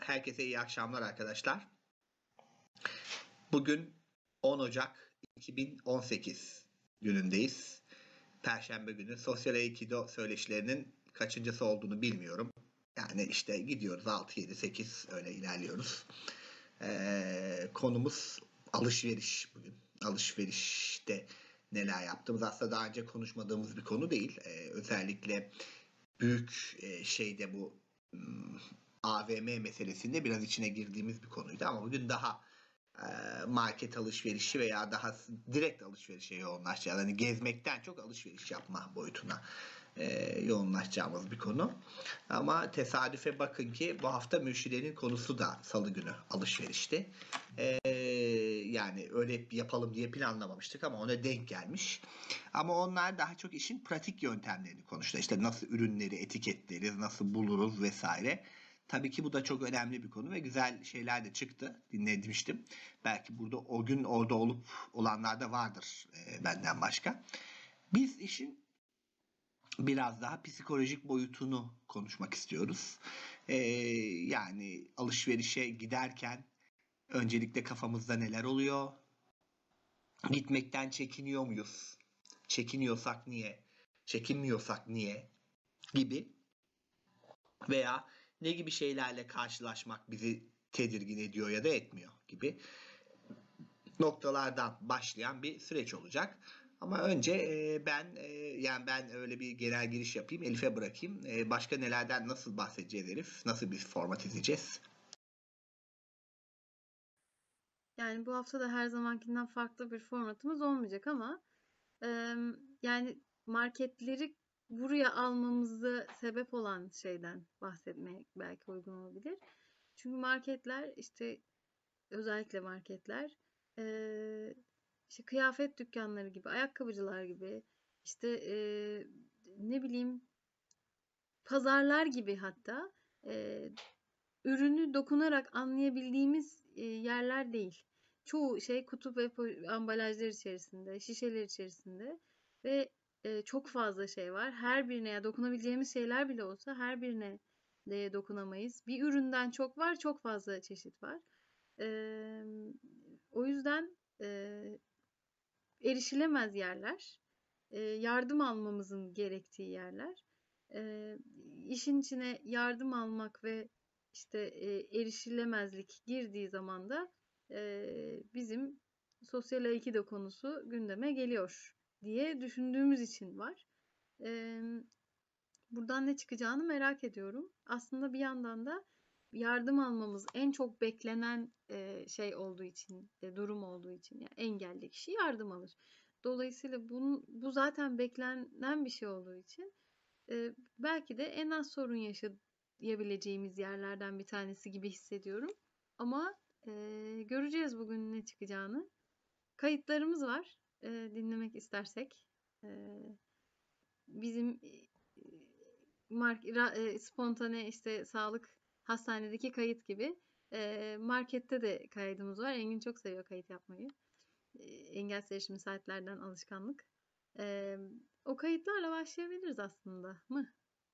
Herkese iyi akşamlar arkadaşlar. Bugün 10 Ocak 2018 günündeyiz. Perşembe günü. Sosyal Aikido söyleşilerinin kaçıncısı olduğunu bilmiyorum. Yani işte gidiyoruz 6, 7, 8 öyle ilerliyoruz. Konumuz alışveriş bugün. Alışverişte neler yaptığımız aslında daha önce konuşmadığımız bir konu değil. Özellikle büyük şeyde bu AVM meselesinde biraz içine girdiğimiz bir konuydu ama bugün daha market alışverişi veya daha direkt alışverişe yoğunlaşacağız. Hani gezmekten çok alışveriş yapma boyutuna yoğunlaşacağımız bir konu. Ama tesadüfe bakın ki bu hafta müşterilerin konusu da salı günü alışverişti. Yani öyle yapalım diye planlamamıştık ama ona denk gelmiş. Ama onlar daha çok işin pratik yöntemlerini konuştu. İşte nasıl ürünleri etiketleriz, nasıl buluruz vesaire. Tabii ki bu da çok önemli bir konu ve güzel şeyler de çıktı. Dinlemiştim. Belki burada o gün orada olup olanlar da vardır benden başka. Biz işin biraz daha psikolojik boyutunu konuşmak istiyoruz. Yani alışverişe giderken öncelikle kafamızda neler oluyor? Gitmekten çekiniyor muyuz? Çekiniyorsak niye? Çekinmiyorsak niye? Gibi veya ne gibi şeylerle karşılaşmak bizi tedirgin ediyor ya da etmiyor gibi noktalardan başlayan bir süreç olacak. Ama önce yani ben öyle bir genel giriş yapayım, Elif'e bırakayım. Başka nelerden nasıl bahsedeceğiz Elif? Nasıl bir format izleyeceğiz? Yani bu hafta da her zamankinden farklı bir formatımız olmayacak ama yani marketleri buraya almamıza sebep olan şeyden bahsetmek belki uygun olabilir. Çünkü marketler işte özellikle marketler işte kıyafet dükkanları gibi, ayakkabıcılar gibi, işte ne bileyim pazarlar gibi hatta ürünü dokunarak anlayabildiğimiz yerler değil. Çoğu şey kutu ve ambalajlar içerisinde, şişeler içerisinde ve çok fazla şey var. Her birine ya dokunabileceğimiz şeyler bile olsa her birine de dokunamayız. Bir üründen çok var, çok fazla çeşit var. O yüzden erişilemez yerler, yardım almamızın gerektiği yerler. İşin içine yardım almak ve işte erişilemezlik girdiği zaman da bizim sosyal aikido konusu gündeme geliyor diye düşündüğümüz için var. Buradan ne çıkacağını merak ediyorum. Aslında bir yandan da yardım almamız en çok beklenen şey olduğu için, durum olduğu için yani engelli kişi yardım alır. Dolayısıyla bu zaten beklenen bir şey olduğu için belki de en az sorun yaşayabileceğimiz yerlerden bir tanesi gibi hissediyorum. Ama göreceğiz bugün ne çıkacağını. Kayıtlarımız var dinlemek istersek. Bizim spontane işte sağlık hastanedeki kayıt gibi markette de kaydımız var. Engin çok seviyor kayıt yapmayı. Engelsiz erişimli saatlerden alışkanlık. O kayıtlarla başlayabiliriz aslında mı?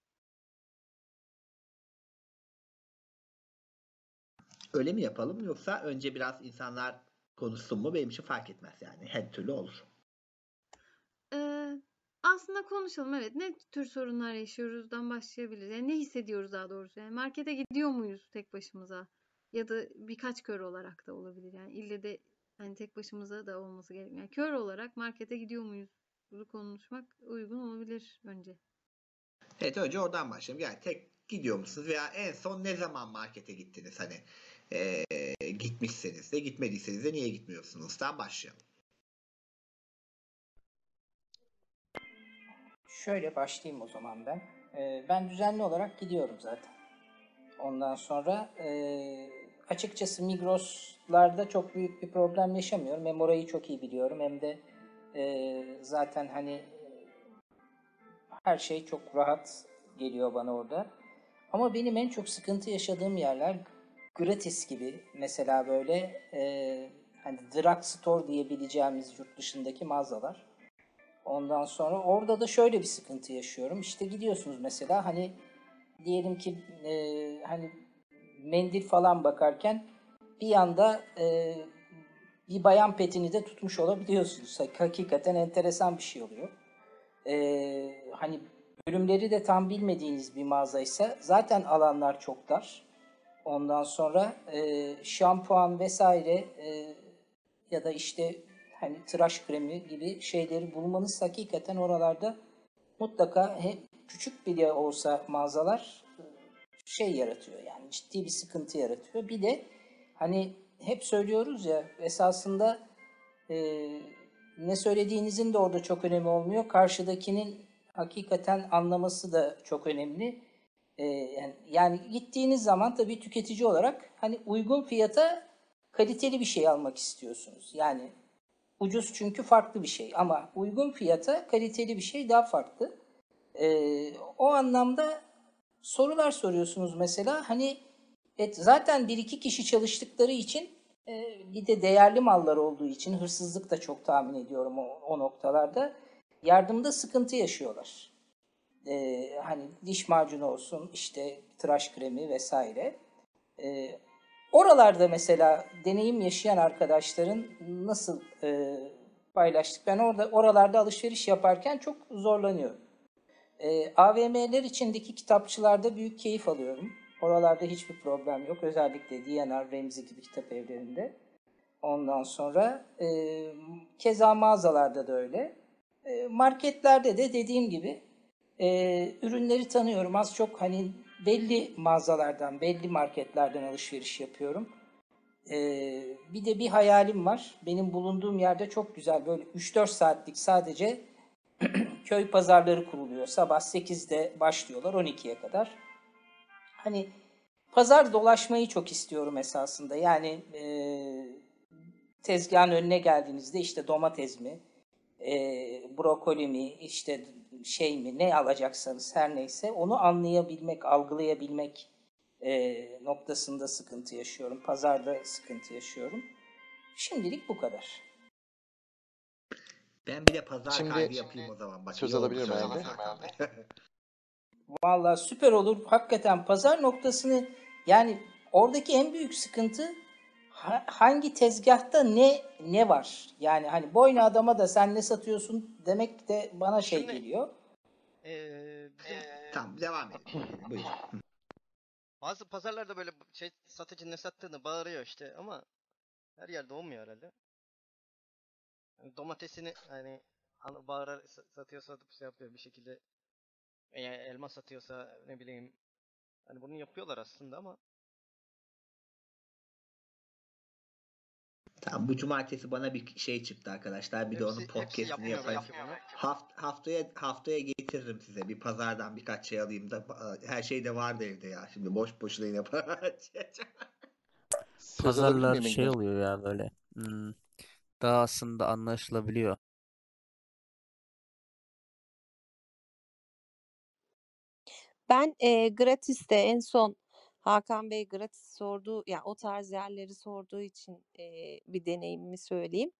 Öyle mi yapalım yoksa önce biraz insanlar konuşsun mu? Benim için fark etmez yani. Her türlü olur. Aslında konuşalım evet. Ne tür sorunlar yaşıyoruzdan başlayabiliriz. Yani ne hissediyoruz daha doğrusu. Yani markete gidiyor muyuz tek başımıza? Ya da birkaç kör olarak da olabilir. Yani ille de hani tek başımıza da olması gerekmiyor. Yani kör olarak markete gidiyor muyuz? Bunu konuşmak uygun olabilir önce. Evet, önce oradan başlayalım. Yani tek gidiyor musunuz veya en son ne zaman markete gittiniz? Hani gitmişseniz de gitmediyseniz de niye gitmiyorsunuzdan başlayalım. Şöyle başlayayım o zaman ben. Ben düzenli olarak gidiyorum zaten. Ondan sonra açıkçası Migros'larda çok büyük bir problem yaşamıyorum. Hem orayı çok iyi biliyorum hem de zaten hani her şey çok rahat geliyor bana orada. Ama benim en çok sıkıntı yaşadığım yerler gratis gibi. Mesela böyle hani drugstore diyebileceğimiz yurt dışındaki mağazalar. Ondan sonra orada da şöyle bir sıkıntı yaşıyorum. İşte gidiyorsunuz mesela hani diyelim ki hani mendil falan bakarken bir yanda bir bayan petini de tutmuş olabiliyorsunuz. Hakikaten enteresan bir şey oluyor. Hani bölümleri de tam bilmediğiniz bir mağazaysa zaten alanlar çok dar. Ondan sonra şampuan vesaire ya da işte hani tıraş kremi gibi şeyleri bulmanız hakikaten oralarda mutlaka hep küçük bile olsa mağazalar şey yaratıyor, yani ciddi bir sıkıntı yaratıyor. Bir de hani hep söylüyoruz ya, esasında e, ne söylediğinizin de orada çok önemi olmuyor. Karşıdakinin hakikaten anlaması da çok önemli. Yani gittiğiniz zaman tabii tüketici olarak hani uygun fiyata kaliteli bir şey almak istiyorsunuz. Yani ucuz çünkü farklı bir şey, ama uygun fiyata kaliteli bir şey daha farklı. O anlamda sorular soruyorsunuz mesela. Hani zaten bir iki kişi çalıştıkları için bir de değerli mallar olduğu için hırsızlık da çok tahmin ediyorum o noktalarda. Yardımda sıkıntı yaşıyorlar. Hani diş macunu olsun, işte tıraş kremi vesaire. Ee, Oralarda mesela deneyim yaşayan arkadaşların nasıl paylaştık? Ben oralarda alışveriş yaparken çok zorlanıyorum. AVM'ler içindeki kitapçılarda büyük keyif alıyorum. Oralarda hiçbir problem yok. Özellikle D&R, Remzi gibi kitap evlerinde. Ondan sonra keza mağazalarda da öyle. Marketlerde de dediğim gibi ürünleri tanıyorum. Az çok hani belli mağazalardan, belli marketlerden alışveriş yapıyorum. Bir de bir hayalim var. Benim bulunduğum yerde çok güzel böyle 3-4 saatlik sadece köy pazarları kuruluyor. Sabah 8'de başlıyorlar 12'ye kadar. Hani pazar dolaşmayı çok istiyorum esasında. Yani tezgahın önüne geldiğinizde işte domates mi, brokoli mi, işte şey mi, ne alacaksanız her neyse onu anlayabilmek, algılayabilmek noktasında sıkıntı yaşıyorum. Pazarda sıkıntı yaşıyorum. Şimdilik bu kadar. Ben bir de pazar Şimdi kaydı yapayım o zaman. Bak söz iyi oldu alabilir miyim söyledin abi? Hakan Bey. Vallahi süper olur. Hakikaten pazar noktasını, yani oradaki en büyük sıkıntı hangi tezgahta ne var? Yani hani boynu adama da sen ne satıyorsun demek de bana şey Şimdi geliyor. bizim Tamam devam edin. Buyur. bazı pazarlarda böyle şey satıcı ne sattığını bağırıyor işte ama her yerde olmuyor herhalde. Yani domatesini hani bağırarak satıyorsa şey yapıyor bir şekilde, elma satıyorsa ne bileyim, hani bunu yapıyorlar aslında ama Tamam, bu cumartesi bana bir şey çıktı arkadaşlar. Bir de onun hepsi podcast'ini yapmıyor yapayım. belki bunu. Haftaya getiririm size. Bir pazardan birkaç şey alayım da her şey de vardı evde ya. Şimdi boş boşuna yine para. Söz alabilir Pazarlar miyim şey İlgin? oluyor ya böyle. Daha aslında anlaşılabiliyor. Ben gratis'te en son Hakan Bey gratis sorduğu, yani o tarz yerleri sorduğu için bir deneyimimi söyleyeyim.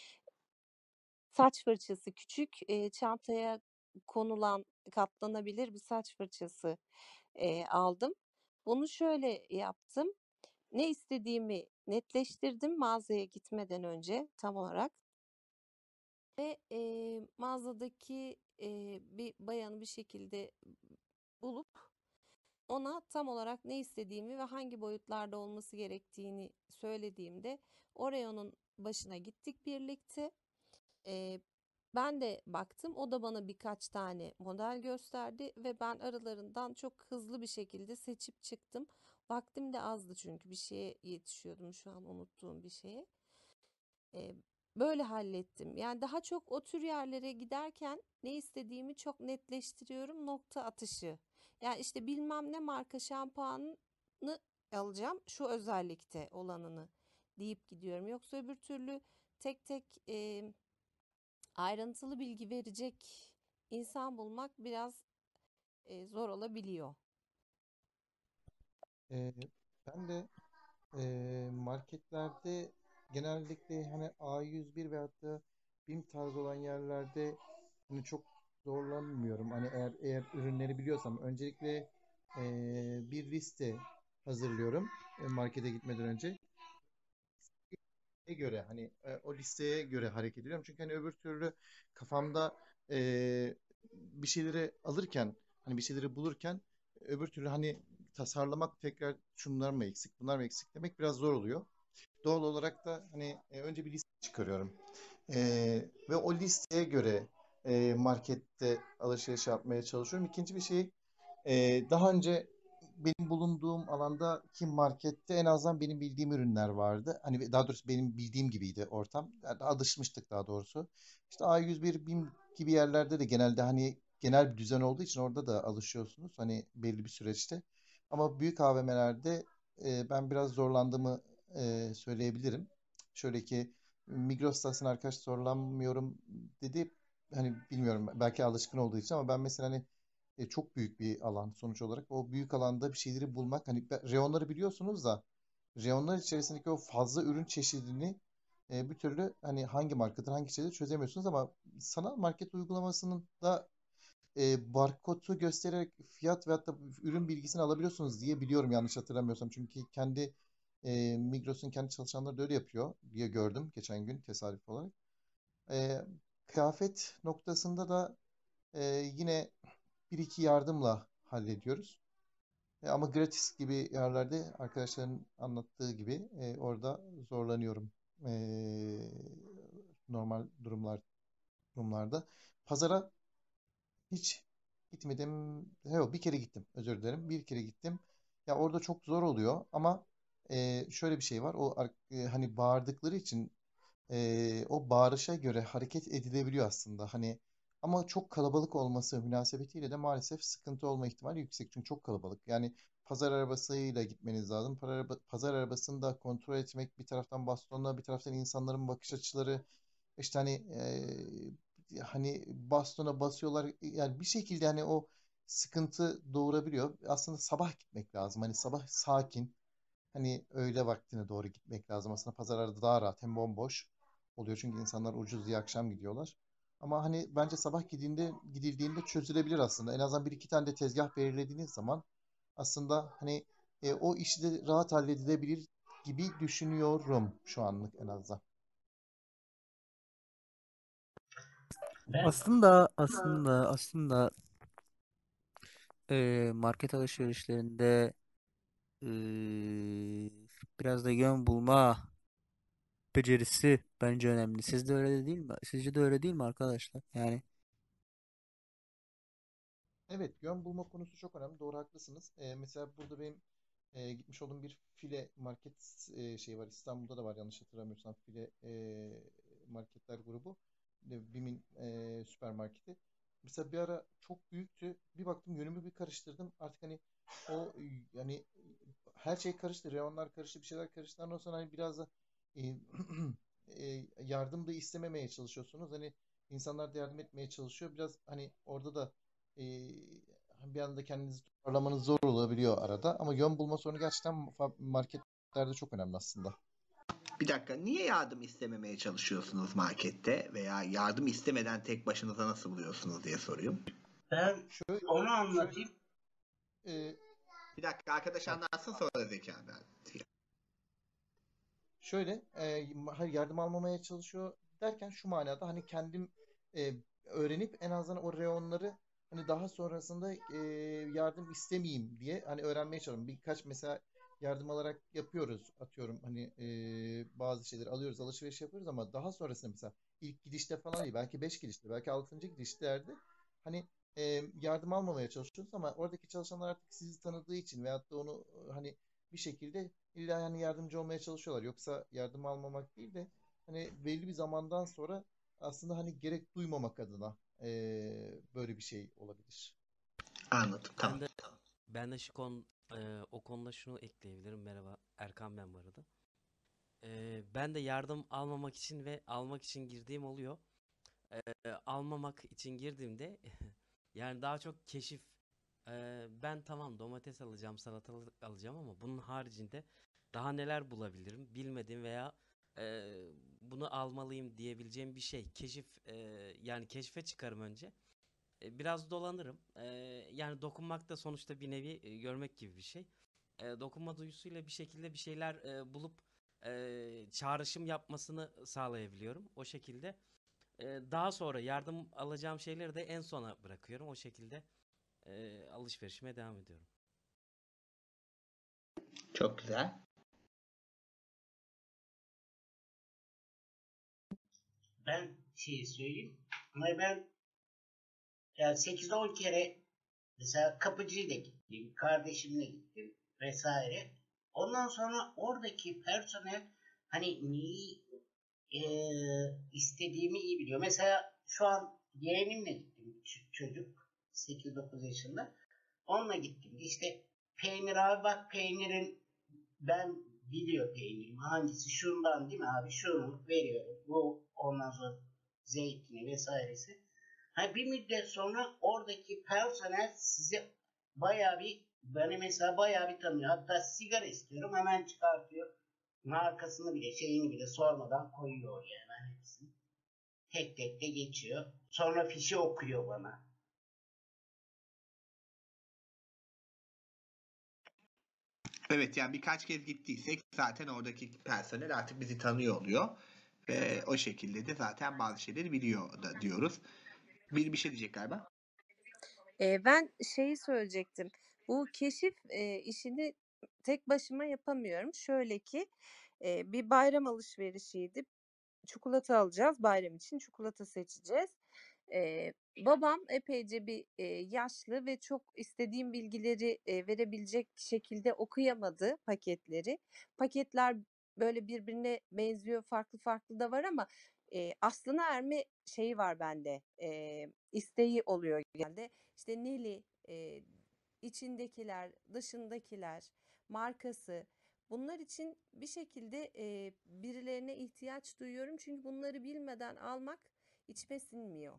Saç fırçası küçük, çantaya konulan katlanabilir bir saç fırçası aldım. Bunu şöyle yaptım. Ne istediğimi netleştirdim mağazaya gitmeden önce tam olarak. Ve mağazadaki bir bayanı bir şekilde bulup ona tam olarak ne istediğimi ve hangi boyutlarda olması gerektiğini söylediğimde o reyonun başına gittik birlikte. Eee, Ben de baktım, o da bana birkaç tane model gösterdi ve ben aralarından çok hızlı bir şekilde seçip çıktım. Vaktim de azdı çünkü bir şeye yetişiyordum, şu an unuttuğum bir şeye. Eee, Böyle hallettim. Yani daha çok o tür yerlere giderken ne istediğimi çok netleştiriyorum. Nokta atışı. Yani işte bilmem ne marka şampuanı alacağım, şu özellikte olanını deyip gidiyorum. Yoksa öbür türlü tek tek ayrıntılı bilgi verecek insan bulmak biraz zor olabiliyor. Ee, Ben de marketlerde genellikle hani A101 veyahut da BİM tarzı olan yerlerde hani çok zorlanmıyorum. Hani eğer ürünleri biliyorsam öncelikle bir liste hazırlıyorum markete gitmeden önce. Göre hani o listeye göre hareket ediyorum. Çünkü hani öbür türlü kafamda bir şeyleri alırken hani bir şeyleri bulurken öbür türlü hani tasarlamak tekrar şunlar mı eksik bunlar mı eksik demek biraz zor oluyor. Doğal olarak da hani önce bir liste çıkarıyorum. Ve o listeye göre markette alışveriş yapmaya çalışıyorum. İkinci bir şey daha önce benim bulunduğum alandaki markette en azından benim bildiğim ürünler vardı. Hani daha doğrusu benim bildiğim gibiydi ortam. Yani alışmıştık daha doğrusu. İşte A101, BİM gibi yerlerde de genelde hani genel bir düzen olduğu için orada da alışıyorsunuz. Hani belli bir süreçte. Ama büyük AVM'lerde ben biraz zorlandığımı söyleyebilirim. Şöyle ki Migros'ta aslında arkadaş zorlanmıyorum dedi. Hani bilmiyorum belki alışkın olduğu için ama ben mesela hani çok büyük bir alan sonuç olarak. O büyük alanda bir şeyleri bulmak hani reyonları biliyorsunuz da reyonlar içerisindeki o fazla ürün çeşidini bir türlü hani hangi markadır hangi şeyleri çözemiyorsunuz ama sanal market uygulamasının da barkodu göstererek fiyat ve hatta ürün bilgisini alabiliyorsunuz diye biliyorum yanlış hatırlamıyorsam. Çünkü kendi Migros'un kendi çalışanları da öyle yapıyor diye gördüm geçen gün tesadüf olarak. E, Kıyafet noktasında da yine bir iki yardımla hallediyoruz. Ama gratis gibi yerlerde arkadaşların anlattığı gibi orada zorlanıyorum. E, Normal durumlarda. Pazara hiç gitmedim. Yok bir kere gittim. Özür dilerim. Bir kere gittim. Ya orada çok zor oluyor ama şöyle bir şey var. Hani bağırdıkları için o bağırışa göre hareket edilebiliyor aslında. Hani ama çok kalabalık olması münasebetiyle de maalesef sıkıntı olma ihtimali yüksek. Çünkü çok kalabalık. Yani pazar arabasıyla gitmeniz lazım. Pazar arabasını da kontrol etmek bir taraftan bastonla bir taraftan insanların bakış açıları işte hani bastona basıyorlar yani bir şekilde hani o sıkıntı doğurabiliyor. Aslında sabah gitmek lazım. Hani sabah sakin hani öğle vaktine doğru gitmek lazım. Aslında pazarlarda daha rahat hem bomboş oluyor çünkü insanlar ucuz diye akşam gidiyorlar. Ama hani bence sabah gidildiğinde çözülebilir aslında. En azından bir iki tane de tezgah belirlediğiniz zaman aslında hani o işi de rahat halledilebilir gibi düşünüyorum şu anlık en azından. Aslında market alışverişlerinde biraz da yön bulma becerisi bence önemli. Sizde öyle de değil mi? Sizce de öyle değil mi arkadaşlar? Yani Evet, yön bulma konusu çok önemli. Doğru haklısınız. Mesela burada benim gitmiş olduğum bir file market şey var. İstanbul'da da var yanlış hatırlamıyorsam file marketler grubu. BİM'in süpermarketi. Mesela bir ara çok büyüktü. Bir baktım yönümü bir karıştırdım. Artık hani o yani her şey karıştı. Reyonlar karıştı. Bir şeyler karıştı. Ondan sonra hani biraz da e, yardım da istememeye çalışıyorsunuz. Hani insanlar da yardım etmeye çalışıyor. Biraz hani orada da e, bir anda kendinizi toparlamanız zor olabiliyor arada. Ama yön bulma sorunu gerçekten marketlerde çok önemli aslında. Bir dakika, niye yardım istememeye çalışıyorsunuz markette veya yardım istemeden tek başınıza nasıl buluyorsunuz diye sorayım. Ben Şöyle, onu şöyle anlatayım. e, Bir dakika, arkadaş ha, anlatsın sonra Zeki abi. Şöyle hayır, yardım almamaya çalışıyor derken şu manada hani kendim e, öğrenip en azından o reyonları hani daha sonrasında yardım istemeyeyim diye hani öğrenmeye çalışıyorum. Birkaç mesela yardım alarak yapıyoruz atıyorum hani bazı şeyleri alıyoruz alışveriş yapıyoruz ama daha sonrasında mesela ilk gidişte falan değil belki 5 gidişte belki 6. gidişlerde hani yardım almamaya çalışıyoruz ama oradaki çalışanlar artık sizi tanıdığı için veyahut da onu hani bir şekilde illa yani yardımcı olmaya çalışıyorlar. Yoksa yardım almamak değil de hani belli bir zamandan sonra aslında hani gerek duymamak adına böyle bir şey olabilir. Anladım, Ben tamam. de ben de o konuda şunu ekleyebilirim. Merhaba, Erkan ben bu arada. Ben de yardım almamak için ve almak için girdiğim oluyor. Almamak için girdiğimde yani daha çok keşif. Ben tamam domates alacağım, salatalık alacağım ama bunun haricinde daha neler bulabilirim bilmediğim veya e, bunu almalıyım diyebileceğim bir şey. Yani keşfe çıkarım önce. Biraz dolanırım. Yani dokunmak da sonuçta bir nevi görmek gibi bir şey. dokunma duyusuyla bir şekilde bir şeyler bulup çağrışım yapmasını sağlayabiliyorum. O şekilde daha sonra yardım alacağım şeyleri de en sona bırakıyorum. O şekilde alışverişime devam ediyorum. Çok güzel. Ben şeyi söyleyeyim. Ama ben yani 8-10 kere mesela kapıcıyla gittim, kardeşimle gittim vesaire. Ondan sonra oradaki personel hani neyi istediğimi iyi biliyor. Mesela şu an yeğenimle gittim, çocuk 8-9 yaşında. Onunla gittim. İşte peynir abi, bak peynirin ben biliyor peynirim hangisi şundan değil mi abi, şunu veriyorum. Bu ondan sonra zeytini vesairesi. Hani bir müddet sonra oradaki personel size bayağı bir, beni mesela bayağı bir tanıyor. Hatta sigara istiyorum hemen çıkartıyor. Markasını bile şeyini bile sormadan koyuyor oraya hemen hepsini. Tek tek de geçiyor. Sonra fişi okuyor bana. Evet, yani birkaç kez gittiysek zaten oradaki personel artık bizi tanıyor oluyor. Ve o şekilde de zaten bazı şeyleri biliyor da diyoruz. Bir şey diyecek galiba. Ben şeyi söyleyecektim. Bu keşif işini tek başıma yapamıyorum. Şöyle ki bir bayram alışverişiydi. Çikolata alacağız. Bayram için çikolata seçeceğiz. Babam epeyce bir yaşlı ve çok istediğim bilgileri verebilecek şekilde okuyamadı paketleri. Paketler böyle birbirine benziyor, farklı farklı da var ama aslına erme şeyi var bende. İsteği oluyor genelde. İşte neli, içindekiler, dışındakiler, markası. Bunlar için bir şekilde birilerine ihtiyaç duyuyorum. Çünkü bunları bilmeden almak içime sinmiyor.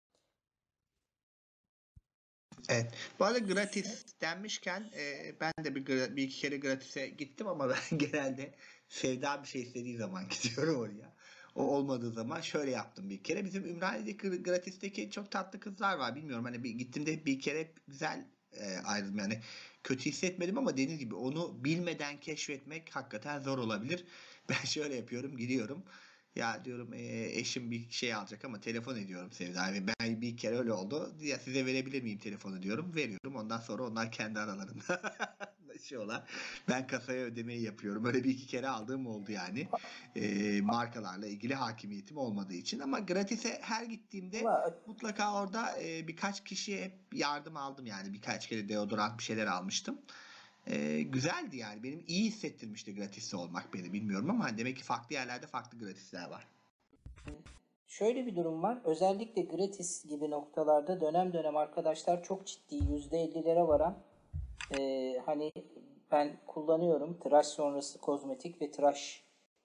Evet. Bu arada gratis denmişken ben de bir iki kere gratis'e gittim ama ben genelde Sevda bir şey istediği zaman gidiyorum oraya. O olmadığı zaman şöyle yaptım bir kere. Bizim Ümraniye'deki gratis'teki çok tatlı kızlar var. Bilmiyorum, hani gittiğimde bir kere hep güzel ayrıldım. Yani kötü hissetmedim ama dediğim gibi onu bilmeden keşfetmek hakikaten zor olabilir. Ben şöyle yapıyorum, gidiyorum. Ya diyorum eşim bir şey alacak ama telefon ediyorum Sevda ve ben bir kere öyle oldu. Ya size verebilir miyim telefonu diyorum. Veriyorum. Ondan sonra onlar kendi aralarında anlaşıyorlar. Ben kasaya ödemeyi yapıyorum. Öyle bir iki kere aldığım oldu yani. Markalarla ilgili hakimiyetim olmadığı için. Ama gratis'e her gittiğimde Ama mutlaka orada birkaç kişiye hep yardım aldım yani. Birkaç kere deodorant bir şeyler almıştım. Güzeldi yani. Benim iyi hissettirmişti gratis'te olmak beni. Bilmiyorum ama hani demek ki farklı yerlerde farklı gratis'ler var. şöyle bir durum var. Özellikle gratis gibi noktalarda dönem dönem arkadaşlar çok ciddi %50'lere varan hani ben kullanıyorum tıraş sonrası kozmetik ve tıraş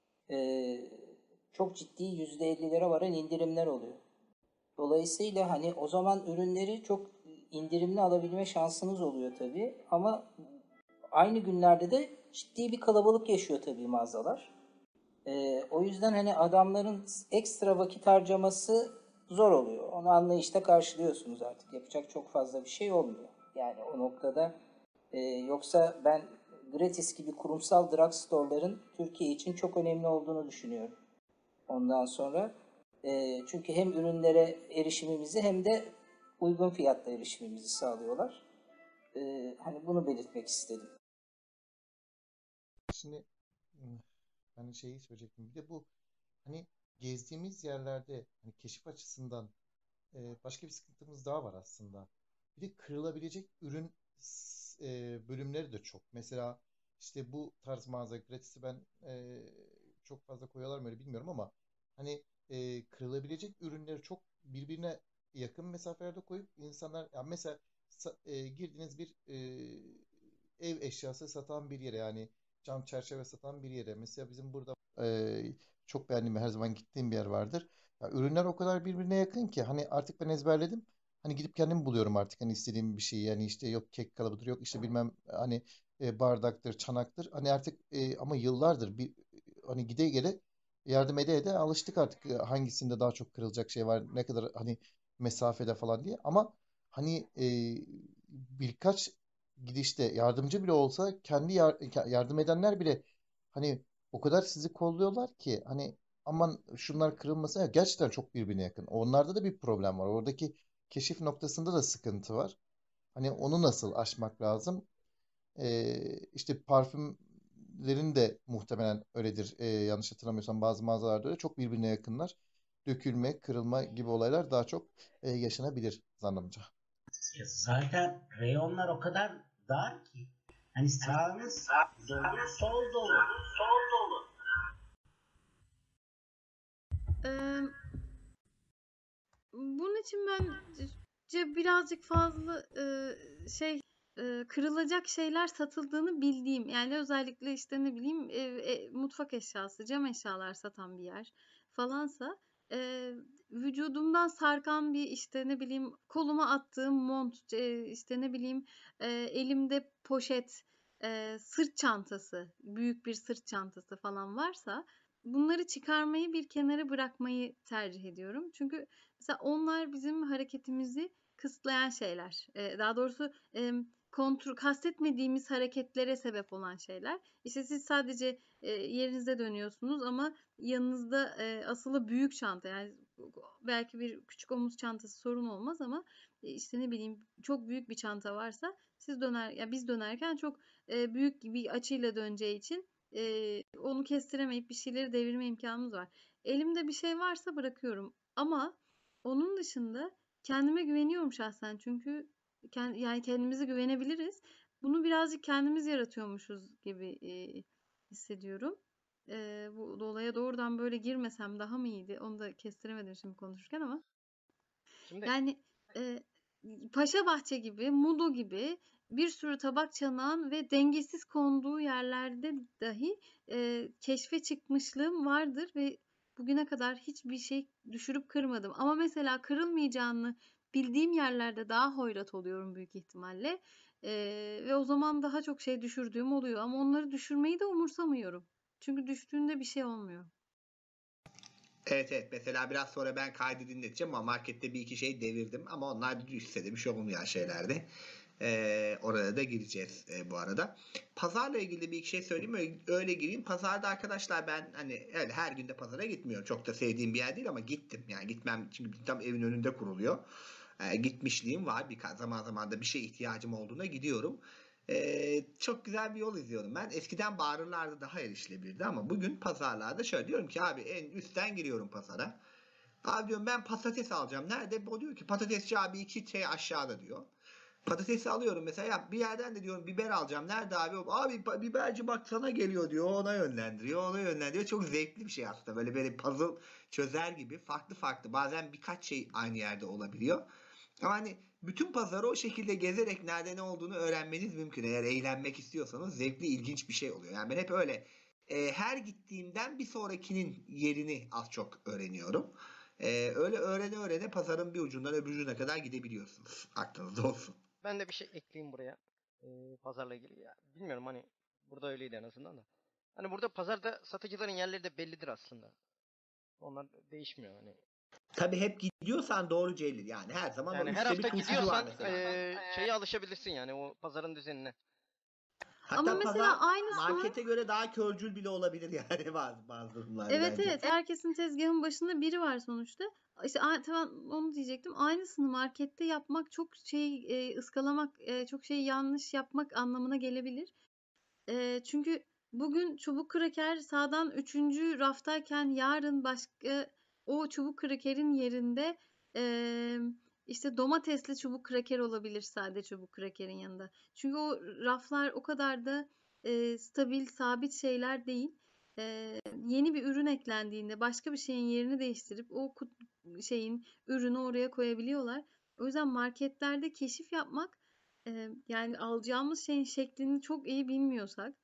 çok ciddi %50'lere varan indirimler oluyor. Dolayısıyla hani o zaman ürünleri çok indirimli alabilme şansınız oluyor tabii. Ama aynı günlerde de ciddi bir kalabalık yaşıyor tabii mağazalar. O yüzden hani adamların ekstra vakit harcaması zor oluyor. Onu anlayışla karşılıyorsunuz artık. Yapacak çok fazla bir şey olmuyor. Yani o noktada yoksa ben gratis gibi kurumsal drugstore'ların Türkiye için çok önemli olduğunu düşünüyorum. Ondan sonra çünkü hem ürünlere erişimimizi hem de uygun fiyatla erişimimizi sağlıyorlar. Hani bunu belirtmek istedim. Şimdi ben şeyi söyleyecektim. Bir de bu hani gezdiğimiz yerlerde hani keşif açısından başka bir sıkıntımız daha var aslında. Bir de kırılabilecek ürün bölümleri de çok. Mesela işte bu tarz mağaza gratis'i ben çok fazla koyuyorlar mı öyle bilmiyorum ama hani kırılabilecek ürünleri çok birbirine yakın mesafelerde koyup insanlar yani mesela girdiğiniz bir ev eşyası satan bir yere yani cam çerçeve satan bir yere mesela bizim burada çok beğendiğim ve her zaman gittiğim bir yer vardır. Ya ürünler o kadar birbirine yakın ki hani artık ben ezberledim. Hani gidip kendim buluyorum artık hani istediğim bir şeyi yani işte yok kek kalıbıdır yok işte bilmem hani bardaktır çanaktır hani artık ama yıllardır bir hani gide gele yardım ede ede alıştık artık hangisinde daha çok kırılacak şey var ne kadar hani mesafede falan diye ama hani birkaç gidişte yardımcı bile olsa kendi yardım edenler bile hani o kadar sizi kolluyorlar ki hani aman şunlar kırılmasın. Ya gerçekten çok birbirine yakın. Onlarda da bir problem var. Oradaki keşif noktasında da sıkıntı var. Hani onu nasıl aşmak lazım? İşte parfümlerin de muhtemelen öyledir. Yanlış hatırlamıyorsam bazı mağazalarda öyle. Çok birbirine yakınlar. Dökülme, kırılma gibi olaylar daha çok yaşanabilir zannımca. Ya zaten reyonlar o kadar dar ki. Hani sağınız dolu, sol dolu. Eee, Bunun için bence birazcık fazla kırılacak şeyler satıldığını bildiğim, yani özellikle işte ne bileyim mutfak eşyası, cam eşyalar satan bir yer falansa vücudumdan sarkan bir işte ne bileyim koluma attığım mont, işte ne bileyim elimde poşet, sırt çantası, büyük bir sırt çantası falan varsa bunları çıkarmayı bir kenara bırakmayı tercih ediyorum. Çünkü mesela onlar bizim hareketimizi kısıtlayan şeyler. Daha doğrusu kastetmediğimiz hareketlere sebep olan şeyler. İşte siz sadece yerinize dönüyorsunuz ama yanınızda asılı büyük çanta, yani belki bir küçük omuz çantası sorun olmaz ama işte ne bileyim çok büyük bir çanta varsa biz dönerken çok büyük bir açıyla döneceği için onu kestiremeyip bir şeyleri devirme imkanımız var. Elimde bir şey varsa bırakıyorum ama onun dışında kendime güveniyorum şahsen, çünkü yani kendimize güvenebiliriz. Bunu birazcık kendimiz yaratıyormuşuz gibi hissediyorum. Bu olaya doğrudan böyle girmesem daha mı iyiydi? Onu da kestiremedim şimdi konuşurken ama. Şimdi Yani e, Paşabahçe gibi, Mudo gibi bir sürü tabak çanağın ve dengesiz konduğu yerlerde dahi keşfe çıkmışlığım vardır ve bugüne kadar hiçbir şey düşürüp kırmadım. Ama mesela kırılmayacağını bildiğim yerlerde daha hoyrat oluyorum büyük ihtimalle. Ve o zaman daha çok şey düşürdüğüm oluyor. Ama onları düşürmeyi de umursamıyorum. Çünkü düştüğünde bir şey olmuyor. Evet, mesela biraz sonra ben kaydı dinleteceğim ama markette bir iki şey devirdim ama onlar düşse de bir şey olmayan şeylerdi. Oraya da gireceğiz bu arada. Pazarla ilgili bir iki şey söyleyeyim, öyle gireyim. Pazarda arkadaşlar ben hani öyle her gün de pazara gitmiyorum. Çok da sevdiğim bir yer değil ama gittim. Yani gitmem çünkü tam evin önünde kuruluyor. Gitmişliğim var. Birkaç zaman da bir şey ihtiyacım olduğuna gidiyorum. Çok güzel bir yol izliyorum ben. Eskiden bağırırlardı, daha erişilebilirdi ama bugün pazarlarda şöyle diyorum ki abi en üstten giriyorum pazara. Abi diyorum ben patates alacağım. Nerede? O diyor ki patatesçi abi 2 şey aşağıda diyor. Patatesi alıyorum mesela, ya bir yerden de diyorum biber alacağım. Nerede abi? Abi biberci bak sana geliyor diyor. Ona yönlendiriyor. Ona yönlendiriyor. Çok zevkli bir şey aslında. Böyle puzzle çözer gibi farklı farklı. Bazen birkaç şey aynı yerde olabiliyor. Ama hani bütün pazarı o şekilde gezerek nerede ne olduğunu öğrenmeniz mümkün. Eğer eğlenmek istiyorsanız zevkli, ilginç bir şey oluyor. Yani ben hep öyle her gittiğimden bir sonrakinin yerini az çok öğreniyorum. Öyle öğrene pazarın bir ucundan öbür ucuna kadar gidebiliyorsunuz. Aklınızda olsun. ben de bir şey ekleyeyim buraya. Pazarla ilgili. Ya, bilmiyorum hani burada öyleydi en azından da. Hani burada pazarda satıcıların yerleri de bellidir aslında. Onlar değişmiyor hani. Tabii hep gidiyorsan doğru Celil. Yani her zaman o Yani her üstte bir hafta turşucu var gidiyorsan mesela. şeye alışabilirsin yani o pazarın düzenine. Ama Hatta mesela pazar aynısını markete göre daha körcül bile olabilir yani bazı durumlarda Evet bence. evet, herkesin tezgahın başında biri var sonuçta. İşte tamam, onu diyecektim. Aynısını markette yapmak çok ıskalamak, çok şey yanlış yapmak anlamına gelebilir. Çünkü bugün çubuk kraker sağdan 3. raftayken yarın başka o çubuk krakerin yerinde işte domatesli çubuk kraker olabilir, sade çubuk krakerin yanında. Çünkü o raflar o kadar da stabil, sabit şeyler değil. Yeni bir ürün eklendiğinde başka bir şeyin yerini değiştirip o ürünü oraya koyabiliyorlar. O yüzden marketlerde keşif yapmak, yani alacağımız şeyin şeklini çok iyi bilmiyorsak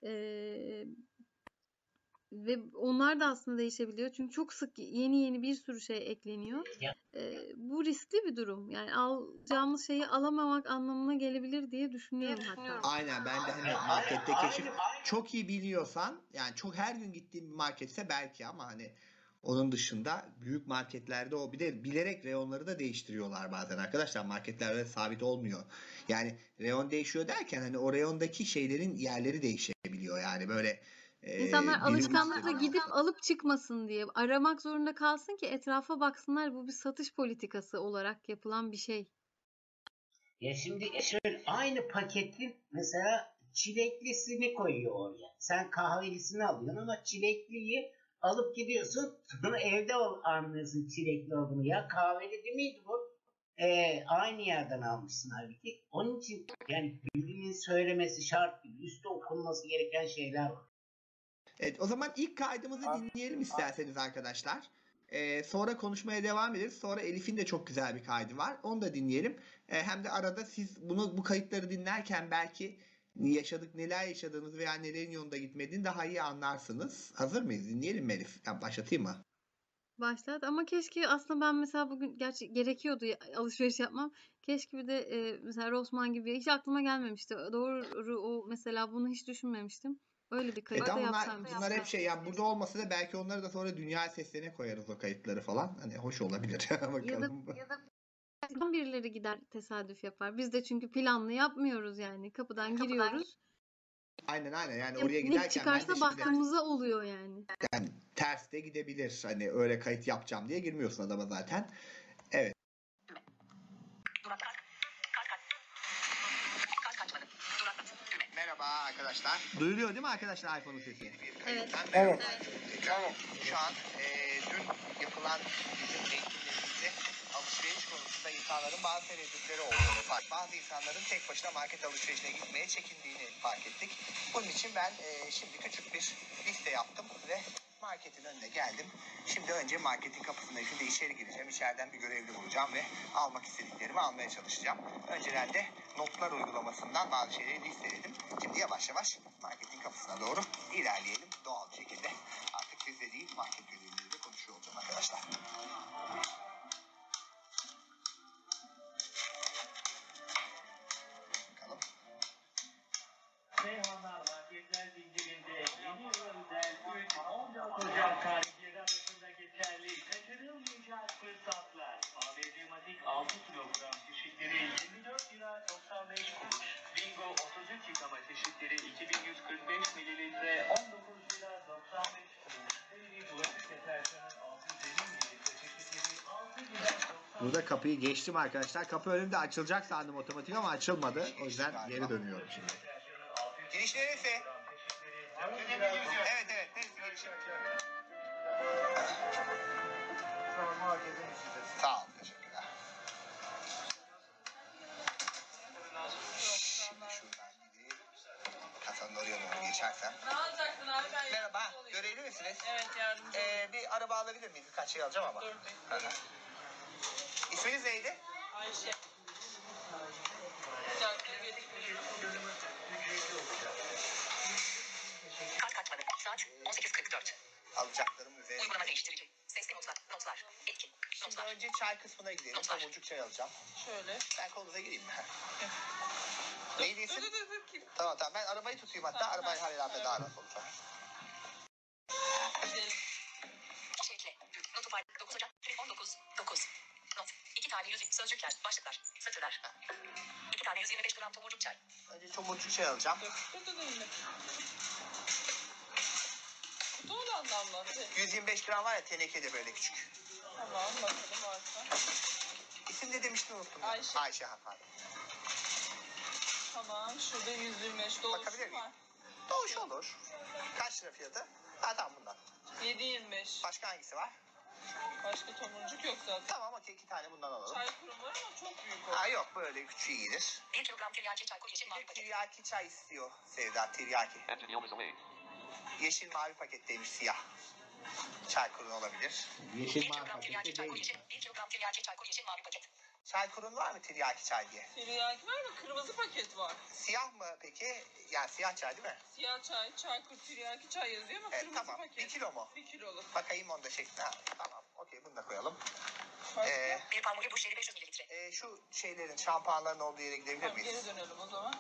ve onlar da aslında değişebiliyor. Çünkü çok sık yeni bir sürü şey ekleniyor. Bu riskli bir durum. Yani alacağımız şeyi alamamak anlamına gelebilir diye düşünüyorum hatta. Aynen, ben de hani markette keşif çok iyi biliyorsan, yani çok her gün gittiğim bir marketse belki ama hani Onun dışında büyük marketlerde o bir de bilerek reyonları da değiştiriyorlar bazen arkadaşlar. Marketlerde sabit olmuyor. Yani reyon değişiyor derken hani o reyondaki şeylerin yerleri değişebiliyor. Yani böyle İnsanlar biri alışkanlıkla üstte gidip alıp çıkmasın diye aramak zorunda kalsın ki etrafa baksınlar. Bu bir satış politikası olarak yapılan bir şey. Ya şimdi şöyle aynı paketin mesela çileklisini koyuyor oraya. Sen kahvelisini alıyorsun ama çilekliyi alıp gidiyorsun. Sonra evde anlıyorsun çilekli olduğunu. Ya kahveli değil miydi bu? Aynı yerden almışsın halbuki. Onun için yani birinin söylemesi şart değil. Üstte okunması gereken şeyler var. Evet, o zaman ilk kaydımızı dinleyelim isterseniz arkadaşlar. Sonra konuşmaya devam ederiz. Sonra Elif'in de çok güzel bir kaydı var. Onu da dinleyelim. Hem de arada siz bu kayıtları dinlerken belki neler yaşadığınızı veya nelerin yolunda gitmediğini daha iyi anlarsınız. Hazır mıyız? Dinleyelim mi Elif? Ya başlatayım mı? Başlat ama keşke aslında ben mesela bugün gerçi gerekiyordu alışveriş yapmam. Keşke bir de mesela Rossmann gibi hiç aklıma gelmemişti. Doğru o mesela bunu hiç düşünmemiştim. Öyle bir kayıt da Ama yapsaymışız bunlar hep keşke. yani burada olmasa da belki onları da sonra dünya seslerine koyarız o kayıtları falan. Hani hoş olabilir. Ya da Bakalım. birileri gider tesadüf yapar. Biz de çünkü planlı yapmıyoruz yani. Kapıdan giriyoruz. Aynen yani oraya Ne giderken ben de çıkarsa şimdi bahtımıza oluyor yani. yani ters de gidebilir. Hani öyle kayıt yapacağım diye girmiyorsun adama zaten. Evet. Merhaba arkadaşlar. Duyuluyor değil mi arkadaşlar iPhone'un sesi? Evet. Evet. Şu an dün yapılan bizim eğitimlerimizde alışveriş konusunda insanların bazı tereddütleri olduğunu bazı insanların tek başına market alışverişine gitmeye çekindiğini fark ettik. Bunun için ben şimdi küçük bir liste yaptım ve marketin önüne geldim. Şimdi önce marketin kapısında şimdi içeri gireceğim. İçeriden bir görevli bulacağım ve almak istediklerimi almaya çalışacağım. Önceden de notlar uygulamasından bazı şeyleri listeledim. Şimdi yavaş yavaş marketin kapısına doğru ilerleyelim doğal bir şekilde. Artık sizle değil market görevlileriyle konuşuyor olacağım arkadaşlar. Bakalım. Seyhanlar Marketler Zincirinde yeni yıla özel 3-14 Ocak tarihleri arasında geçerli kaçırılmayacak fırsatlar. ABD Matik 6 kilogram çeşitleri 24 lira 95 kuruş. Bingo 33 yıkama çeşitleri 2145 mililitre 19 lira 95 kuruş. Seri bulaşık deterjanı 650 mililitre çeşitleri 6 lira 95 Burada kapıyı geçtim arkadaşlar. Kapı önümde açılacak sandım otomatik ama açılmadı. O yüzden geri dönüyorum şimdi. Giriş neresi? Evet. Neresi giriş? Sağ ol. Teşekkürler. Şimdi şuradan gideyim. Kasanın oraya doğru geçersem. Ne alacaktın abi? Ben Merhaba. yardımcı olayım. Görevli misiniz? Evet yardımcı olayım. Bir araba alabilir miyiz? Birkaç şey alacağım ama. Dur Hı hı. İsminiz neydi? Ayşe. Caddeye geçmiş. Kart kaçmadı. Saat 18.44. Alacaklarım üzerine. Uygulama değiştirici. Sesli notlar. Notlar. Etkin. Şimdi Notlar. önce çay kısmına gidelim. Notlar. Tomurcuk çay alacağım. Şöyle. Ben kolunuza gireyim mi? Neydi isim? Dur. Kim? Tamam. Ben arabayı tutayım hatta. Arabayı halletmem daha rahat olur. Gidelim. Kişi ekle. Notu fayda. 9 Ocak. 19. 9. Not. 2 tane sözcükler. Başlıklar. Satırlar. 2 tane 125 gram tomurcuk çay. Önce tomurcuk çay alacağım. Dur. Doğru anlamda. 125 gram var ya tenekede böyle küçük. Tamam bakalım varsa. İsim ne demiştin unuttum. ya. Ayşe. Ayşe pardon. Tamam şurada 125 Bakabilir doğrusu miyim? var. Doğuş olur. Kaç lira fiyatı? Tamam bundan. 7.25. Başka hangisi var? Başka tomurcuk yok zaten. Tamam okey 2 tane bundan alalım. Çay kurum var ama çok büyük o. Yok böyle küçüğü iyidir. 1 kilogram tiryaki çaykur yeşil Bir mavi de paket. tiryaki çay istiyor Sevda tiryaki. Yeşil mavi paketteymiş siyah. Çaykurun olabilir. 1 kilogram tiryaki çaykur yeşil. 1 kilogram tiryaki çaykur yeşil mavi paket. Çaykurun var mı tiryaki çay diye? Tiryaki var mı? Kırmızı paket var. Siyah mı peki? Yani siyah çay değil mi? Siyah çay, çaykur, tiryaki çay yazıyor ama kırmızı Tamam. paket. 1 kilo mu? 1 kiloluk. Bakayım onda şekline. Tamam. Okey bunu da koyalım. Başka? Bir palmolive duş jeli 500 mililitre. Şu şeylerin şampuanların olduğu yere gidebilir Tamam, miyiz? geri dönelim o zaman.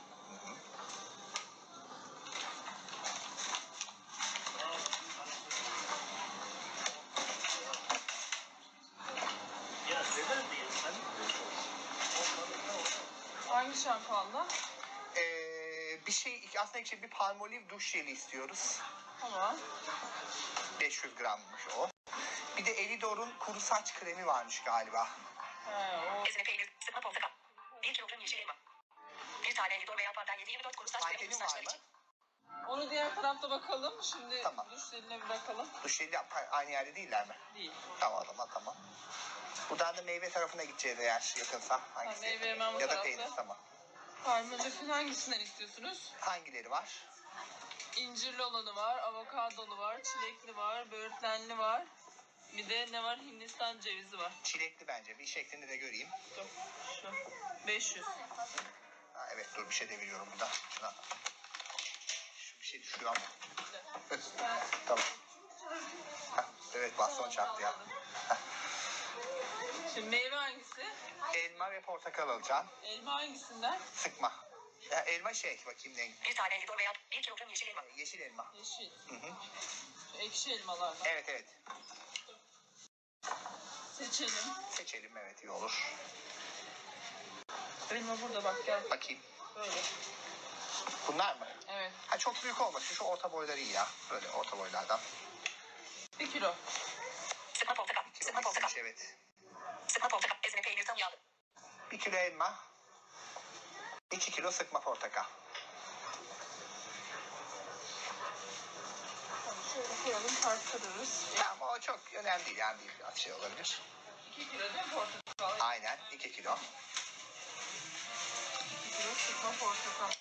şampuanla? Bir şey aslında bir Palmolive duş jeli istiyoruz. Tamam. 500 grammış o. Bir de Elidor'un kuru saç kremi varmış galiba. Ezine peynir, sıkma portakal. 1 kilogram yeşil elma. 1 tane Elidor veya Panten 7/24 kuru saç kremi Pantenin duş var saçları mı? için. Onu diğer tarafta bakalım. Şimdi Tamam. duş jeline bir bakalım. Duş jeli aynı yerde değiller mi? Değil. Tamam o zaman tamam. Buradan da meyve tarafına gideceğiz eğer yakınsa. Hangisi? meyve hemen bu ya da tarafta. peynir tamam. Palmolive'in hangisinden istiyorsunuz? Hangileri var? İncirli olanı var, avokadolu var, çilekli var, böğürtlenli var. Bir de ne var? Hindistan cevizi var. Çilekli bence. Bir şeklini de göreyim. Dur, şu. 500. Ha, evet dur bir şey deviriyorum burada. Şuna. Şu bir şey düşüyor ama. Tamam. Heh, evet baston çarptı ya. Şimdi meyve hangisi? Elma ve portakal alacağım. Elma hangisinden? Sıkma. Ya, elma bakayım ne? 1 tane Elidor veya 1 kilogram yeşil elma. Yeşil elma. Yeşil. Hı. Şu ekşi elmalardan. Evet. Seçelim. Seçelim evet iyi olur. Elma burada bak gel. Bakayım. Böyle. Bunlar mı? Evet. Ha çok büyük olmasın. Şu orta boyları iyi ya. Böyle orta boylardan. 1 kilo. Sıkma portakal. Sıkma portakal. Evet. Sıkma portakal. Ezine peynir tam yağlı. 1 kilo elma. 2 kilo sıkma portakal. Şöyle koyalım tartırırız. Tamam o çok önemli değil yani biraz şey olabilir. 2 kilo değil mi portakal? Aynen 2 kilo. 2 kilo sıkma portakal.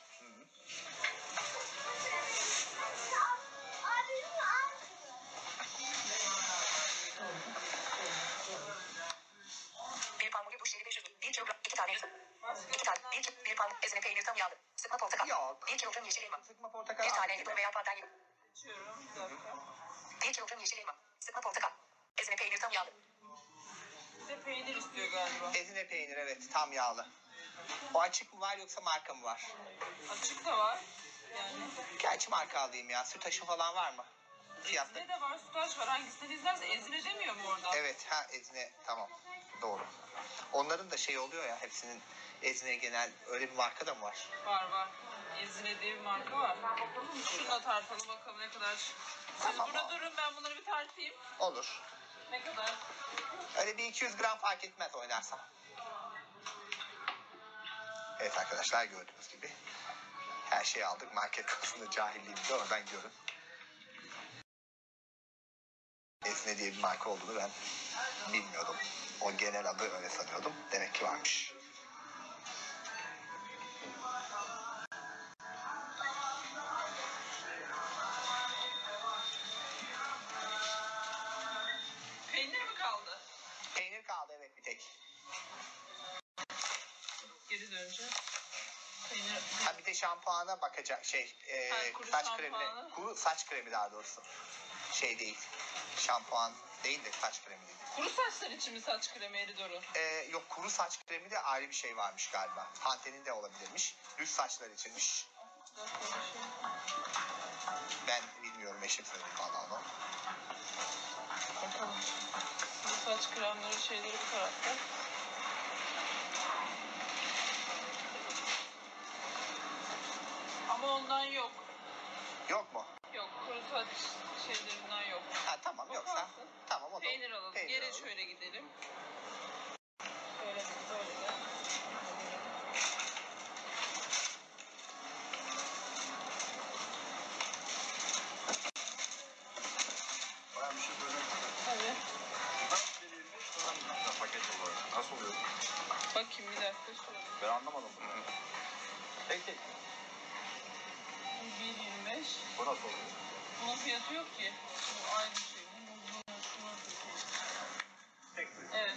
Bir Palmolive duş jeli 500. 1 kilogram. 2 tane yüz. 2 tane. 1 palmolive ezine peynir tam yağlı. Sıkma portakal. Yok. 1 kilogram yeşil elma. Sıkma portakal. 1 tane Elidor veya Panten 7. Açıyorum. Bir dakika. 1 kilogram yeşil elma. Sıkma portakal. Ezine peynir tam yağlı. Bir de peynir istiyor galiba. Ezine peynir evet tam yağlı. O açık mı var yoksa marka mı var? Açık da var. Yani. Gerçi marka alayım ya. Sütaş'ın falan var mı? Fiyatları. Ezine de var, sütaç var. Hangisinden izlerse ezine demiyor mu orada? Evet Ezine tamam. Doğru. Onların da şey oluyor ya hepsinin Ezine genel öyle bir marka da mı var? Var. Ezine diye bir marka var. Şununla tartalım bakalım ne kadar. Siz Tamam, burada durun ben bunları bir tartayım. Olur. Ne kadar? Öyle bir 200 gram fark etmez oynarsam. Evet arkadaşlar gördüğünüz gibi her şeyi aldık. Market konusunda cahilliğimizi oradan görün. Ezine diye bir marka olduğunu ben bilmiyordum. O genel adı öyle sanıyordum. Demek ki varmış. Peynir mi kaldı? Peynir kaldı evet bir tek. Geri döneceğiz. Peynir. Ha bir de şampuana bakacak kuru saç şampuanı. kremine. Kuru saç kremi daha doğrusu. Şey değil. Şampuan değil de saç kremi değil. Kuru saçlar için mi saç kremi Elidor'u? Yok kuru saç kremi de ayrı bir şey varmış galiba. Panten'in de olabilirmiş. Düz saçlar içinmiş. Ben bilmiyorum eşim söyledi bana onu. Bakalım. Kuru saç kremleri şeyleri bu tarafta. Ama ondan yok. Yok mu? Yok kuru saç şeylerinden yok. Ha tamam yoksa. Bakarsın. Tamam o da. Peynir alalım. Peynir Geri alalım. şöyle gidelim. Böyle gel. Ben bir şey söyleyeyim. Tabii. Paket olarak. Nasıl oluyor? Bakayım bir dakika şöyle. Ben anlamadım bunu. Tek. 1.25. Bu nasıl oluyor? Bunun fiyatı yok ki. Bu aynı şey. Tek. Evet.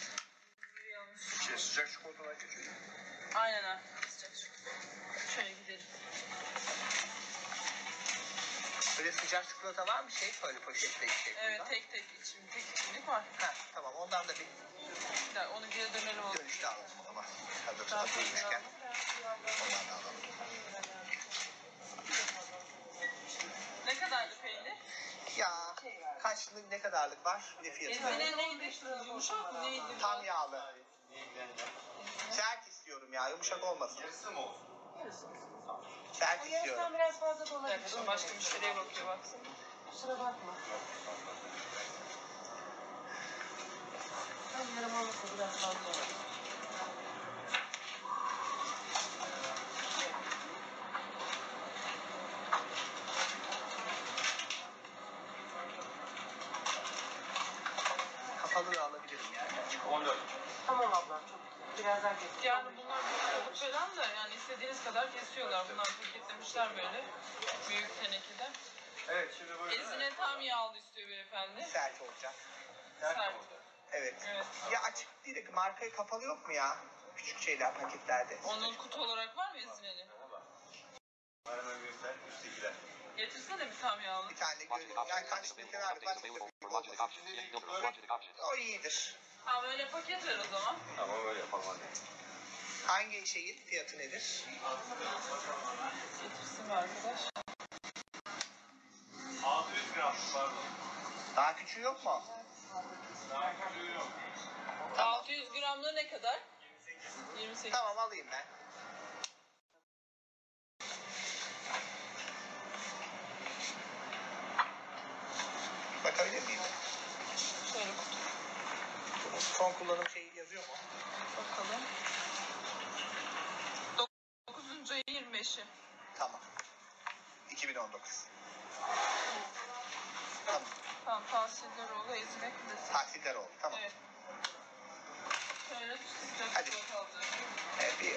Sıcak çikolatadan geçiyor. Aynen ha. Şöyle gidelim. Böyle sıcak çikolata var mı böyle poşetteki şey? Evet burada? tek içimlik var. Ha tamam ondan da bir Bir dakika onu geri dönelim o. dönüşte alalım o zaman. Hazır Daha durmuşken. Ondan da alalım. Ne kadardı peynir? Ya kaçlık ne kadarlık var? Bir de fiyatı var. Ezine neydi? Yumuşak mı neydi? Tam yağlı. Sert istiyor. istiyorum ya. Yumuşak olmasın. Yarısı mı olsun? Yarısı. Sert O istiyorum. yarısından biraz fazla da olabilir. Şimdi başka müşteriye bakıyor baksana. Kusura bakma. Ben yarım olmasa biraz fazla olur. Kapalı da alabilirim yani. 14. Tamam ablam çok güzel. Birazdan kes. Yani bunlar çok falan da yani istediğiniz kadar kesiyorlar. Bunlar paketlemişler böyle. Büyük tenekede. Evet şimdi böyle. Ezine tam yağlı istiyor beyefendi. Sert olacak. Sert. Evet. Evet. Ya açık değil de markayı kapalı yok mu ya? Küçük şeyler paketlerde. Onun kutu olarak var mı ezineli? Hemen göster. Üsttekiler. Getirsene bir tam yağlı. Bir tane görüyorum. Yani kaç metre var? Kaç metre büyük olmasın. O iyidir. Tamam öyle paket ver o zaman. Tamam öyle yapalım hadi. Hangi şeyin fiyatı nedir? Getirsin bir arkadaş. 600 gram pardon. Daha küçüğü yok mu? Daha küçüğü yok. 600 gramda ne kadar? 28. Tamam alayım ben. Bakabilir miyim? Şöyle kutu. Bunun son kullanım şeyi yazıyor mu? Bakalım. 9. ayı 25'i. Tamam. 2019. Tamam. Tamam tahsiller oldu. Ezine kıdası. Taksitler oldu. Tamam. Evet. Şöyle sıcak Hadi. çikolata alacağım. Evet, bir...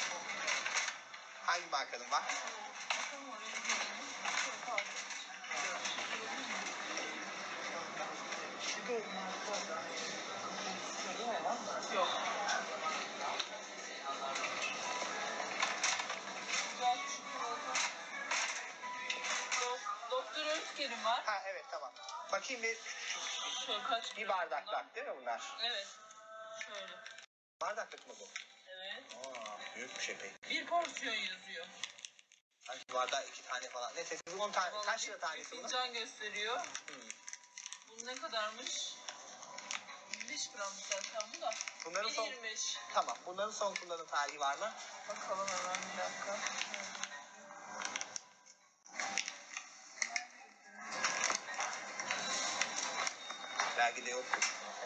Hangi markanın var? Bakalım oraya gidelim. Şöyle kaldı. Yok. Güzel çikolata. Doktor Özker'in var. Ha evet tamam. Bakayım bir Şöyle kaç bir gram bunlar? bardaklar değil mi bunlar? Evet. Şöyle. Bardaklık mı bu? Evet. Aa, büyük bir şey peki. Bir porsiyon yazıyor. Sanki bardağı 2 tane falan. Neyse siz 10 tane. Vallahi Kaç lira tanesi bir bunun? fincan gösteriyor. Hmm. Bu ne kadarmış? 25 gram zaten bu da. Bunların son... 1.25. Tamam. Bunların son kullanım tarihi var mı? Bakalım hemen bir dakika. Belki de yoktur.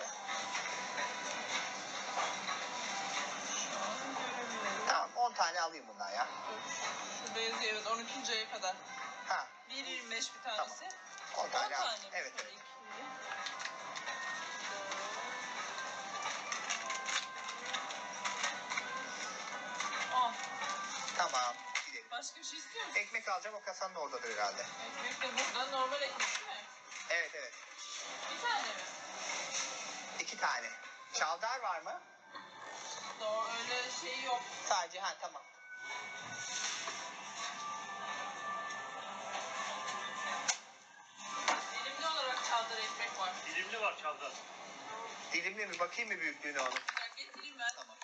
Tamam 10 tane alayım bundan ya. Şurada yazıyor evet 12. aya kadar. Ha 1.25 bir tanesi. 10 tane al. mi? Evet Şöyle evet. iki. Ah, Tamam. Gidelim. başka bir şey istiyor musun? Ekmek alacağım o kasanın oradadır herhalde. Ekmek de burada normal ekmek değil mi? Evet evet. Bir tane mi? 2 tane. Çavdar var mı? Doğru öyle şey yok. Sadece ha tamam. Dilimli olarak çavdar ekmek var. Dilimli var çavdar. Dilimli mi? Bakayım mı büyüklüğüne onu? Getireyim ben. Tamam.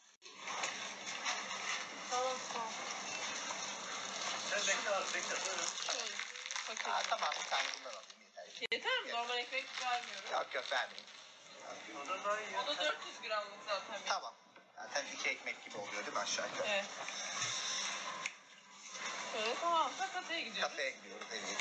Tamam tamam. Sen bekle abi bekle. Şöyle. Paket. Ha tamam bir tane bundan alayım yeter. Yeter mi? Normal ekmek vermiyorum. Yok yok vermeyin. O da daha iyi. O da 400 gramlık zaten. Tamam. Zaten 2 ekmek gibi oluyor değil mi aşağı yukarı? Evet. Şöyle tamam. Kafeye gidiyoruz. Kafeye gidiyoruz evet.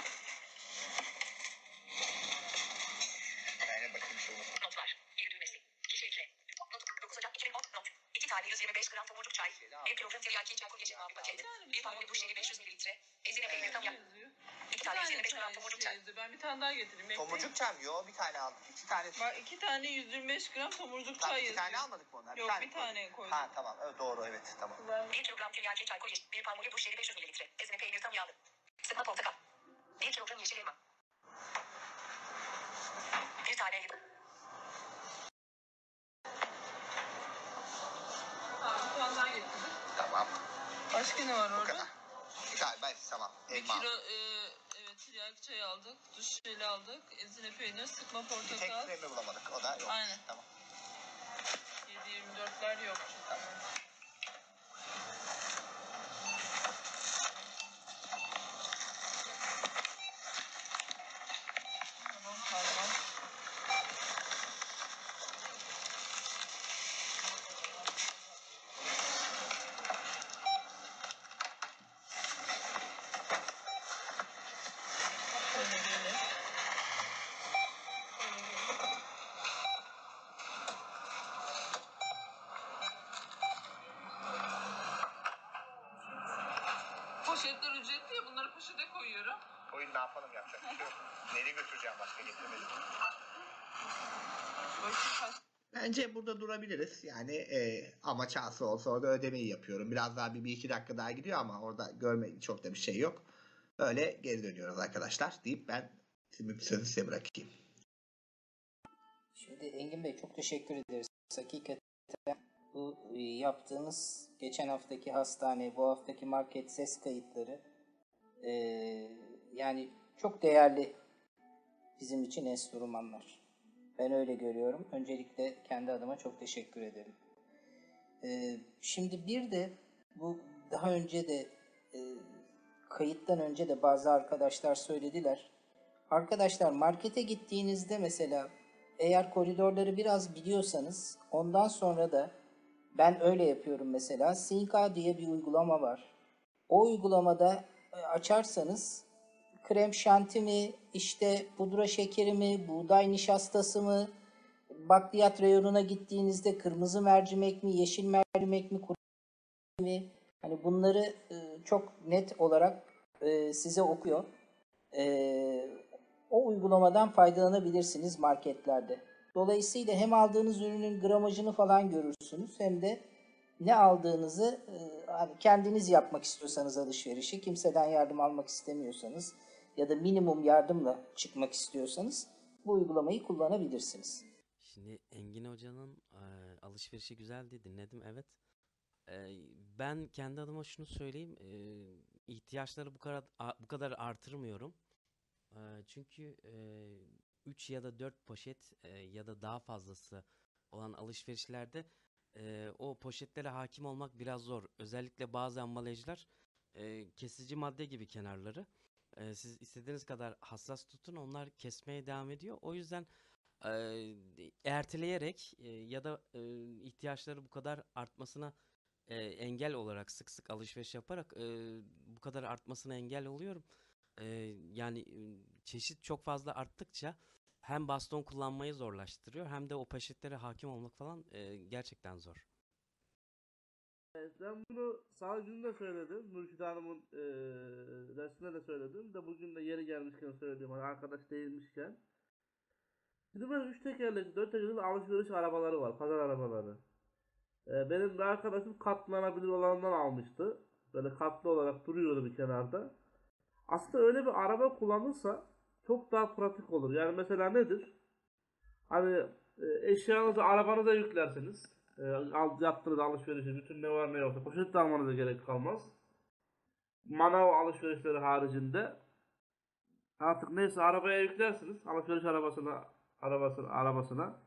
Ben de bakayım şunu. Notlar. Geri düğmesi. Kişi ekle. Not 9 Ocak 2010 not. 2 tane 125 gram tomurcuk çay. 1 kilogram tiryaki çaykur yeşil mavi paket. 1 paket duş jeli 500 mililitre. Ezine peynir tam yağ. 2 tane 125 gram tomurcuk çay. Ben bir tane daha getireyim. Bekleyin. Tomurcuk çay mı? Yo bir tane aldık. 2 tane. Bak 2 tane 125 gram tomurcuk Tamam, çay 2 yazıyor. tane almadık mı onlar? Yok bir koyduk. tane koydum. Ha tamam evet, doğru evet tamam. 1 kilogram tiryaki çaykur yeşil. 1 palmiye duş jeli 500 mililitre. Ezine peynir tam yağlı. Sıkma portakal. 1 kilogram yeşil elma. 1 tane limon. Tamam bir tane daha getirdim. Tamam. Başka ne var Bu orada? kadar. Galiba tamam. 1 Elma. kilo evet tiryaki çay aldık. Duş jeli aldık. Ezine peynir, sıkma Bir tek portakal. kremi bulamadık. O da yok. Aynen. Tamam. 7-24'ler yok çünkü. Tamam pardon. Poşetler ücretli ya, bunları poşete koyuyorum. Koyun ne yapalım, yapacak bir şey yok. Nereye götüreceğim, başka getirmedim. Bence burada durabiliriz. Yani amaç hasıl olsa orada ödemeyi yapıyorum. Biraz daha bir iki dakika daha gidiyor ama orada görme çok da bir şey yok. Öyle geri dönüyoruz arkadaşlar deyip ben sözü size bırakayım. Şimdi Engin Bey çok teşekkür ederiz. Hakikaten bu yaptığınız geçen haftaki hastane, bu haftaki market ses kayıtları yani çok değerli bizim için enstrümanlar. Ben öyle görüyorum. Öncelikle kendi adıma çok teşekkür ederim. Şimdi bir de bu daha önce de kayıttan önce de bazı arkadaşlar söylediler. Arkadaşlar markete gittiğinizde mesela eğer koridorları biraz biliyorsanız ondan sonra da ben öyle yapıyorum mesela. Sync diye bir uygulama var. O uygulamada açarsanız krem şanti mi, işte pudra şekeri mi, buğday nişastası mı, bakliyat reyonuna gittiğinizde kırmızı mercimek mi, yeşil mercimek mi, kuru mi? Hani bunları çok net olarak size okuyor. O uygulamadan faydalanabilirsiniz marketlerde. Dolayısıyla hem aldığınız ürünün gramajını falan görürsünüz hem de ne aldığınızı kendiniz yapmak istiyorsanız alışverişi, kimseden yardım almak istemiyorsanız ya da minimum yardımla çıkmak istiyorsanız bu uygulamayı kullanabilirsiniz. Şimdi Engin Hoca'nın alışverişi güzeldi, dinledim, evet. Ben kendi adıma şunu söyleyeyim, ihtiyaçları bu kadar artırmıyorum. Çünkü 3 ya da 4 poşet ya da daha fazlası olan alışverişlerde o poşetlere hakim olmak biraz zor. Özellikle bazı ambalajlar kesici madde gibi kenarları. Siz istediğiniz kadar hassas tutun, onlar kesmeye devam ediyor. O yüzden erteleyerek ya da ihtiyaçları bu kadar artmasına engel olarak sık sık alışveriş yaparak bu kadar artmasına engel oluyorum. Yani çeşit çok fazla arttıkça hem baston kullanmayı zorlaştırıyor hem de o poşetlere hakim olmak falan gerçekten zor. Ben bunu salı günü de söyledim. Nurşit Hanım'ın dersinde de söyledim. De bugün de yeri gelmişken söylediğim hani arkadaş değilmişken. Şimdi böyle 3 tekerlekli 4 tekerlekli alışveriş arabaları var. Pazar arabaları. Benim bir arkadaşım katlanabilir olanından almıştı. Böyle katlı olarak duruyordu bir kenarda. Aslında öyle bir araba kullanılsa çok daha pratik olur. Yani mesela nedir? Hani eşyanızı arabanıza yüklersiniz. Yaptığınız alışverişi, bütün ne var ne yoksa poşet de almanıza gerek kalmaz. Manav alışverişleri haricinde artık neyse arabaya yüklersiniz. Alışveriş arabasına.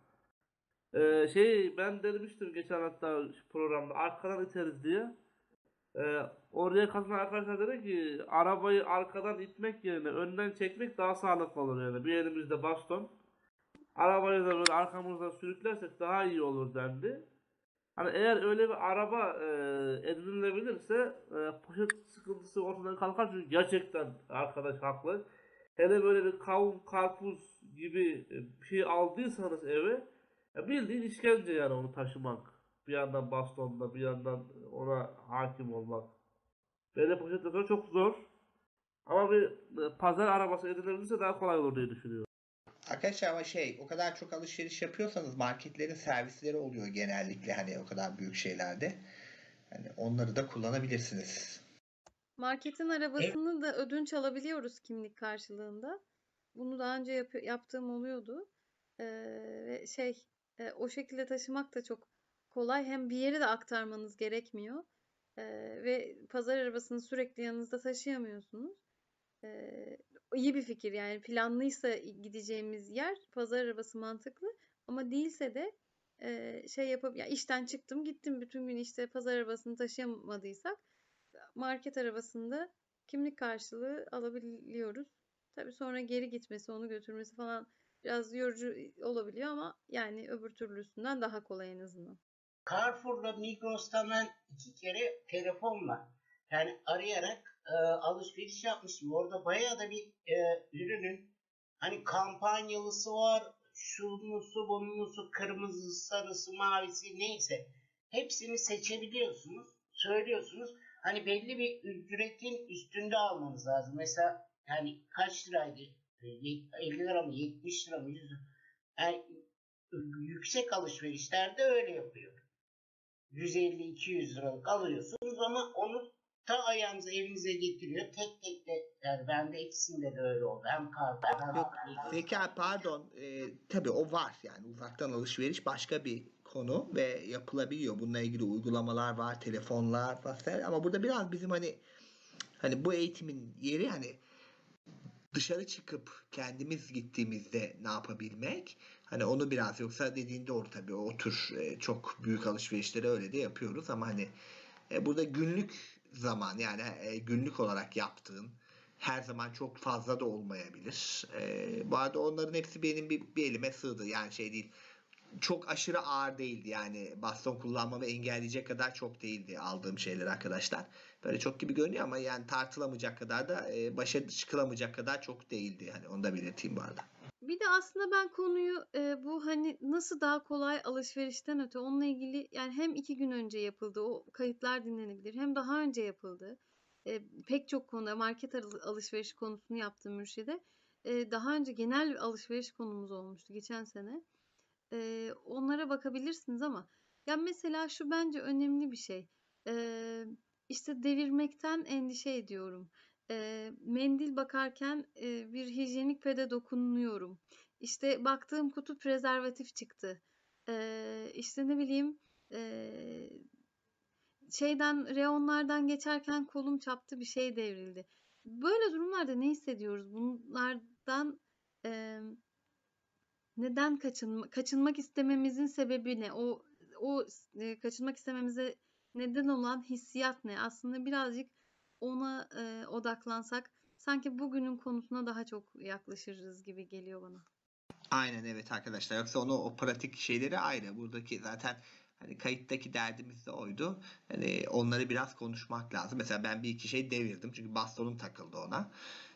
Ben demiştim geçen hatta programda arkadan iteriz diye. Oraya katılan arkadaşlar dedi ki arabayı arkadan itmek yerine önden çekmek daha sağlıklı olur yani. Bir elimizde baston. Arabayı da böyle arkamızdan sürüklersek daha iyi olur dendi. Hani eğer öyle bir araba edinilebilirse poşet sıkıntısı ortadan kalkar çünkü gerçekten arkadaş haklı. Hele böyle bir kavun, karpuz gibi bir şey aldıysanız eve bildiğin işkence yani onu taşımak. Bir yandan bastonla bir yandan ona hakim olmak. Böyle poşetle sonra çok zor. Ama bir pazar arabası edinebilirse daha kolay olur diye düşünüyorum. Arkadaşlar ama o kadar çok alışveriş yapıyorsanız marketlerin servisleri oluyor genellikle hani o kadar büyük şeylerde. Hani onları da kullanabilirsiniz. Marketin arabasını da ödünç alabiliyoruz kimlik karşılığında. Bunu daha önce yaptığım oluyordu. Ve o şekilde taşımak da çok kolay. Hem bir yere de aktarmanız gerekmiyor. Ve pazar arabasını sürekli yanınızda taşıyamıyorsunuz. İyi bir fikir yani planlıysa gideceğimiz yer pazar arabası mantıklı. Ama değilse de işten çıktım gittim bütün gün işte pazar arabasını taşıyamadıysak market arabasında kimlik karşılığı alabiliyoruz. Tabii sonra geri gitmesi, onu götürmesi falan biraz yorucu olabiliyor ama yani öbür türlüsünden daha kolay en azından. Carrefour'la Migros'ta ben 2 kere telefonla yani arayarak alışveriş yapmıştım. Orada bayağı da bir ürünün hani kampanyalısı var, şunusu, bunusu, kırmızısı, sarısı, mavisi neyse hepsini seçebiliyorsunuz, söylüyorsunuz. Hani belli bir ücretin üstünde almanız lazım. Mesela yani kaç liraydı? 50 lira mı, 70 lira mı, 100 lira? Yani yüksek alışverişlerde öyle yapıyor. 150-200 liralık alıyorsunuz ama onu ta ayağınıza evinize getiriyor. Tek tek de yani bende ikisinde de öyle oldu. Hem kargo hem Yok Zeki abi pardon. Tabii o var yani uzaktan alışveriş başka bir konu ve yapılabiliyor. Bununla ilgili uygulamalar var, telefonlar vesaire. Ama burada biraz bizim hani bu eğitimin yeri hani dışarı çıkıp kendimiz gittiğimizde ne yapabilmek? Hani onu biraz yoksa dediğin doğru tabii o tür çok büyük alışverişleri öyle de yapıyoruz ama hani burada günlük zaman yani günlük olarak yaptığın her zaman çok fazla da olmayabilir. Bu arada onların hepsi benim bir elime sığdı. Yani şey değil. Çok aşırı ağır değildi yani baston kullanmamı engelleyecek kadar çok değildi aldığım şeyler arkadaşlar. Böyle çok gibi görünüyor ama yani tartılamayacak kadar da başa çıkılamayacak kadar çok değildi. Hani onu da belirteyim bu arada. Bir de aslında ben konuyu bu hani nasıl daha kolay alışverişten öte onunla ilgili yani hem 2 gün önce yapıldı o kayıtlar dinlenebilir hem daha önce yapıldı. Pek çok konuda market alışveriş konusunu yaptım Mürşide. Daha önce genel bir alışveriş konumuz olmuştu geçen sene. Onlara bakabilirsiniz ama ya mesela şu bence önemli bir şey. İşte devirmekten endişe ediyorum. Mendil bakarken bir hijyenik pede dokunuyorum. İşte baktığım kutu prezervatif çıktı. İşte ne bileyim reyonlardan geçerken kolum çaptı bir şey devrildi. Böyle durumlarda ne hissediyoruz? Bunlardan neden kaçınmak istememizin sebebi ne? O kaçınmak istememize neden olan hissiyat ne? Aslında birazcık ona odaklansak sanki bugünün konusuna daha çok yaklaşırız gibi geliyor bana. Aynen evet arkadaşlar. Yoksa o pratik şeyleri ayrı. Buradaki zaten hani kayıttaki derdimiz de oydu. Hani onları biraz konuşmak lazım. Mesela ben bir iki şey devirdim. Çünkü bastonum takıldı ona.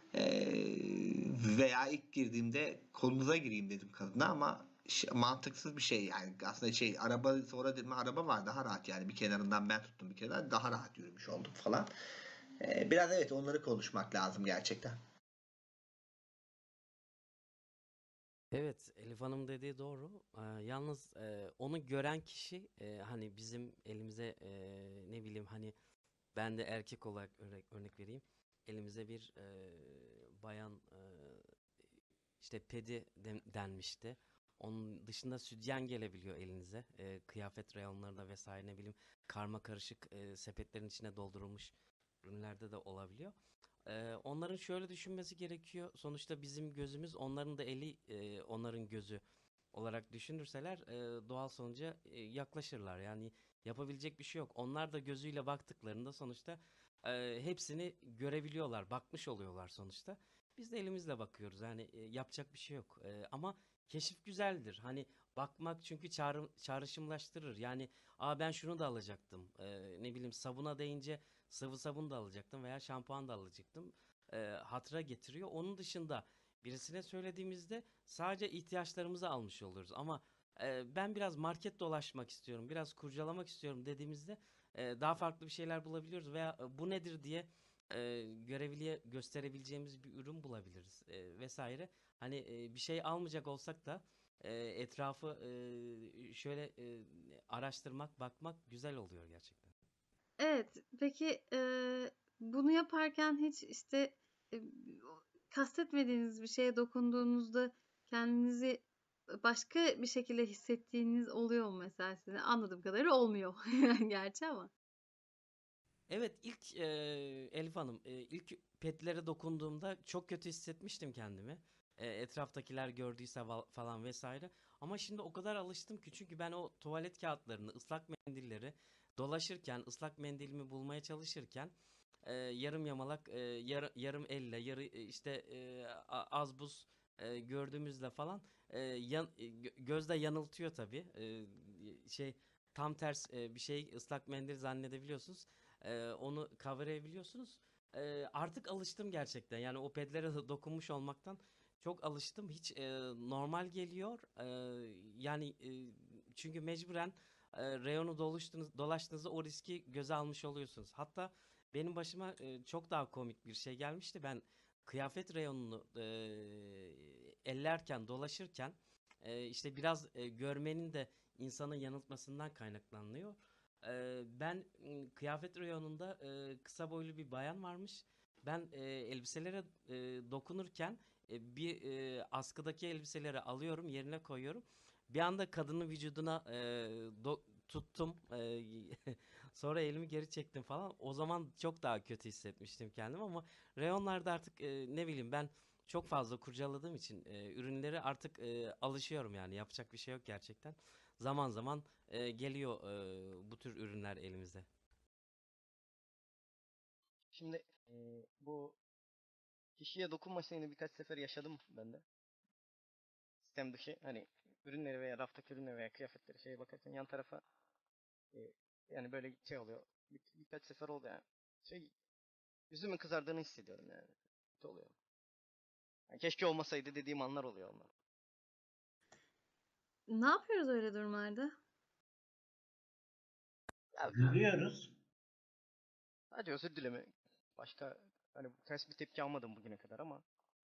Veya ilk girdiğimde kolunuza gireyim dedim kadına ama mantıksız bir şey yani aslında araba sonra dedim araba var daha rahat yani bir kenarından ben tuttum bir kenarından daha rahat yürümüş oldum falan. Biraz evet onları konuşmak lazım gerçekten. Evet, Elif Hanım dediği doğru. Yalnız onu gören kişi hani bizim elimize ne bileyim hani ben de erkek olarak örnek vereyim. Elimize bir bayan işte pedi denmişti. Onun dışında sütyen gelebiliyor elinize. Kıyafet reyonlarında vesaire ne bileyim karma karışık sepetlerin içine doldurulmuş ürünlerde de olabiliyor. Onların şöyle düşünmesi gerekiyor. Sonuçta bizim gözümüz onların da eli onların gözü olarak düşünürseler doğal sonuca yaklaşırlar. Yani yapabilecek bir şey yok. Onlar da gözüyle baktıklarında sonuçta hepsini görebiliyorlar. Bakmış oluyorlar sonuçta. Biz de elimizle bakıyoruz. Yani yapacak bir şey yok. Ama keşif güzeldir. Hani bakmak çünkü çağrışımlaştırır. Yani ben şunu da alacaktım. Ne bileyim sabuna değince sıvı sabun da alacaktım veya şampuan da alacaktım. Hatıra getiriyor. Onun dışında birisine söylediğimizde sadece ihtiyaçlarımızı almış oluyoruz. Ama ben biraz market dolaşmak istiyorum, biraz kurcalamak istiyorum dediğimizde daha farklı bir şeyler bulabiliyoruz veya bu nedir diye görevliye gösterebileceğimiz bir ürün bulabiliriz vesaire. Hani bir şey almayacak olsak da etrafı şöyle araştırmak, bakmak güzel oluyor gerçekten. Evet, peki bunu yaparken hiç işte e, kastetmediğiniz bir şeye dokunduğunuzda kendinizi başka bir şekilde hissettiğiniz oluyor mu mesela sizin? Anladığım kadarıyla olmuyor gerçi ama. Evet ilk Elif Hanım ilk petlere dokunduğumda çok kötü hissetmiştim kendimi. Etraftakiler gördüyse falan vesaire. Ama şimdi o kadar alıştım ki çünkü ben o tuvalet kağıtlarını, ıslak mendilleri dolaşırken, ıslak mendilimi bulmaya çalışırken yarım yamalak, yarım elle, yarı işte az buz gördüğümüzle falan gözde yanıltıyor tabii. Tam ters bir şey ıslak mendil zannedebiliyorsunuz. Onu kavrayabiliyorsunuz. Artık alıştım gerçekten. Yani o pedlere dokunmuş olmaktan çok alıştım. Hiç normal geliyor. Yani çünkü mecburen reyonu dolaştığınızda o riski göze almış oluyorsunuz. Hatta benim başıma çok daha komik bir şey gelmişti. Ben kıyafet reyonunu ellerken, dolaşırken işte biraz görmenin de insanın yanıltmasından kaynaklanıyor. Ben kıyafet reyonunda kısa boylu bir bayan varmış. Ben elbiselere dokunurken bir askıdaki elbiseleri alıyorum, yerine koyuyorum. Bir anda kadının vücuduna tuttum. Sonra elimi geri çektim falan. O zaman çok daha kötü hissetmiştim kendimi ama reyonlarda artık ne bileyim ben çok fazla kurcaladığım için ürünleri artık alışıyorum yani yapacak bir şey yok gerçekten. Zaman zaman geliyor bu tür ürünler elimize. Şimdi bu kişiye dokunma şeyini birkaç sefer yaşadım ben de. Sistem dışı hani ürünleri veya raftaki ürünleri veya kıyafetleri şeye bakarken yan tarafa e, yani böyle şey oluyor. Birkaç sefer oldu yani. Şey yüzümün kızardığını hissediyorum yani. Kötü oluyor. Yani keşke olmasaydı dediğim anlar oluyor onlar. Ne yapıyoruz öyle durumlarda? Ya, Gülüyoruz. hadi özür dileme. Başka hani ters bir tepki almadım bugüne kadar ama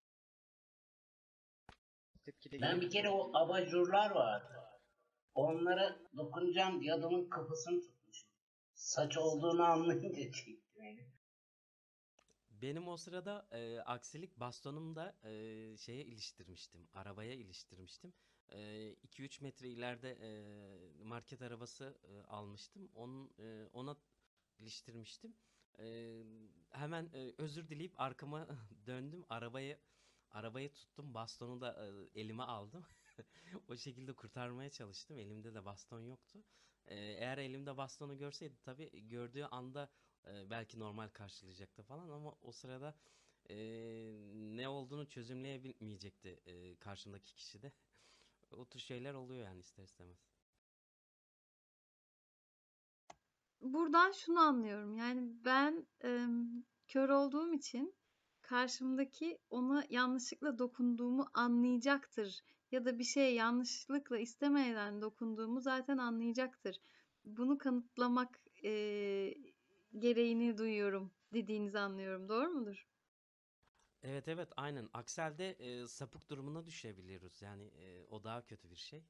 tepki de Ben bir kere o abajurlar vardı. Onlara dokunacağım diye adamın kafasını tutmuşum. Saç olduğunu anlayınca çektim eli. Benim o sırada aksilik bastonumda şeye iliştirmiştim. Arabaya iliştirmiştim. 2-3 metre ileride market arabası almıştım. Ona iliştirmiştim. Hemen özür dileyip arkama döndüm. Arabayı tuttum. Bastonu da elime aldım. O şekilde kurtarmaya çalıştım. Elimde de baston yoktu. Eğer elimde bastonu görseydi tabii gördüğü anda belki normal karşılayacaktı falan ama o sırada ne olduğunu çözümleyemeyecekti karşımdaki kişi de. O tür şeyler oluyor yani ister istemez. Buradan şunu anlıyorum. Yani ben kör olduğum için karşımdaki ona yanlışlıkla dokunduğumu anlayacaktır. Ya da bir şeye yanlışlıkla istemeden dokunduğumu zaten anlayacaktır. Bunu kanıtlamak gereğini duyuyorum dediğinizi anlıyorum. Doğru mudur? Evet evet aynen. Akselde sapık durumuna düşebiliyoruz. Yani o daha kötü bir şey.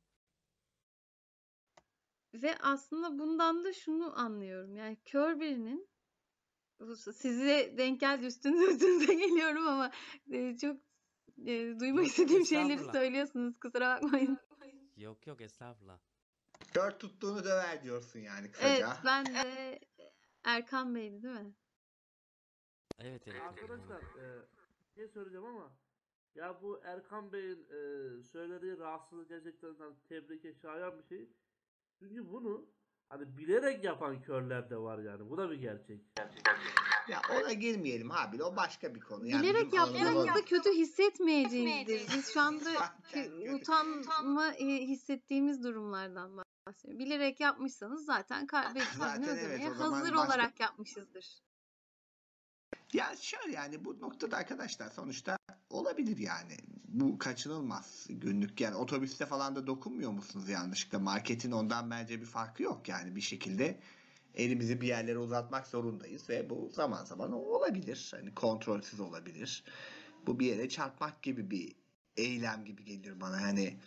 Ve aslında bundan da şunu anlıyorum. Yani kör birinin size denk geldi üstünüze geliyorum ama çok duymak Yok yok istediğim şeyleri estağfurullah. söylüyorsunuz. Kusura bakmayın. Yok yok estağfurullah. Kör tuttuğunu döver diyorsun yani Evet, kısaca. ben de Erkan Bey'di değil mi? Evet evet. Arkadaşlar bir şey söyleyeceğim ama ya bu Erkan Bey'in söylediği rahatsızlık gerçekten tebrike şayan bir şey. Çünkü bunu hani bilerek yapan körler de var yani. Bu da bir gerçek. Ya ona girmeyelim abi. O başka bir konu. Yani Bilerek bizim alanımız o yaptığımızda değil. kötü hissetmeyeceğizdir. Biz şu anda Zaten kötü. utanma hissettiğimiz durumlardan bahsediyorum. Bilerek yapmışsanız zaten bedelini Zaten evet ödemeye o zaman hazır başka. olarak yapmışızdır. Ya şöyle yani bu noktada arkadaşlar sonuçta olabilir yani. Bu kaçınılmaz günlük yani otobüste falan da dokunmuyor musunuz yanlışlıkla? Marketin ondan bence bir farkı yok yani bir şekilde elimizi bir yerlere uzatmak zorundayız ve bu zaman zaman olabilir. Hani kontrolsüz olabilir. Bu bir yere çarpmak gibi bir eylem gibi gelir bana. Hani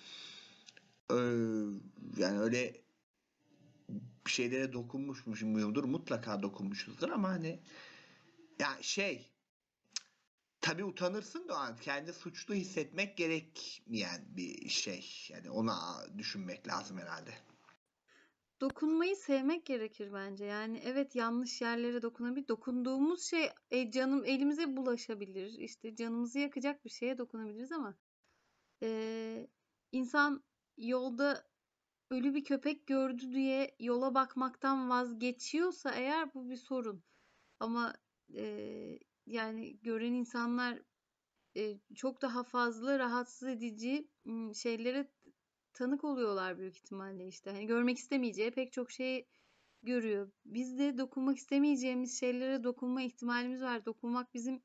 yani öyle bir şeylere dokunmuşumdur mutlaka dokunmuşuzdur ama hani ya tabii utanırsın da o an kendi suçlu hissetmek gerekmeyen bir şey. Yani ona düşünmek lazım herhalde. Dokunmayı sevmek gerekir bence. Yani evet yanlış yerlere dokunabilir. Dokunduğumuz şey canım elimize bulaşabilir. İşte canımızı yakacak bir şeye dokunabiliriz ama insan yolda ölü bir köpek gördü diye yola bakmaktan vazgeçiyorsa eğer bu bir sorun. Ama yani gören insanlar çok daha fazla rahatsız edici şeylere tanık oluyorlar büyük ihtimalle işte. Hani görmek istemeyeceği pek çok şey görüyor. Biz de dokunmak istemeyeceğimiz şeylere dokunma ihtimalimiz var. Dokunmak bizim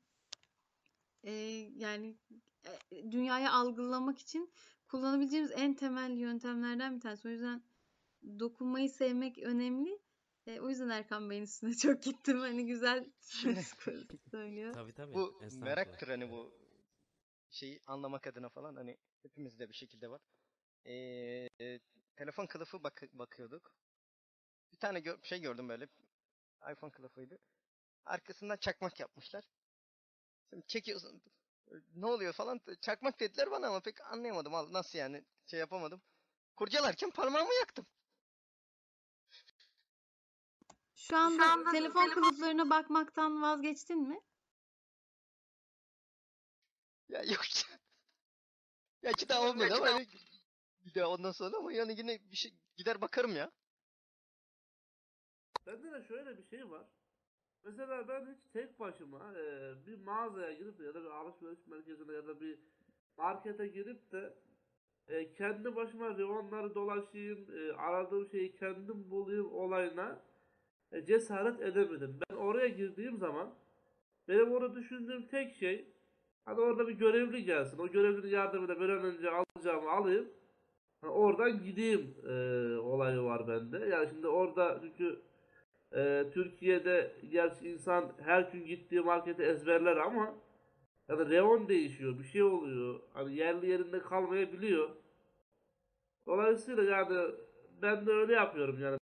yani dünyayı algılamak için kullanabileceğimiz en temel yöntemlerden bir tanesi. O yüzden dokunmayı sevmek önemli. O yüzden Erkan Bey'in üstüne çok gittim. Hani güzel Şimdi söylüyor. Tabii tabii. bu Estağfurullah. meraktır hani Evet. bu şeyi anlamak adına falan hani hepimizde bir şekilde var. Telefon kılıfı bakıyorduk. Bir tane şey gördüm böyle. iPhone kılıfıydı. Arkasından çakmak yapmışlar. Şimdi çekiyorsun. Ne oluyor falan. Çakmak dediler bana ama pek anlayamadım. Nasıl yani? Şey yapamadım. Kurcalarken parmağımı yaktım. Şu anda telefon kılıflarına bakmaktan vazgeçtin mi? Ya yok ya. Ya ki daha olmadı ama hani bir daha ondan sonra ama yani yine bir şey gider bakarım ya. Bende de şöyle bir şey var. Mesela ben hiç tek başıma bir mağazaya girip ya da bir alışveriş merkezine ya da bir markete girip de kendi başıma reyonları dolaşayım, aradığım şeyi kendim bulayım olayına cesaret edemedim. Ben oraya girdiğim zaman benim orada düşündüğüm tek şey hadi orada bir görevli gelsin. O görevlinin yardımıyla bir an önce alacağımı alayım. Oradan gideyim olayı var bende. Yani şimdi orada çünkü Türkiye'de gerçi insan her gün gittiği marketi ezberler ama yani reyon değişiyor, bir şey oluyor. Hani yerli yerinde kalmayabiliyor. Dolayısıyla yani ben de öyle yapıyorum yani.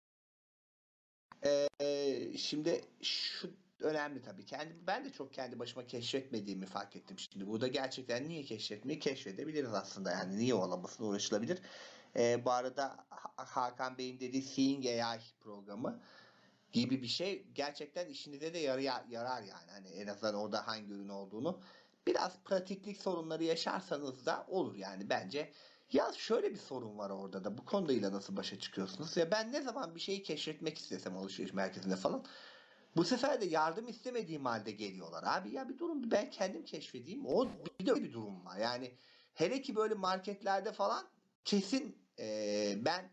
Şimdi şu önemli tabii. Ben de çok kendi başıma keşfetmediğimi fark ettim şimdi. Burada gerçekten niye keşfedebiliriz aslında yani niye olamasına uğraşılabilir. Bu arada Hakan Bey'in dediği Seeing AI programı gibi bir şey gerçekten işinize de yarar yani. Hani en azından orada hangi ürün olduğunu. Biraz pratiklik sorunları yaşarsanız da olur yani bence. Ya şöyle bir sorun var orada da. Bu konuyla nasıl başa çıkıyorsunuz? Ya ben ne zaman bir şeyi keşfetmek istesem alışveriş merkezinde falan bu sefer de yardım istemediğim halde geliyorlar. Abi ya bir durun ben kendim keşfedeyim. O bir de bir durum var. Yani hele ki böyle marketlerde falan kesin ben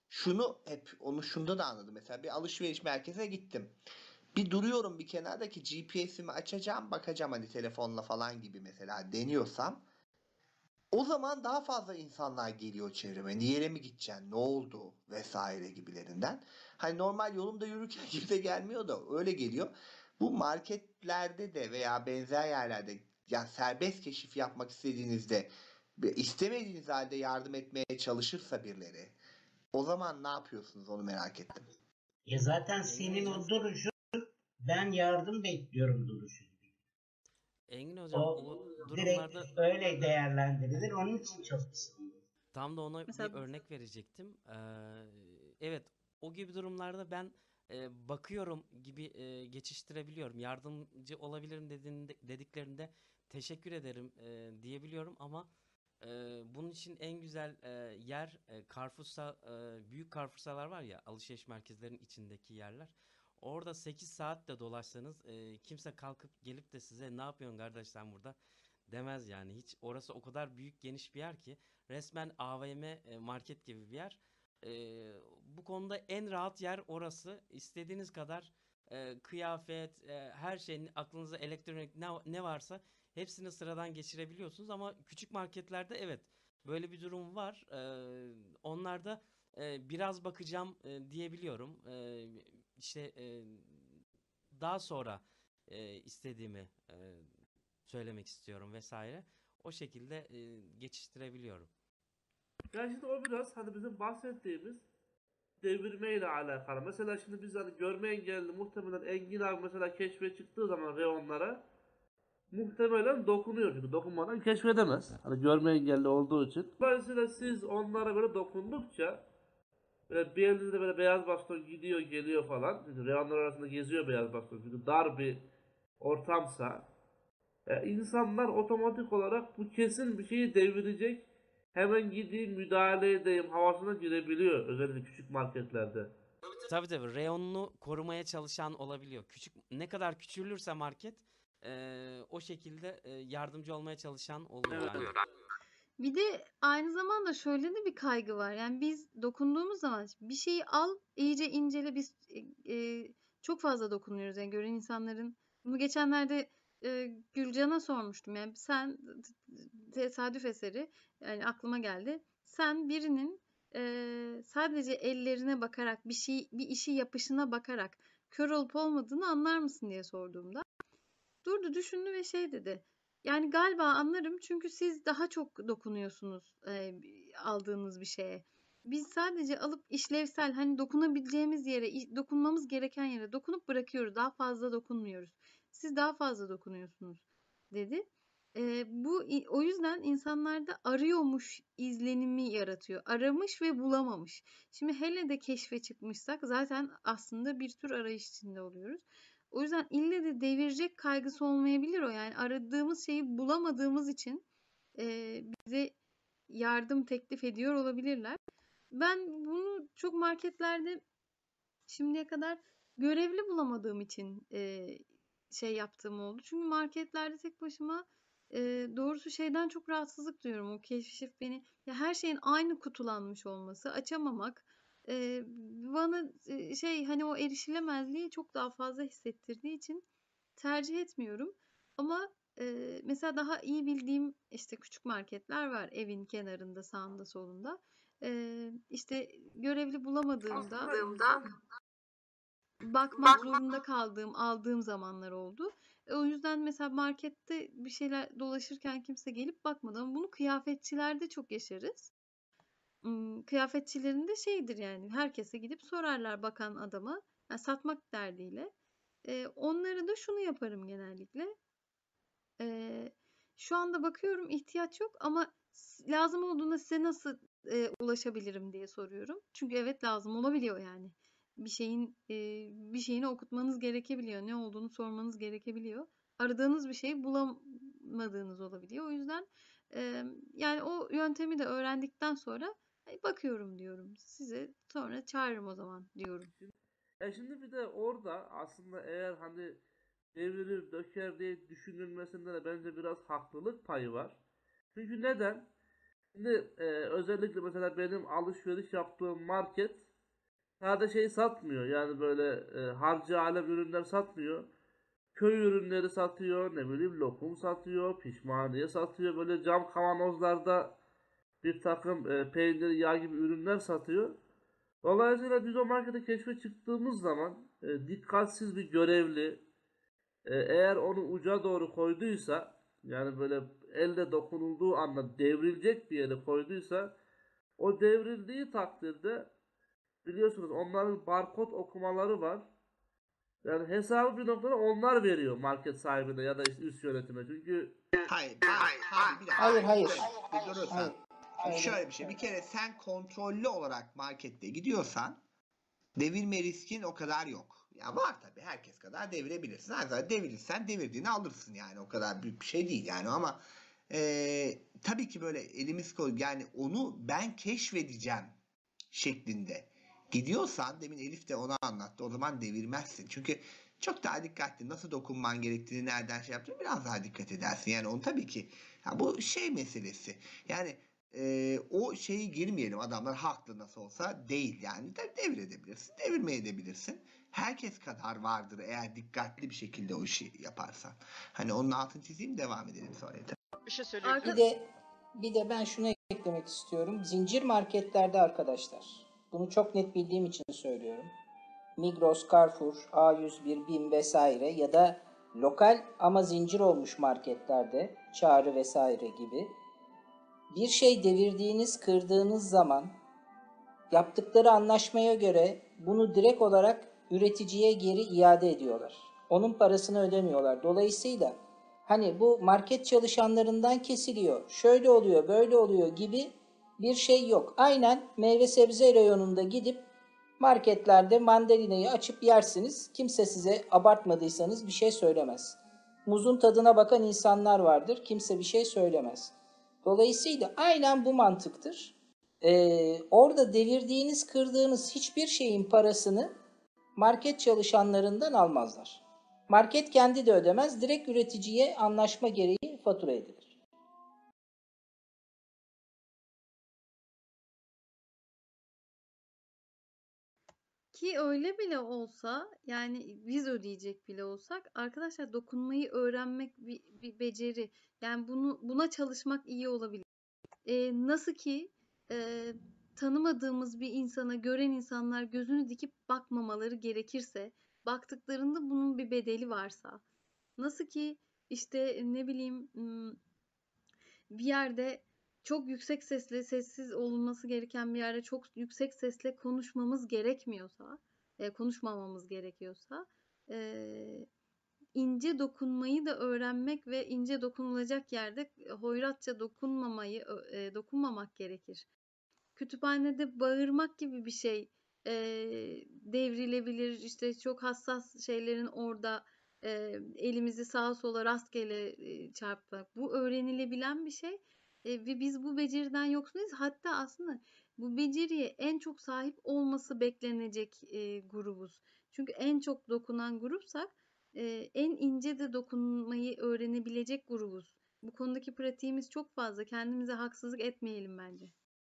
şunda da anladım. Mesela bir alışveriş merkezine gittim. Bir duruyorum bir kenarda ki GPS'imi açacağım bakacağım hani telefonla falan gibi mesela deniyorsam o zaman daha fazla insanlar geliyor çevreme. Niye mi gideceksin? Ne oldu? Vesaire gibilerinden. Hani normal yolumda yürürken kimse gelmiyor da öyle geliyor. Bu marketlerde de veya benzer yerlerde yani serbest keşif yapmak istediğinizde istemediğiniz halde yardım etmeye çalışırsa birileri o zaman ne yapıyorsunuz onu merak ettim. Ya zaten Engin senin hocam, o duruşun ben yardım bekliyorum duruşu. Engin hocam O o direkt durumlarda öyle değerlendirilir. Onun için çok sinirli. tam da ona bir Mesela örnek verecektim. Evet, o gibi durumlarda ben bakıyorum gibi geçiştirebiliyorum. Yardımcı olabilirim dediklerinde teşekkür ederim diyebiliyorum ama bunun için en güzel yer Carrefour'sa büyük Carrefour'salar var ya alışveriş merkezlerinin içindeki yerler. Orada 8 saat de dolaşsanız kimse kalkıp gelip de size ne yapıyorsun kardeş sen burada demez yani. Hiç orası o kadar büyük geniş bir yer ki resmen AVM market gibi bir yer. E, Bu konuda en rahat yer orası. İstediğiniz kadar kıyafet, her şeyin aklınıza elektronik ne varsa hepsini sıradan geçirebiliyorsunuz ama küçük marketlerde evet böyle bir durum var. Onlarda biraz bakacağım diyebiliyorum. İşte daha sonra istediğimi söylemek istiyorum vesaire. O şekilde geçiştirebiliyorum. Yani şimdi o biraz hani bizim bahsettiğimiz devirme ile alakalı. Mesela şimdi biz hani görme engelli muhtemelen Engin abi mesela keşfe çıktığı zaman reyonlara muhtemelen dokunuyor çünkü dokunmadan keşfedemez. Hani görme engelli olduğu için. Dolayısıyla siz onlara böyle dokundukça böyle bir elinizde böyle beyaz baston gidiyor geliyor falan. Çünkü reyonlar arasında geziyor beyaz baston. Çünkü dar bir ortamsa insanlar otomatik olarak bu kesin bir şeyi devirecek. Hemen gideyim müdahale edeyim havasına girebiliyor özellikle küçük marketlerde. Tabii tabii reyonunu korumaya çalışan olabiliyor. Ne kadar küçülürse market o şekilde yardımcı olmaya çalışan oluyor Evet. aynen. bir de aynı zamanda şöyle de bir kaygı var. Yani biz dokunduğumuz zaman bir şeyi al, iyice incele. Biz çok fazla dokunuyoruz. Yani gören insanların. Bunu geçenlerde Gülcan'a sormuştum. Yani sen tesadüf eseri yani aklıma geldi. Sen birinin sadece ellerine bakarak bir işi yapışına bakarak kör olup olmadığını anlar mısın diye sorduğumda durdu, düşündü ve şey dedi. Yani galiba anlarım çünkü siz daha çok dokunuyorsunuz aldığınız bir şeye. Biz sadece alıp işlevsel hani dokunabileceğimiz yere, dokunmamız gereken yere dokunup bırakıyoruz. Daha fazla dokunmuyoruz. Siz daha fazla dokunuyorsunuz dedi. O yüzden insanlarda arıyormuş izlenimi yaratıyor. Aramış ve bulamamış. Şimdi hele de keşfe çıkmışsak zaten aslında bir tür arayış içinde oluyoruz. O yüzden ille de devirecek kaygısı olmayabilir o. Yani aradığımız şeyi bulamadığımız için bize yardım teklif ediyor olabilirler. Ben bunu çok marketlerde şimdiye kadar görevli bulamadığım için şey yaptığım oldu. Çünkü marketlerde tek başıma doğrusu şeyden çok rahatsızlık duyuyorum. O keşif beni ya her şeyin aynı kutulanmış olması, açamamak bana şey hani o erişilemezliği çok daha fazla hissettirdiği için tercih etmiyorum. Ama mesela daha iyi bildiğim işte küçük marketler var evin kenarında, sağında, solunda. İşte görevli bulamadığımda bakmak zorunda kaldığım, aldığım zamanlar oldu. O yüzden mesela markette bir şeyler dolaşırken kimse gelip bakmadı. Ama bunu kıyafetçilerde çok yaşarız. Kıyafetçilerin de şeydir yani herkese gidip sorarlar bakan adama. Yani satmak derdiyle. Onlara da şunu yaparım genellikle. Şu anda bakıyorum ihtiyaç yok ama lazım olduğunda size nasıl ulaşabilirim diye soruyorum. Çünkü evet lazım olabiliyor yani. Bir şeyini okutmanız gerekebiliyor. Ne olduğunu sormanız gerekebiliyor. Aradığınız bir şeyi bulamadığınız olabiliyor. O yüzden yani o yöntemi de öğrendikten sonra bakıyorum diyorum. Size sonra çağırırım o zaman diyorum. Şimdi bir de orada aslında eğer hani devirir döker diye düşünülmesinde de bence biraz haklılık payı var. Çünkü neden? Şimdi özellikle mesela benim alışveriş yaptığım market sadece şey satmıyor. Yani böyle harcı alem ürünler satmıyor. Köy ürünleri satıyor, ne bileyim lokum satıyor, pişmaniye satıyor. Böyle cam kavanozlarda bir takım peynir, yağ gibi ürünler satıyor. Dolayısıyla biz o markete keşfe çıktığımız zaman dikkatsiz bir görevli eğer onu uca doğru koyduysa yani böyle elde dokunulduğu anda devrilecek bir yere koyduysa o devrildiği takdirde biliyorsunuz onların barkod okumaları var. Yani hesabı bir noktada onlar veriyor market sahibine ya da işte üst yönetime. Çünkü Hayır, bir dakika. Hayır. Bir durursan. Hayır. Şimdi şöyle bir şey. Bir kere sen kontrollü olarak markette gidiyorsan devirme riskin o kadar yok. Ya var tabii herkes kadar devirebilirsin. Zaten devirirsen devirdiğini alırsın yani. O kadar büyük bir şey değil yani ama tabii ki böyle elimiz koy yani onu ben keşfedeceğim şeklinde gidiyorsan demin Elif de onu anlattı. O zaman devirmezsin. Çünkü çok daha dikkatli nasıl dokunman gerektiğini nereden şey yaptığını biraz daha dikkat edersin. Yani onu tabii ki bu şey meselesi. Yani o şeyi girmeyelim. Adamlar haklı nasıl olsa değil yani. Devirebilirsin, devirmeyebilirsin. Herkes kadar vardır eğer dikkatli bir şekilde o işi yaparsan. Hani onun altını çizeyim devam edelim sonra. Bir şey söyleyeyim. Bir de ben şunu eklemek istiyorum. Zincir marketlerde arkadaşlar, bunu çok net bildiğim için söylüyorum. Migros, Carrefour, A101, BİM vesaire ya da lokal ama zincir olmuş marketlerde, Çağrı vesaire gibi bir şey devirdiğiniz, kırdığınız zaman yaptıkları anlaşmaya göre bunu direkt olarak üreticiye geri iade ediyorlar. Onun parasını ödemiyorlar. Dolayısıyla hani bu market çalışanlarından kesiliyor, şöyle oluyor, böyle oluyor gibi bir şey yok. Aynen meyve sebze reyonunda gidip marketlerde mandalinayı açıp yersiniz. Kimse size abartmadıysanız bir şey söylemez. Muzun tadına bakan insanlar vardır. Kimse bir şey söylemez. Dolayısıyla aynen bu mantıktır. Orada devirdiğiniz, kırdığınız hiçbir şeyin parasını market çalışanlarından almazlar. Market kendi de ödemez, direkt üreticiye anlaşma gereği fatura edilir. Ki öyle bile olsa yani biz ödeyecek bile olsak arkadaşlar dokunmayı öğrenmek bir beceri. Yani buna çalışmak iyi olabilir. Nasıl ki tanımadığımız bir insana gören insanlar gözünü dikip bakmamaları gerekirse, baktıklarında bunun bir bedeli varsa, nasıl ki işte ne bileyim bir yerde çok yüksek sesle, sessiz olunması gereken bir yerde çok yüksek sesle konuşmamız gerekmiyorsa, konuşmamamız gerekiyorsa, ince dokunmayı da öğrenmek ve ince dokunulacak yerde hoyratça dokunmamak gerekir. Kütüphanede bağırmak gibi bir şey devrilebilir. İşte çok hassas şeylerin orada elimizi sağa sola rastgele çarpmak. Bu öğrenilebilen bir şey ve biz bu beceriden yoksunuz. Hatta aslında bu beceriye en çok sahip olması beklenecek grubuz. Çünkü en çok dokunan grupsak en ince de dokunmayı öğrenebilecek grubuz. Bu konudaki pratiğimiz çok fazla. Kendimize haksızlık etmeyelim bence.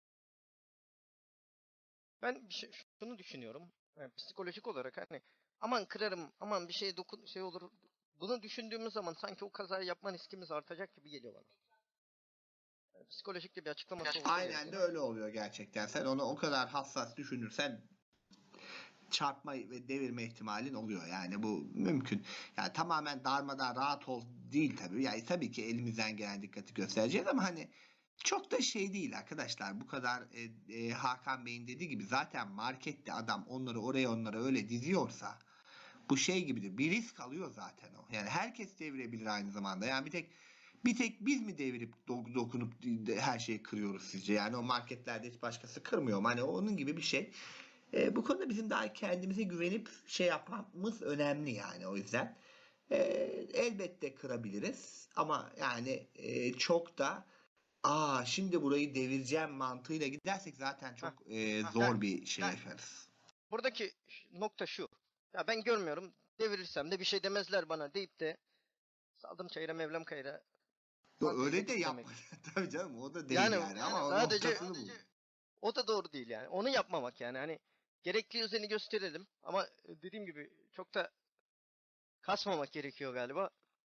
Ben şunu düşünüyorum. Yani psikolojik olarak hani aman kırarım, aman bir şeye şey olur. Bunu düşündüğümüz zaman sanki o kazayı yapma riskimiz artacak gibi geliyor bana. Yani psikolojik de bir açıklaması olsa Aynen gerek de ya. öyle oluyor gerçekten. Sen onu o kadar hassas düşünürsen çarpma ve devirme ihtimalin oluyor. Yani bu mümkün. Yani tamamen darmadan rahat ol değil tabii. Yani tabii ki elimizden gelen dikkati göstereceğiz ama hani çok da şey değil arkadaşlar. Bu kadar Hakan Bey'in dediği gibi zaten markette adam onları oraya onlara öyle diziyorsa bu şey gibidir. Bir risk alıyor zaten o. Yani herkes devirebilir aynı zamanda. Yani bir tek biz mi devirip dokunup her şeyi kırıyoruz sizce? Yani o marketlerde hiç başkası kırmıyor mu? Hani onun gibi bir şey. Bu konuda bizim daha kendimize güvenip şey yapmamız önemli yani o yüzden. Elbette kırabiliriz ama yani çok da şimdi burayı devireceğim mantığıyla gidersek zaten çok zor bir şey yaşarız. Buradaki nokta şu. Ya ben görmüyorum. Devirirsem de bir şey demezler bana deyip de saldım çayıra mevlam kayıra. Öyle de yapma. Tabii canım o da değil yani ama o sadece noktasını bul. o da doğru değil yani. Onu yapmamak yani. Hani gerekli özeni gösterelim ama dediğim gibi çok da kasmamak gerekiyor galiba.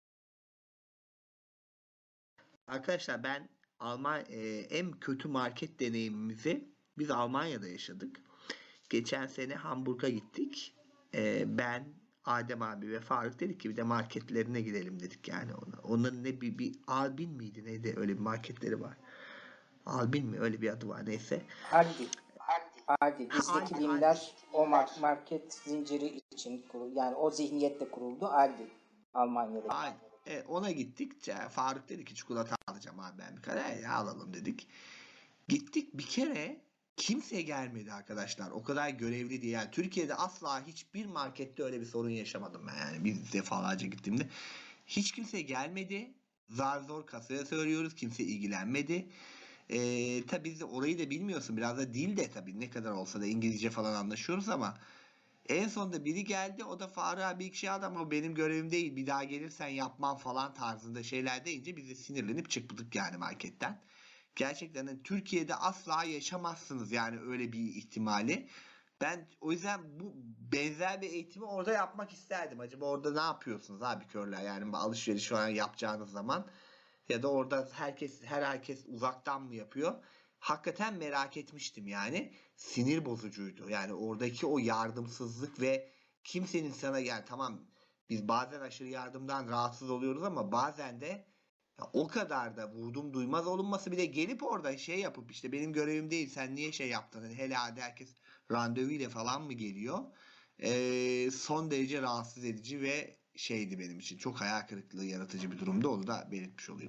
Arkadaşlar ben en kötü market deneyimimizi biz Almanya'da yaşadık. Geçen sene Hamburg'a gittik. Ben, Adem abi ve Faruk dedik ki bir de marketlerine gidelim dedik yani ona. Onların ne bir Albin miydi neydi öyle bir marketleri var. Albin mi öyle bir adı var neyse. Aldi. Bizdeki BİM'ler o market zinciri için kuruldu. Yani o zihniyetle kuruldu. Aldi. Almanya'da. Ona gittik. Faruk dedi ki çikolata alacağım abi ben bir kere. Alalım dedik. Gittik bir kere kimse gelmedi arkadaşlar. O kadar görevli değil. Yani Türkiye'de asla hiçbir markette öyle bir sorun yaşamadım ben. Yani biz defalarca gittiğimde. Hiç kimse gelmedi. Zar zor kasaya söylüyoruz. Kimse ilgilenmedi. Tabii biz de orayı da bilmiyorsun. Biraz da dil de tabii ne kadar olsa da İngilizce falan anlaşıyoruz ama en sonunda biri geldi. O da Faruk abi bir şey aldı ama benim görevim değil. Bir daha gelirsen yapmam falan tarzında şeyler deyince biz de sinirlenip çıktık yani marketten. Gerçekten hani Türkiye'de asla yaşamazsınız yani öyle bir ihtimali. Ben o yüzden bu benzer bir eğitimi orada yapmak isterdim. Acaba orada ne yapıyorsunuz abi körler yani alışveriş falan yapacağınız zaman ya da orada herkes uzaktan mı yapıyor? Hakikaten merak etmiştim yani. Sinir bozucuydu. Yani oradaki o yardımsızlık ve kimsenin sana yani tamam biz bazen aşırı yardımdan rahatsız oluyoruz ama bazen de ya o kadar da vurdum duymaz olunması bir de gelip orada şey yapıp işte benim görevim değil sen niye şey yaptın? Yani hele herkes randevuyla falan mı geliyor? Son derece rahatsız edici ve şeydi benim için. Çok hayal kırıklığı yaratıcı bir durumda onu da belirtmiş olayım.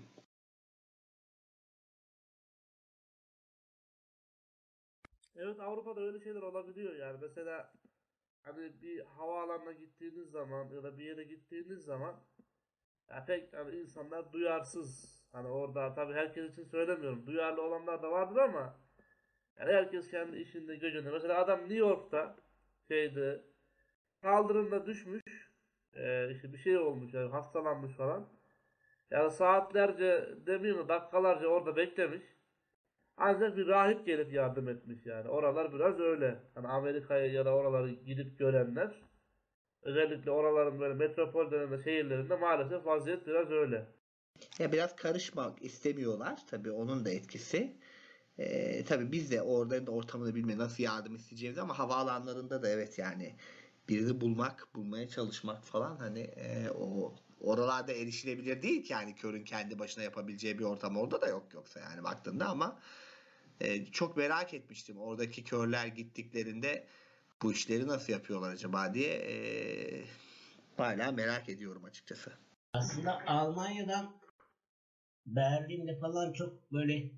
Evet, Avrupa'da öyle şeyler olabiliyor yani. Mesela hani bir havaalanına gittiğiniz zaman ya da bir yere gittiğiniz zaman ya pek hani insanlar duyarsız. Hani orada tabii herkes için söylemiyorum. Duyarlı olanlar da vardır ama yani herkes kendi işinde gücünde. Mesela adam New York'ta kaldırımda düşmüş. İşte bir şey olmuş yani hastalanmış falan. Yani saatlerce demeyeyim mi dakikalarca orada beklemiş. Ancak bir rahip gelip yardım etmiş yani. Oralar biraz öyle. Hani Amerika'ya ya da oraları gidip görenler özellikle oraların böyle metropol döneminde şehirlerinde maalesef vaziyet biraz öyle. Ya biraz karışmak istemiyorlar tabii onun da etkisi. Tabii biz de orada ortamını bilme nasıl yardım isteyeceğimiz ama havaalanlarında da evet yani birini bulmaya çalışmak falan hani o oralarda erişilebilir değil ki yani körün kendi başına yapabileceği bir ortam orada da yok yoksa yani baktığında ama çok merak etmiştim oradaki körler gittiklerinde bu işleri nasıl yapıyorlar acaba diye hala merak ediyorum açıkçası. Aslında Almanya'dan Berlin'de falan çok böyle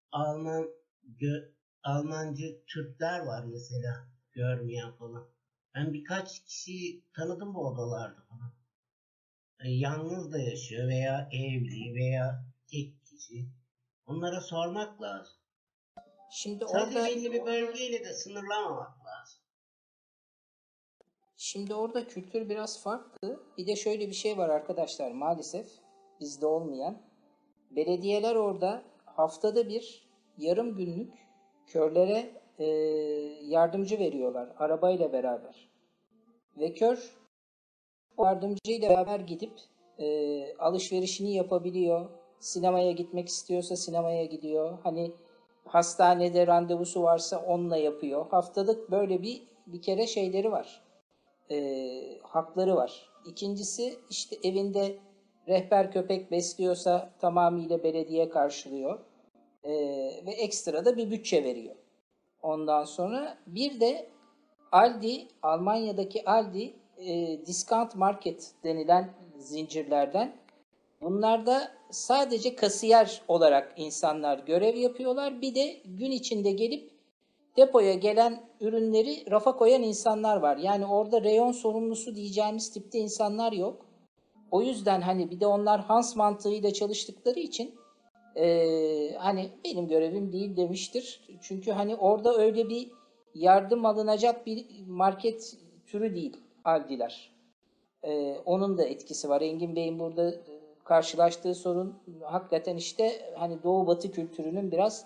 Almancı Türkler var mesela görmeyen falan. Ben birkaç kişi tanıdım bu odalarda falan. Yalnız da yaşıyor veya evli veya tek kişi. Onlara sormak lazım. Şimdi Sadece orada belli bir bölgeyle de sınırlamamak lazım. Şimdi orada kültür biraz farklı. Bir de şöyle bir şey var arkadaşlar, maalesef bizde olmayan. Belediyeler orada haftada bir yarım günlük körlere yardımcı veriyorlar arabayla beraber. Ve kör o yardımcıyla beraber gidip alışverişini yapabiliyor. Sinemaya gitmek istiyorsa sinemaya gidiyor. Hani hastanede randevusu varsa onunla yapıyor. Haftalık böyle bir kere şeyleri var. Hakları var. İkincisi işte evinde rehber köpek besliyorsa tamamıyla belediye karşılıyor. Ve ekstra da bir bütçe veriyor. Ondan sonra bir de Aldi, Almanya'daki Aldi discount market denilen zincirlerden. Bunlarda sadece kasiyer olarak insanlar görev yapıyorlar. Bir de gün içinde gelip depoya gelen ürünleri rafa koyan insanlar var. Yani orada reyon sorumlusu diyeceğimiz tipte insanlar yok. O yüzden hani bir de onlar Hans mantığıyla çalıştıkları için hani benim görevim değil demiştir. Çünkü hani orada öyle bir yardım alınacak bir market türü değil Aldiler. Onun da etkisi var. Engin Bey'in burada karşılaştığı sorun hakikaten işte hani Doğu Batı kültürünün biraz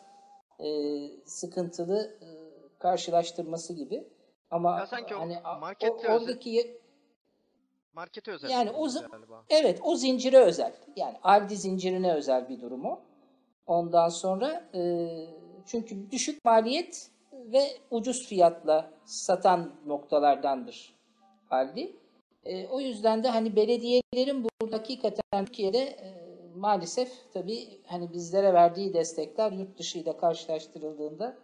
sıkıntılı karşılaştırması gibi. Ama Ya sanki o hani marketle oradaki markete özel bir yani durum bu galiba. evet o zincire özel. Yani Aldi zincirine özel bir durum o. Ondan sonra çünkü düşük maliyet ve ucuz fiyatla satan noktalardandır Aldi. O yüzden de hani belediyelerin burada hakikaten Türkiye'de maalesef tabii hani bizlere verdiği destekler yurt dışıyla karşılaştırıldığında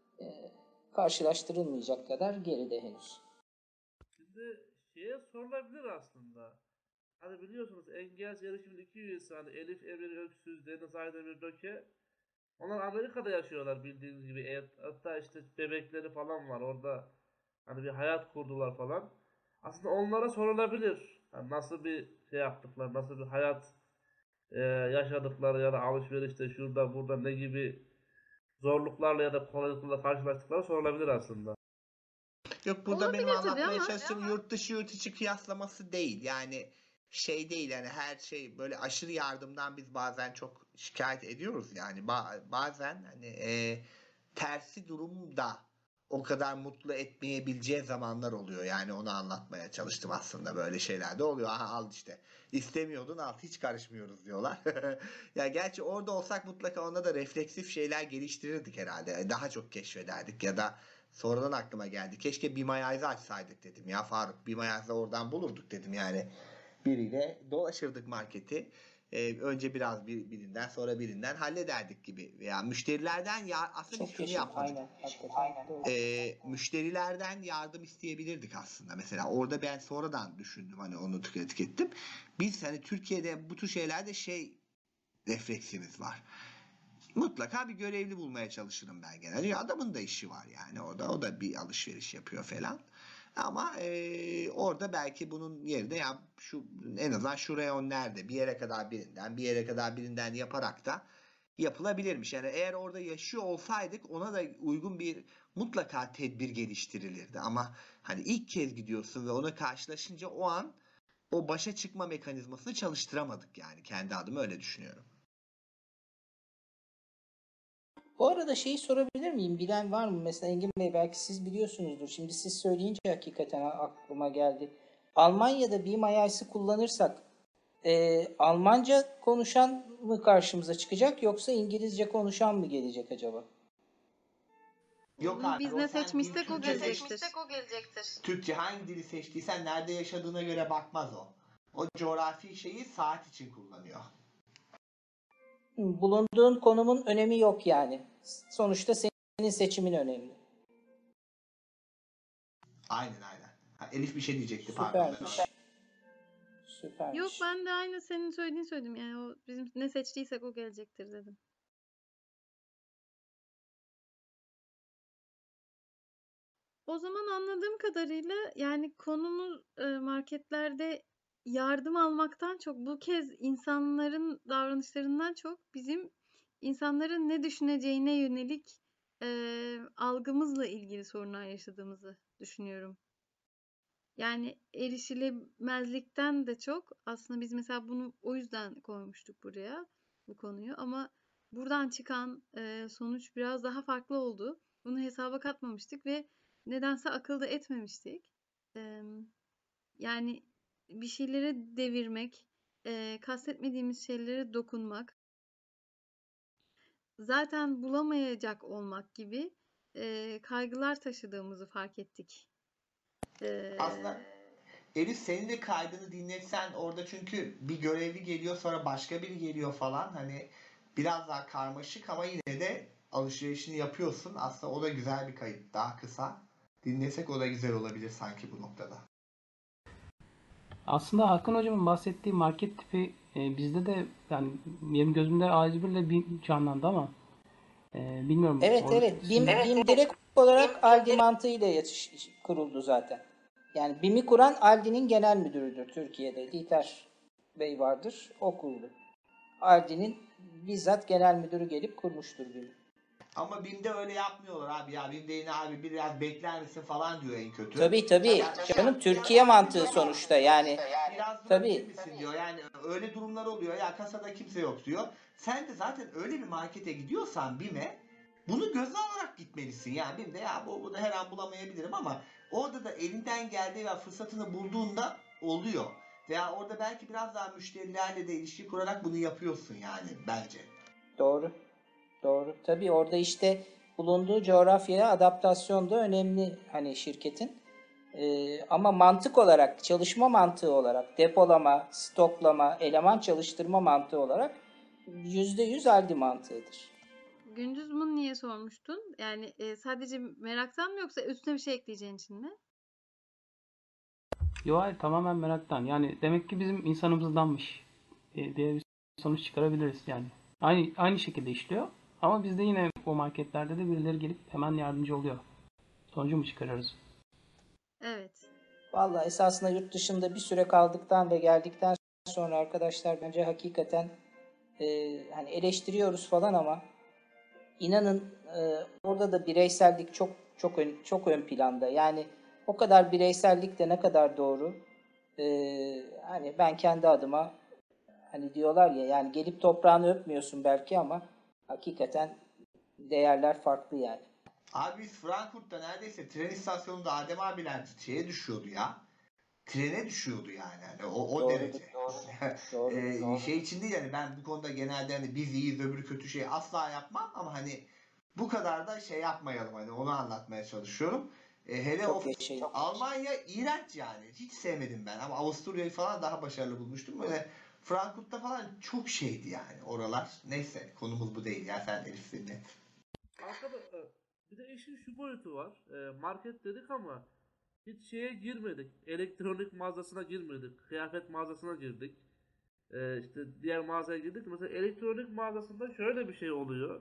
karşılaştırılmayacak kadar geride henüz. Şimdi şeye sorulabilir aslında. Hani biliyorsunuz Engels yarışımın iki üyesi hani Elif Emre Öksüz, Deniz Aydemir Döke. Onlar Amerika'da yaşıyorlar bildiğiniz gibi. Hatta işte bebekleri falan var orada. Hani bir hayat kurdular falan. Aslında onlara sorulabilir. Yani nasıl bir şey yaptıkları, nasıl bir hayat yaşadıkları ya da alışverişte şurada burada ne gibi zorluklarla ya da kolaylıklarla karşılaştıkları sorulabilir aslında. Yok burada benim Olabilir tabii anlatmaya ama çalıştığım yurt dışı yurt içi kıyaslaması değil. Yani şey değil yani her şey böyle aşırı yardımdan biz bazen çok şikayet ediyoruz yani bazen hani tersi durum da o kadar mutlu etmeyebileceği zamanlar oluyor. Yani onu anlatmaya çalıştım aslında böyle şeyler de oluyor. Aha al işte istemiyordun al hiç karışmıyoruz diyorlar. Ya gerçi orada olsak mutlaka onda da refleksif şeyler geliştirirdik herhalde. Daha çok keşfederdik ya da sonradan aklıma geldi. Keşke Be My Eyes'ı açsaydık dedim ya Faruk. Be My Eyes'ı oradan bulurduk dedim yani. Biriyle dolaşırdık marketi. Önce biraz birinden sonra birinden hallederdik gibi. Veya müşterilerden aslında biz Çok şunu yaşa, yapmadık. aynen, hakikaten doğru. Müşterilerden yardım isteyebilirdik aslında. Mesela orada ben sonradan düşündüm hani onu tükettim. Biz hani Türkiye'de bu tür şeylerde refleksimiz var. Mutlaka bir görevli bulmaya çalışırım ben genelde. Adamın da işi var yani orada. O da bir alışveriş yapıyor falan. Ama orada belki bunun yerine ya şu en azından şu reyon nerede? Bir yere kadar birinden yaparak da yapılabilirmiş. Yani eğer orada yaşıyor olsaydık ona da uygun bir mutlaka tedbir geliştirilirdi. Ama hani ilk kez gidiyorsun ve ona karşılaşınca o an o başa çıkma mekanizmasını çalıştıramadık yani. Kendi adıma öyle düşünüyorum. Bu arada şeyi sorabilir miyim? Bilen var mı? Mesela Engin Bey belki siz biliyorsunuzdur. Şimdi siz söyleyince hakikaten aklıma geldi. Almanya'da Be My Eyes'ı kullanırsak Almanca konuşan mı karşımıza çıkacak yoksa İngilizce konuşan mı gelecek acaba? Yok Bunu abi biz o ne sen dil seçmişsek o Türkçe gelecektir. Türkçe hangi dili seçtiysen nerede yaşadığına göre bakmaz o. O coğrafi şeyi saat için kullanıyor. Bulunduğun konumun önemi yok yani. Sonuçta senin seçimin önemli. Aynen. Ha, Elif bir şey diyecekti pardon ben Süpermiş. ona. Süpermiş. Yok ben de aynı senin söylediğini söyledim. Yani o bizim ne seçtiysek o gelecektir dedim. O zaman anladığım kadarıyla yani konumuz marketlerde yardım almaktan çok bu kez insanların davranışlarından çok bizim insanların ne düşüneceğine yönelik algımızla ilgili sorunlar yaşadığımızı düşünüyorum. Yani erişilemezlikten de çok aslında biz mesela bunu o yüzden koymuştuk buraya bu konuyu ama buradan çıkan sonuç biraz daha farklı oldu. Bunu hesaba katmamıştık ve nedense akılda etmemiştik. Yani bir şeylere devirmek, kastetmediğimiz şeylere dokunmak, zaten bulamayacak olmak gibi kaygılar taşıdığımızı fark ettik. Aslında Elif senin de kaydını dinletsen orada çünkü bir görevli geliyor sonra başka biri geliyor falan hani biraz daha karmaşık ama yine de alışverişini yapıyorsun. Aslında o da güzel bir kayıt. Daha kısa. Dinlesek o da güzel olabilir sanki bu noktada. Aslında Hakan Hocam'ın bahsettiği market tipi bizde de yani benim gözümde A101 ile BİM canlandı ama bilmiyorum. Evet. BİM direkt olarak Aldi mantığıyla kuruldu zaten. Yani BİM'i kuran Aldi'nin genel müdürüdür Türkiye'de. Dieter Bey vardır. O kurdu. Aldi'nin bizzat genel müdürü gelip kurmuştur BİM'i. Ama BİM'de öyle yapmıyorlar abi ya. BİM'de yine abi biraz bekler misin falan diyor en kötü. Tabii. Canım Türkiye mantığı sonuçta yani. Biraz Tabii. durabilir misin diyor. Yani öyle durumlar oluyor. Ya kasada kimse yok diyor. Sen de zaten öyle bir markete gidiyorsan BİM'e bunu göze alarak gitmelisin. Yani BİM'de ya bu da her an bulamayabilirim ama orada da elinden geldiği ve fırsatını bulduğunda oluyor. Veya orada belki biraz daha müşterilerle de ilişki kurarak bunu yapıyorsun yani bence. Doğru. Tabii orada işte bulunduğu coğrafyaya adaptasyon da önemli hani şirketin. Ama mantık olarak, çalışma mantığı olarak, depolama, stoklama, eleman çalıştırma mantığı olarak %100 Aldi mantığıdır. Gündüz bunu niye sormuştun? Yani sadece meraktan mı yoksa üstüne bir şey ekleyeceğin için mi? Yo, hayır, tamamen meraktan. Yani demek ki bizim insanımızdanmış diye bir sonuç çıkarabiliriz yani. Aynı şekilde işliyor ama bizde yine o marketlerde de birileri gelip hemen yardımcı oluyor. Sonucu mu çıkarıyoruz? Evet. Vallahi esasında yurt dışında bir süre kaldıktan ve geldikten sonra arkadaşlar bence hakikaten hani eleştiriyoruz falan ama inanın orada da bireysellik çok ön planda. Yani o kadar bireysellik de ne kadar doğru. Hani ben kendi adıma hani diyorlar ya yani gelip toprağını öpmüyorsun belki ama hakikaten değerler farklı yani. Abi biz Frankfurt'ta neredeyse tren istasyonunda Adem abiler şeye düşüyordu ya. Trene düşüyordu yani. Hani o Doğrudur, derece. doğru. Şey için değil yani ben bu konuda genelde hani biz iyiyiz öbürü kötü şey asla yapmam ama hani bu kadar da şey yapmayalım hani onu anlatmaya çalışıyorum. Hele o Almanya iğrenç yani. Hiç sevmedim ben ama Avusturya'yı falan daha başarılı bulmuştum. Böyle Frankfurt'ta falan çok şeydi yani oralar. Neyse konumuz bu değil ya sen Elif dinle. Arkada bir de işin şu boyutu var. Market dedik ama hiç şeye girmedik. Elektronik mağazasına girmedik. Kıyafet mağazasına girdik. İşte diğer mağazaya girdik. Mesela elektronik mağazasında şöyle bir şey oluyor.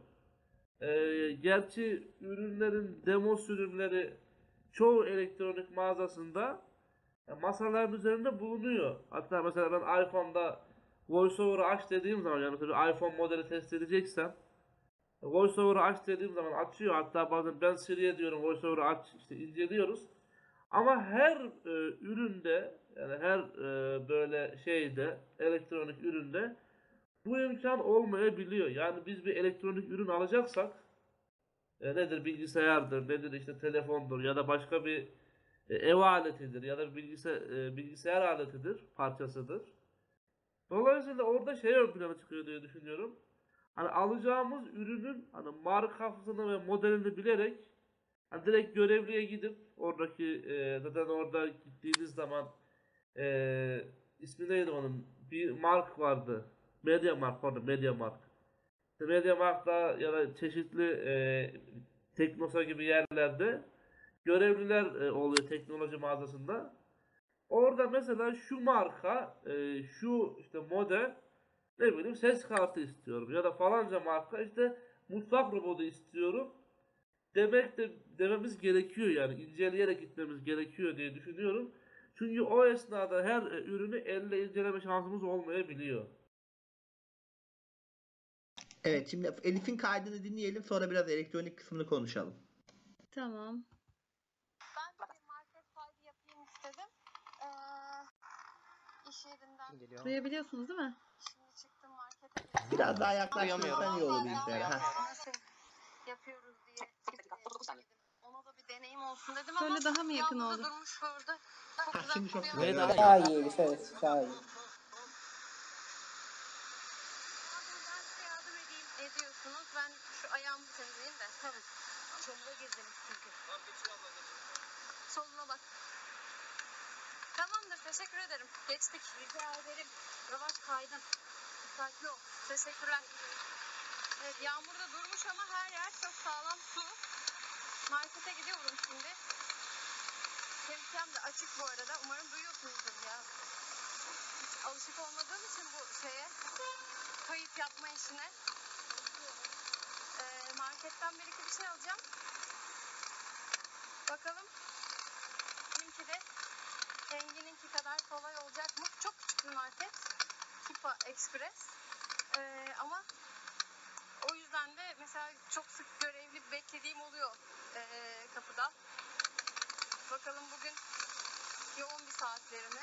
Gerçi ürünlerin demo sürümleri çoğu elektronik mağazasında masaların üzerinde bulunuyor. Hatta mesela ben iPhone'da VoiceOver'ı aç dediğim zaman yani mesela bir iPhone modeli test edeceksem VoiceOver'ı aç dediğim zaman açıyor. Hatta bazen ben Siri'ye diyorum VoiceOver'ı aç işte inceliyoruz. Ama her üründe yani her böyle şeyde elektronik üründe bu imkan olmayabiliyor. Yani biz bir elektronik ürün alacaksak nedir bilgisayardır, nedir işte telefondur ya da başka bir ev aletidir ya da bilgisayar aletidir, parçasıdır. Dolayısıyla orada şey ön plana çıkıyor diye düşünüyorum. Hani alacağımız ürünün hani markasını ve modelini bilerek Hani direkt görevliye gidip oradaki zaten orada gittiğiniz zaman ismi neydi onun? Bir mark vardı. MediaMarkt pardon, MediaMarkt. İşte MediaMarkt'ta ya da çeşitli Teknosa gibi yerlerde görevliler oluyor teknoloji mağazasında. Orada mesela şu marka, şu işte model, ne bileyim ses kartı istiyorum ya da falanca marka işte mutfak robotu istiyorum dememiz gerekiyor, yani inceleyerek gitmemiz gerekiyor diye düşünüyorum. Çünkü o esnada her ürünü elle inceleme şansımız olmayabiliyor. Evet, şimdi Elif'in kaydını dinleyelim, sonra biraz elektronik kısmını konuşalım. Tamam. Ben de bir market kaydı yapayım istedim. İş yerinden. Duyabiliyorsunuz değil mi? Şimdi çıktım markete girdim. Biraz daha yaklaştırırsan iyi olur Duyamıyorum. bilgisayara. Nasıl yapıyoruz diye dedim. Ona da bir deneyim olsun dedim ama Şöyle daha mı yakın yağmurda oldu? durmuş orada. Çok güzel Şimdi çok kokuyor. güzel. Daha iyi Elif, evet, daha iyi. Ben size yardım edeyim. Ediyorsunuz. Ben şu ayağımı temizleyeyim de. Tabii. Çamura girdim çünkü. Soluna bak. Tamamdır. Teşekkür ederim. Geçtik. Rica ederim. Yavaş kaydın. Dikkatli ol. Teşekkürler. Evet, yağmurda durmuş ama her yer çok sağlam su. Markete gidiyorum şimdi. Şemsiyem de açık bu arada. Umarım duyuyorsunuzdur ya. Hiç alışık olmadığım için bu şeye, kayıt yapma işine. Marketten bir iki bir şey alacağım. Bakalım. Benimki de Engin'inki kadar kolay olacak mı? Çok küçük bir market. Kipa Express. Ama o yüzden de mesela çok sık görevli beklediğim oluyor kapıda. Bakalım bugün yoğun bir saatlerini.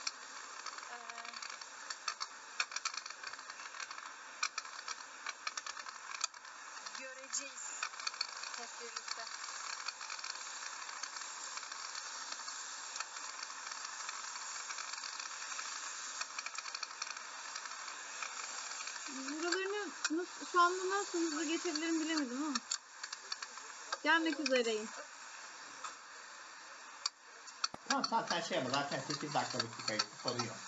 Göreceğiz hep birlikte. Buralarını şu anda nasıl hızlı geçebilirim bilemedim ama. Gelmek üzereyim. Tamam sen şey yapma, zaten 8 dakikalık bir kayıt, sorun yok.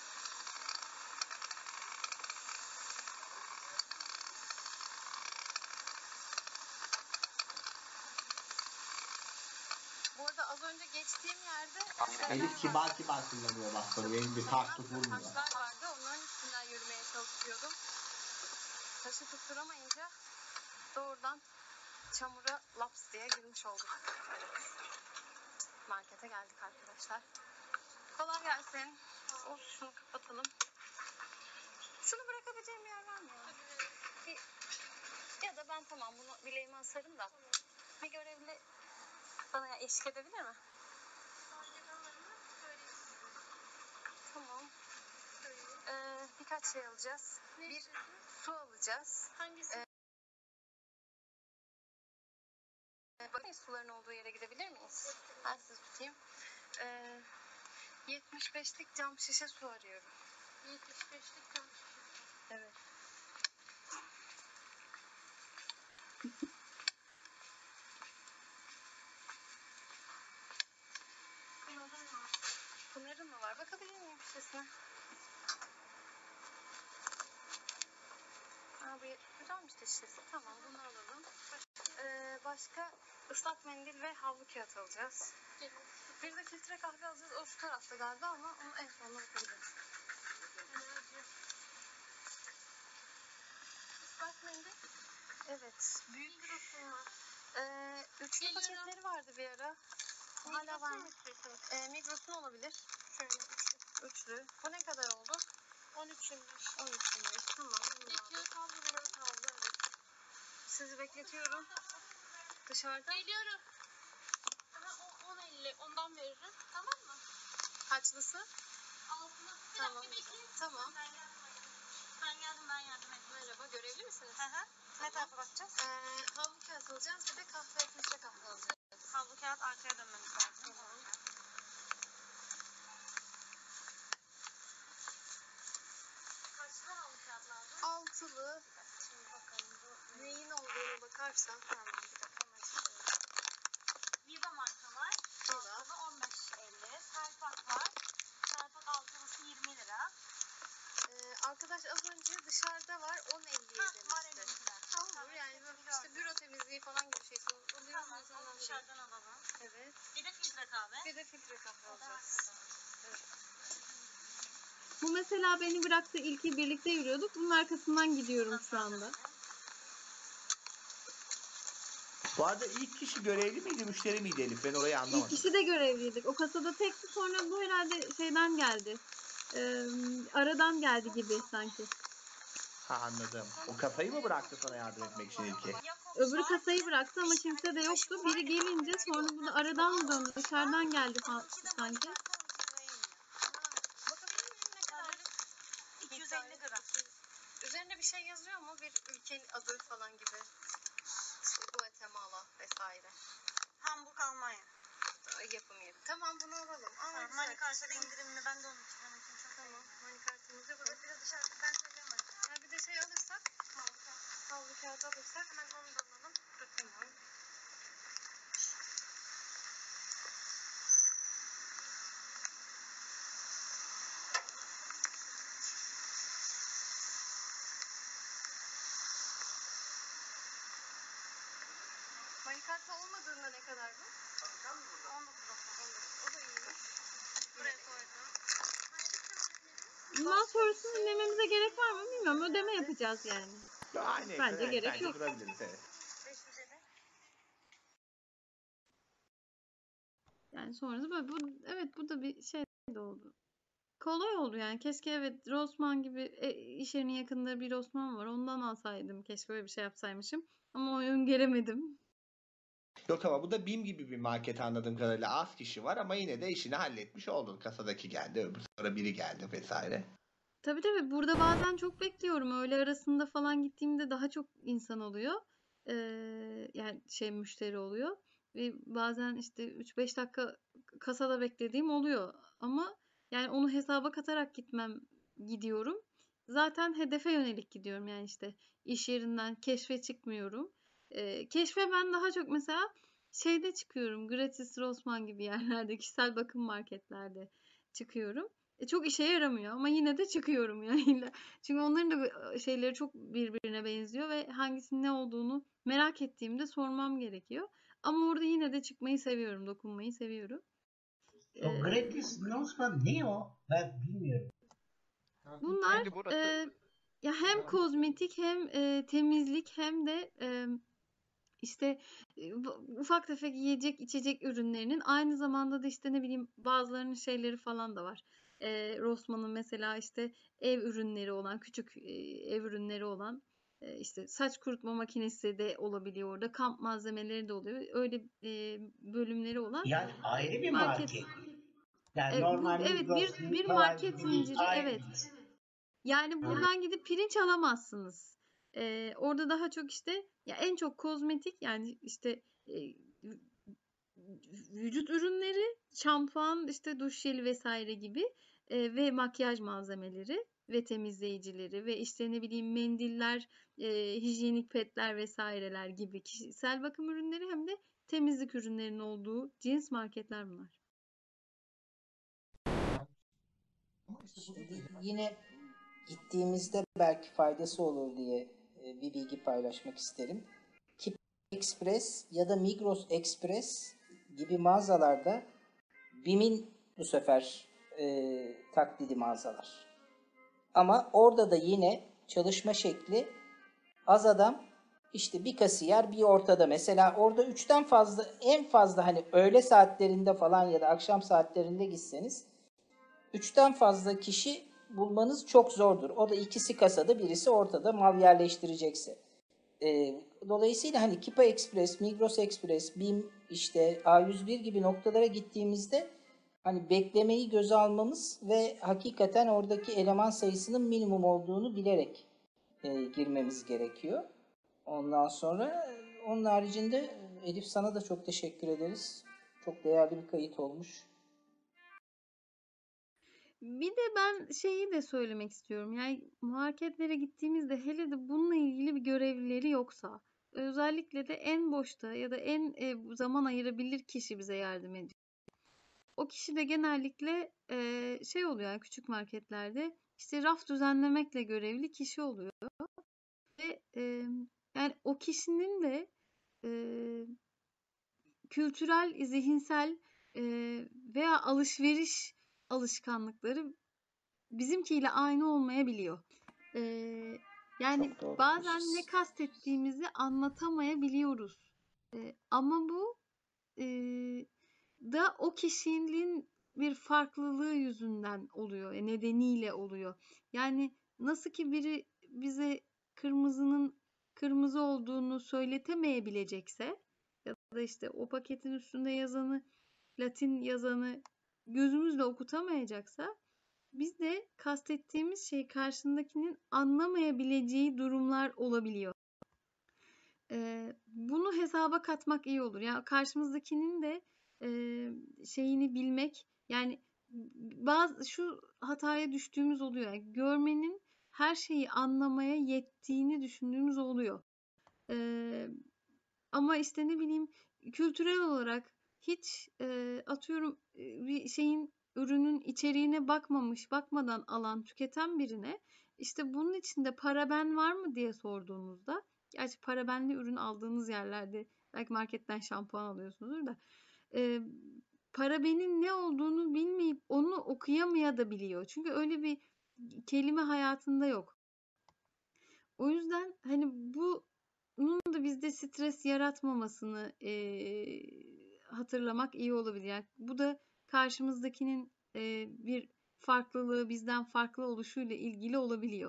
Bu arada az önce geçtiğim yerde Elif kibar kullanıyor bastonu, benim bir kart vurmuyor. taşlar vardı. Onların üstünden yürümeye çalışıyordum. Taşı tutturamayınca doğrudan çamura laps diye girmiş olduk. Evet. Markete geldik arkadaşlar. Kolay gelsin. Şunu kapatalım. Şunu bırakabileceğim yer var mı ya? Ya da ben tamam bunu bileğime asarım da. Bir görevli bana eşlik edebilir mi? Tamam. Birkaç şey alacağız. Bir su alacağız. Hangisi? Bakın suların olduğu yere gidebilir miyiz? Ben sizi tutayım. 75'lik cam şişe su arıyorum. 75'lik cam şişe. Evet. Pınar'ın mı var? Bakabilir miyim şişesine? Bu güzelmiş de şişesi. Tamam, bunu alalım. Başka ıslak mendil ve havlu kağıt alacağız. Bir de filtre kahve alacağız. O şu tarafta galiba ama onu en sonuna bakabiliriz. Islak mendil? Evet. Büyük Migros'un var. Üçlü paketleri vardı bir ara. Hala var mı? Migros'un olabilir. Şöyle üçlü. Bu ne kadar oldu? 13.25. 13.25. Tamam. Kağıt havlu. Kağıt havlu, evet. Sizi bekletiyorum. Dışarıda. Geliyorum. Aha, 10.50. Ondan veririm. Tamam mı? Kaçlısı? Altına. Tamam. Tamam. Ben yardım edeyim. Merhaba. Görevli misiniz? Hı hı. Ne tarafa bakacağız? Havlu kağıt alacağız. Bir de kahve, filtre kahve alacağız. Havlu kağıt arkaya dönmemiz lazım. Tamam. Kaçlı havlu kağıt lazım? Altılı. Şimdi bakalım bu neyin olduğunu bakarsan. Tamam, bir dakika hemen çıkıyorum. Bir de filtre kahve alacağız. Evet. Bu mesela beni bıraktı, ilki birlikte yürüyorduk. Bunun arkasından gidiyorum şu anda. Bu arada ilk kişi görevli miydi, müşteri miydi Elif? Ben orayı İlk anlamadım. kişi de görevliydik. O kasada tekti, sonra bu herhalde şeyden geldi. Aradan geldi gibi sanki. Ha, anladım. O kasayı mı bıraktı sana yardım etmek için ilki? Öbürü kasayı bıraktı ama kimse de yoktu. Biri gelince sonra bu da aradan mı döndü? Dışarıdan geldi sanki. Bakabilir miyim ne kadar? 250 gram. Üzerinde bir şey yazıyor mu? Bir ülke adı falan gibi. İşte Guatemala vesaire. Hamburg, Almanya. Yapım yeri. Tamam, bunu alalım. Manikart'ta indirimli. Ben de onun için. Tamam. Manikart'ımızı burada. Bir de dışarıda ben söyleyeyim. Bir de şey alırsak. Havlu kağıt alırsak. Hemen onu da alalım. Tamam. Manikart'ta olmadığında ne kadar bu? 19.90. O da iyiymiş. Buraya koydum. Bundan sonrasını dinlememize gerek var mı bilmiyorum. Ödeme yapacağız yani. Aynen. Bence Evet, gerek bence yok. durabiliriz, evet. 550. Yani sonrası böyle. Evet, bu da bir şey de oldu. Kolay oldu yani. Keşke evet Rossmann gibi iş yerinin yakında bir Rossmann var. Ondan alsaydım. Keşke böyle bir şey yapsaymışım. Ama oyun gelemedim. Yok ama bu da BİM gibi bir market anladığım kadarıyla, az kişi var ama yine de işini halletmiş oldun. Kasadaki geldi, öbür sonra biri geldi vesaire. Tabii burada bazen çok bekliyorum. Öğle arasında falan gittiğimde daha çok insan oluyor. Yani müşteri oluyor. Ve bazen işte 3-5 dakika kasada beklediğim oluyor. Ama yani onu hesaba katarak gidiyorum. Zaten hedefe yönelik gidiyorum. Yani işte iş yerinden keşfe çıkmıyorum. Keşfe ben daha çok mesela şeyde çıkıyorum. Gratis Rossmann gibi yerlerde, kişisel bakım marketlerde çıkıyorum. Çok işe yaramıyor ama yine de çıkıyorum yani. Çünkü onların da şeyleri çok birbirine benziyor ve hangisinin ne olduğunu merak ettiğimde sormam gerekiyor. Ama orada yine de çıkmayı seviyorum, dokunmayı seviyorum. O gratis Rossmann ne o? Ben bilmiyorum. Bunlar Şimdi burası ya hem kozmetik hem temizlik hem de işte ufak tefek yiyecek içecek ürünlerinin, aynı zamanda da işte ne bileyim bazılarının şeyleri falan da var. Rossmann'ın mesela işte ev ürünleri olan, küçük ev ürünleri olan, işte saç kurutma makinesi de olabiliyor orada. Kamp malzemeleri de oluyor. Öyle bölümleri olan Yani ayrı bir market. market. Yani Bu normal evet Migros bir falan market gibi değil. zinciri, Ayrı evet. bir. Yani buradan gidip pirinç alamazsınız. Orada daha çok işte ya en çok kozmetik, yani işte vücut ürünleri, şampuan, işte duş jeli vesaire gibi ve makyaj malzemeleri ve temizleyicileri ve işte ne bileyim mendiller, hijyenik petler vesaireler gibi kişisel bakım ürünleri hem de temizlik ürünlerinin olduğu cins marketler bunlar. Şimdi yine gittiğimizde belki faydası olur diye bir bilgi paylaşmak isterim. Kipa Express ya da Migros Express gibi mağazalarda BİM'in bu sefer taklidi mağazalar. Ama orada da yine çalışma şekli az adam, işte bir kasiyer bir ortada. Mesela orada 3'ten fazla, en fazla hani öğle saatlerinde falan ya da akşam saatlerinde gitseniz 3'ten fazla kişi bulmanız çok zordur. O da ikisi kasada, birisi ortada mal yerleştirecekse. Dolayısıyla hani Kipa Express, Migros Express, BİM, işte A101 gibi noktalara gittiğimizde hani beklemeyi göze almamız ve hakikaten oradaki eleman sayısının minimum olduğunu bilerek girmemiz gerekiyor. Ondan sonra onun haricinde Elif, sana da çok teşekkür ederiz. Çok değerli bir kayıt olmuş. Bir de ben şeyi de söylemek istiyorum. Yani marketlere gittiğimizde, hele de bununla ilgili bir görevlileri yoksa, özellikle de en boşta ya da en zaman ayırabilir kişi bize yardım ediyor. O kişi de genellikle şey oluyor, yani küçük marketlerde işte raf düzenlemekle görevli kişi oluyor. Ve yani o kişinin de kültürel, zihinsel veya alışveriş alışkanlıkları bizimkiyle aynı olmayabiliyor. Yani Çok doğru bazen ne diyorsunuz. kastettiğimizi anlatamayabiliyoruz. Ama bu da o kişinin bir farklılığı yüzünden oluyor, nedeniyle oluyor. Yani nasıl ki biri bize kırmızının kırmızı olduğunu söyletemeyebilecekse ya da işte o paketin üstünde yazanı, Latin yazanı gözümüzle okutamayacaksa biz de kastettiğimiz şey karşındakinin anlamayabileceği durumlar olabiliyor. Bunu hesaba katmak iyi olur. Yani karşımızdakinin de şeyini bilmek, yani şu hataya düştüğümüz oluyor. Yani görmenin her şeyi anlamaya yettiğini düşündüğümüz oluyor. Ama işte ne bileyim, kültürel olarak hiç atıyorum bir şeyin, ürünün içeriğine bakmadan alan, tüketen birine işte bunun içinde paraben var mı diye sorduğunuzda, gerçi parabenli ürün aldığınız yerlerde belki marketten şampuan alıyorsunuzdur da parabenin ne olduğunu bilmeyip onu okuyamayabiliyor. Çünkü öyle bir kelime hayatında yok. O yüzden hani bunun da bizde stres yaratmamasını hatırlamak iyi olabilir. Yani bu da karşımızdakinin bir farklılığı, bizden farklı oluşuyla ilgili olabiliyor.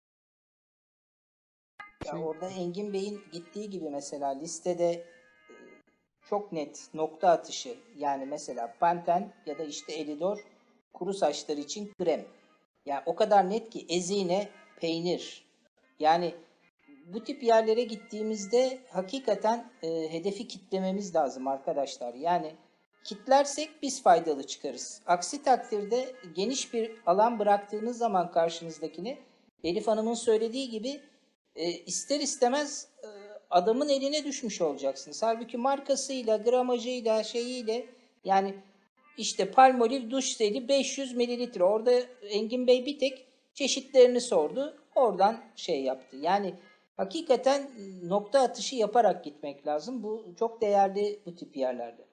Ya orada Engin Bey'in gittiği gibi mesela listede çok net nokta atışı, yani mesela Panten ya da işte Elidor kuru saçlar için krem. Yani o kadar net ki Ezine peynir. Yani bu tip yerlere gittiğimizde hakikaten hedefi kitlememiz lazım arkadaşlar. Yani kitlersek biz faydalı çıkarız. Aksi takdirde geniş bir alan bıraktığınız zaman karşınızdakini, Elif Hanım'ın söylediği gibi ister istemez adamın eline düşmüş olacaksınız. Halbuki markasıyla, gramajıyla, şeyiyle, yani işte Palmolive duş jeli 500 mililitre. Orada Engin Bey bir tek çeşitlerini sordu. Oradan şey yaptı. Yani hakikaten nokta atışı yaparak gitmek lazım. Bu çok değerli bu tip yerlerde.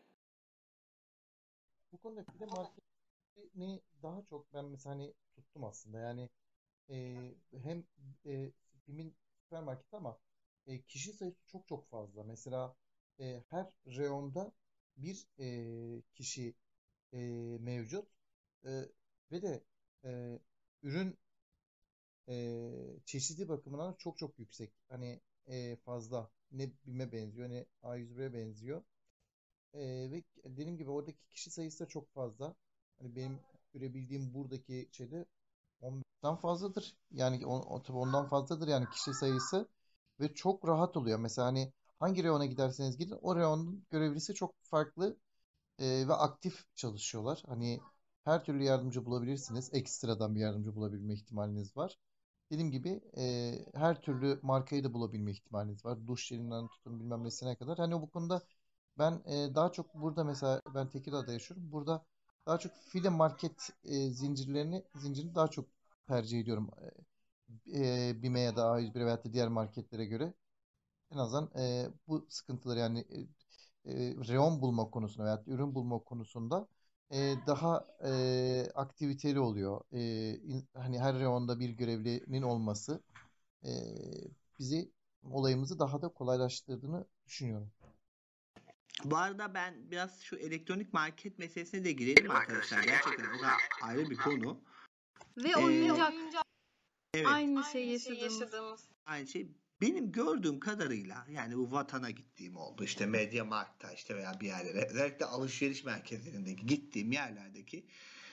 Bu konuda bir de marketini daha çok ben mesela hani tuttum aslında. Yani hem BİM'in süpermarket ama kişi sayısı çok çok fazla. Mesela her reyonda bir kişi mevcut. Ve de ürün çeşidi bakımından çok çok yüksek. Hani fazla. Ne BİM'e benziyor ne A101'e benziyor. Ve dediğim gibi oradaki kişi sayısı da çok fazla. Hani benim görebildiğim buradaki şeyde 15'ten fazladır. Yani tabii ondan fazladır yani kişi sayısı ve çok rahat oluyor. Mesela hani hangi reyona giderseniz gidin o reyonun görevlisi çok farklı ve aktif çalışıyorlar. Hani her türlü yardımcı bulabilirsiniz. Ekstradan bir yardımcı bulabilme ihtimaliniz var. Dediğim gibi her türlü markayı da bulabilme ihtimaliniz var. Duş jelinden tutun bilmem nesine kadar. Hani bu konuda ben daha çok burada mesela ben Tekirdağ'da yaşıyorum. Burada daha çok file market zincirini daha çok tercih ediyorum. BİM'e ya da A101'e veyahut da diğer marketlere göre. En azından bu sıkıntıları yani reyon bulma konusunda veya ürün bulma konusunda daha aktiviteli oluyor. Hani her reyonda bir görevlinin olması e, bizi olayımızı daha da kolaylaştırdığını düşünüyorum. Bu arada ben biraz şu elektronik market meselesine de girelim arkadaşlar. Gerçekten o da ayrı bir konu. Ve oyuncak. Evet. Aynı şey yaşadığımız. Aynı şey. Benim gördüğüm kadarıyla yani bu Vatan'a gittiğim oldu. İşte MediaMarkt'ta işte veya bir yerlere. Özellikle alışveriş merkezlerindeki gittiğim yerlerdeki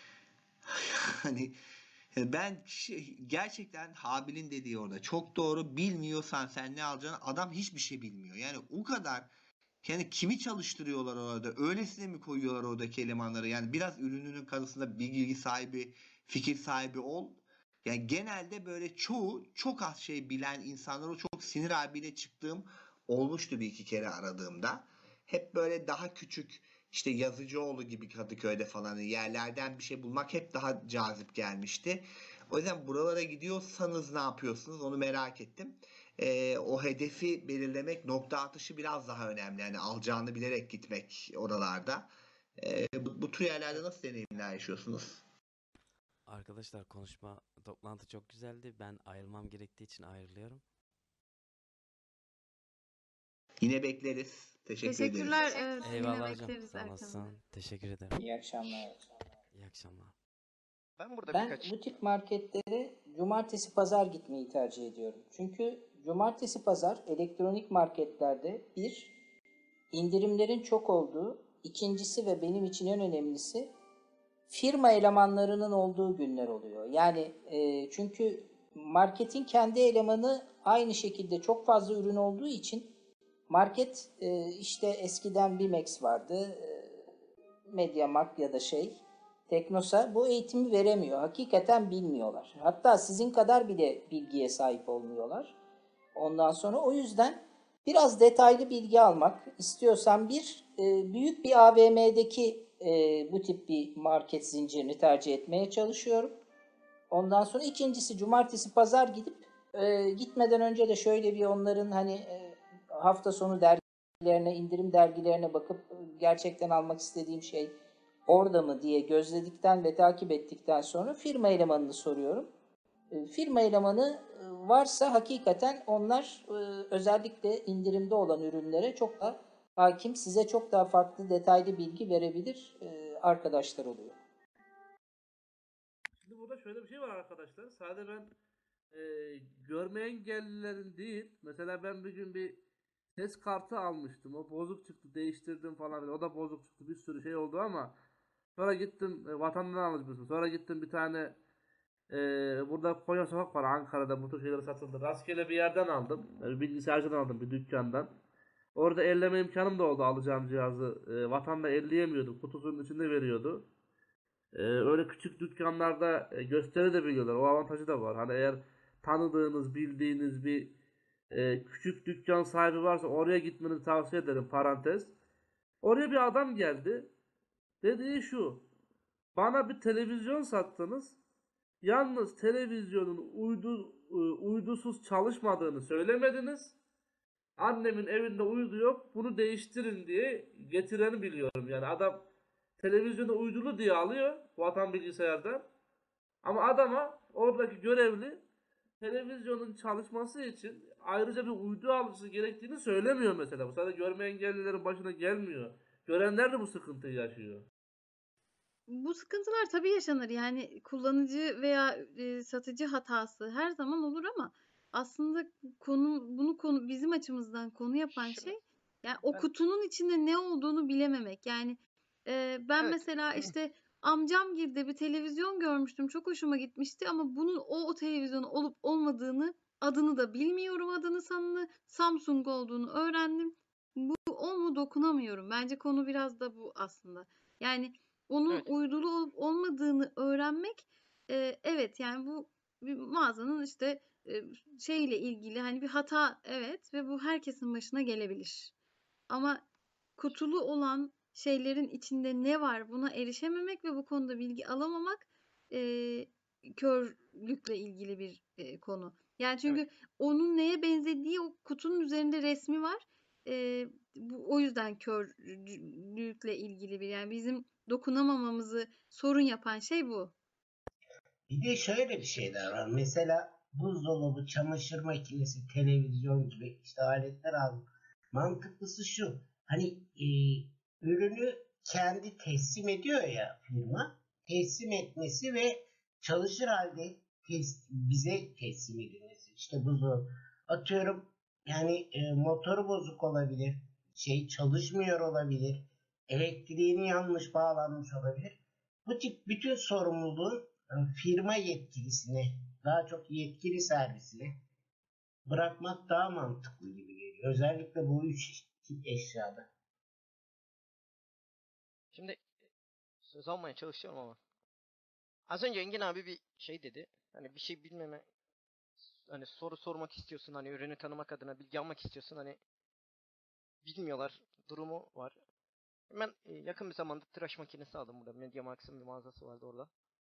hani ben gerçekten Habil'in dediği orada çok doğru, bilmiyorsan sen ne alacağını, adam hiçbir şey bilmiyor. Yani o kadar, yani kimi çalıştırıyorlar orada? Öylesine mi koyuyorlar oradaki elemanları? Yani biraz ürününün konusunda bilgi sahibi, fikir sahibi ol. Yani genelde böyle çoğu çok az şey bilen insanlar, o çok sinir haliyle çıktığım olmuştu bir iki kere aradığımda. Hep böyle daha küçük işte Yazıcıoğlu gibi Kadıköy'de falan yerlerden bir şey bulmak hep daha cazip gelmişti. O yüzden buralara gidiyorsanız ne yapıyorsunuz onu merak ettim. O hedefi belirlemek, nokta atışı biraz daha önemli. Yani alacağını bilerek gitmek oralarda. Bu tür yerlerde nasıl deneyimler yaşıyorsunuz? Arkadaşlar toplantı çok güzeldi. Ben ayrılmam gerektiği için ayrılıyorum. Yine bekleriz. Teşekkür ederiz. Teşekkürler. Evet, yine Eyvallah hocam. bekleriz Sağ Erkan Bey. olasın. Teşekkür ederim. İyi akşamlar. İyi akşamlar. Ben burada Ben birkaç bu tip marketlere cumartesi pazar gitmeyi tercih ediyorum. Çünkü cumartesi pazar elektronik marketlerde bir, indirimlerin çok olduğu, ikincisi ve benim için en önemlisi firma elemanlarının olduğu günler oluyor. Yani çünkü marketin kendi elemanı aynı şekilde çok fazla ürün olduğu için market işte eskiden Bimex vardı, MediaMarkt ya da Teknosa bu eğitimi veremiyor. Hakikaten bilmiyorlar. Hatta sizin kadar bile bilgiye sahip olmuyorlar. Ondan sonra o yüzden biraz detaylı bilgi almak istiyorsan büyük bir AVM'deki bu tip bir market zincirini tercih etmeye çalışıyorum. Ondan sonra ikincisi cumartesi pazar gitmeden önce de şöyle bir onların hafta sonu dergilerine, indirim dergilerine bakıp gerçekten almak istediğim şey orada mı diye gözledikten ve takip ettikten sonra firma elemanını soruyorum. Firma elemanı varsa hakikaten onlar özellikle indirimde olan ürünlere çok daha hakim, size çok daha farklı detaylı bilgi verebilir arkadaşlar oluyor. Şimdi burada şöyle bir şey var arkadaşlar. Sadece ben görme engellilerin değil. Mesela ben bir gün bir ses kartı almıştım. O bozuk çıktı. Değiştirdim falan. O da bozuk çıktı. Bir sürü şey oldu ama sonra gittim vatandan almıştım. Sonra gittim bir tane burada Konya Sokak var Ankara'da bu tür şeyleri satıldı. Rastgele bir yerden aldım. Bir bilgisayarcıdan aldım bir dükkandan. Orada elleme imkanım da oldu alacağım cihazı. Vatanda elleyemiyordum. Kutusunun içinde veriyordu. Öyle küçük dükkanlarda gösteri de biliyorlar. O avantajı da var. Hani eğer tanıdığınız, bildiğiniz bir küçük dükkan sahibi varsa oraya gitmenizi tavsiye ederim. Parantez. Oraya bir adam geldi. Dediği şu. Bana bir televizyon sattınız. Yalnız televizyonun uydusuz çalışmadığını söylemediniz. Annemin evinde uydu yok. Bunu değiştirin diye getireni biliyorum. Yani adam televizyonu uydulu diye alıyor vatan bilgisayardan. Ama adama oradaki görevli televizyonun çalışması için ayrıca bir uydu alıcısı gerektiğini söylemiyor mesela. Bu sadece görme engellilerin başına gelmiyor. Görenler de bu sıkıntıyı yaşıyor. Bu sıkıntılar tabii yaşanır. Yani kullanıcı veya satıcı hatası her zaman olur ama aslında bizim açımızdan konu yapan Şimdi şey yani o ben kutunun içinde ne olduğunu bilememek. Yani ben evet mesela işte amcam girdi bir televizyon görmüştüm. Çok hoşuma gitmişti ama bunun o televizyon olup olmadığını adını da bilmiyorum. Adını Samsung olduğunu öğrendim. Bu o mu dokunamıyorum. Bence konu biraz da bu aslında. Yani onun evet uydulu olup olmadığını öğrenmek evet yani bu bir mağazanın işte şeyle ilgili hani bir hata evet ve bu herkesin başına gelebilir. Ama kutulu olan şeylerin içinde ne var buna erişememek ve bu konuda bilgi alamamak körlükle ilgili bir konu. Yani evet çünkü onun neye benzediği o kutunun üzerinde resmi var. O yüzden körlükle ilgili bir yani bizim dokunamamamızı sorun yapan şey bu. Bir de şöyle bir şeyler var. Mesela buzdolabı, çamaşır makinesi, televizyon gibi işte aletler aldım. Mantıklısı şu. Hani ürünü kendi teslim ediyor ya firma. Teslim etmesi ve çalışır halde bize teslim edilmesi. İşte buzdolabı. Atıyorum yani motoru bozuk olabilir. Çalışmıyor olabilir. Elektriğini yanlış bağlanmış olabilir. Bu tip bütün sorumluluğun firma yetkilisine, daha çok yetkili servisine bırakmak daha mantıklı gibi geliyor. Özellikle bu üç tip eşyada. şimdi söz almaya çalışıyorum ama az önce Engin abi bir şey dedi. Hani bir şey bilmeme hani soru sormak istiyorsun hani ürünü tanımak adına bilgi almak istiyorsun hani bilmiyorlar durumu var. Ben yakın bir zamanda tıraş makinesi aldım burada. MediaMarkt'ın bir mağazası vardı orada.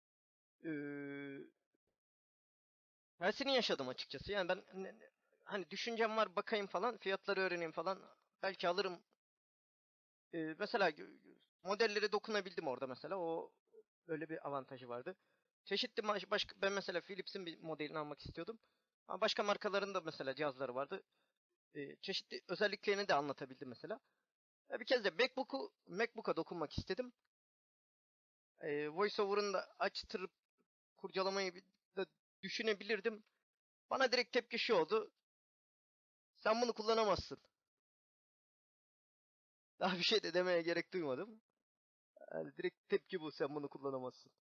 Tersini yaşadım açıkçası. Yani ben hani düşüncem var bakayım falan fiyatları öğreneyim falan belki alırım. Mesela modellere dokunabildim orada mesela. O öyle bir avantajı vardı. Çeşitli başka ben mesela Philips'in bir modelini almak istiyordum. Ama başka markaların da mesela cihazları vardı. Çeşitli özelliklerini de anlatabildim mesela. Bir kez de MacBook'a dokunmak istedim. VoiceOver'ını da açtırıp kurcalamayı da düşünebilirdim. Bana direkt tepki şu oldu. Sen bunu kullanamazsın. Daha bir şey de demeye gerek duymadım. Yani direkt tepki bu. Sen bunu kullanamazsın.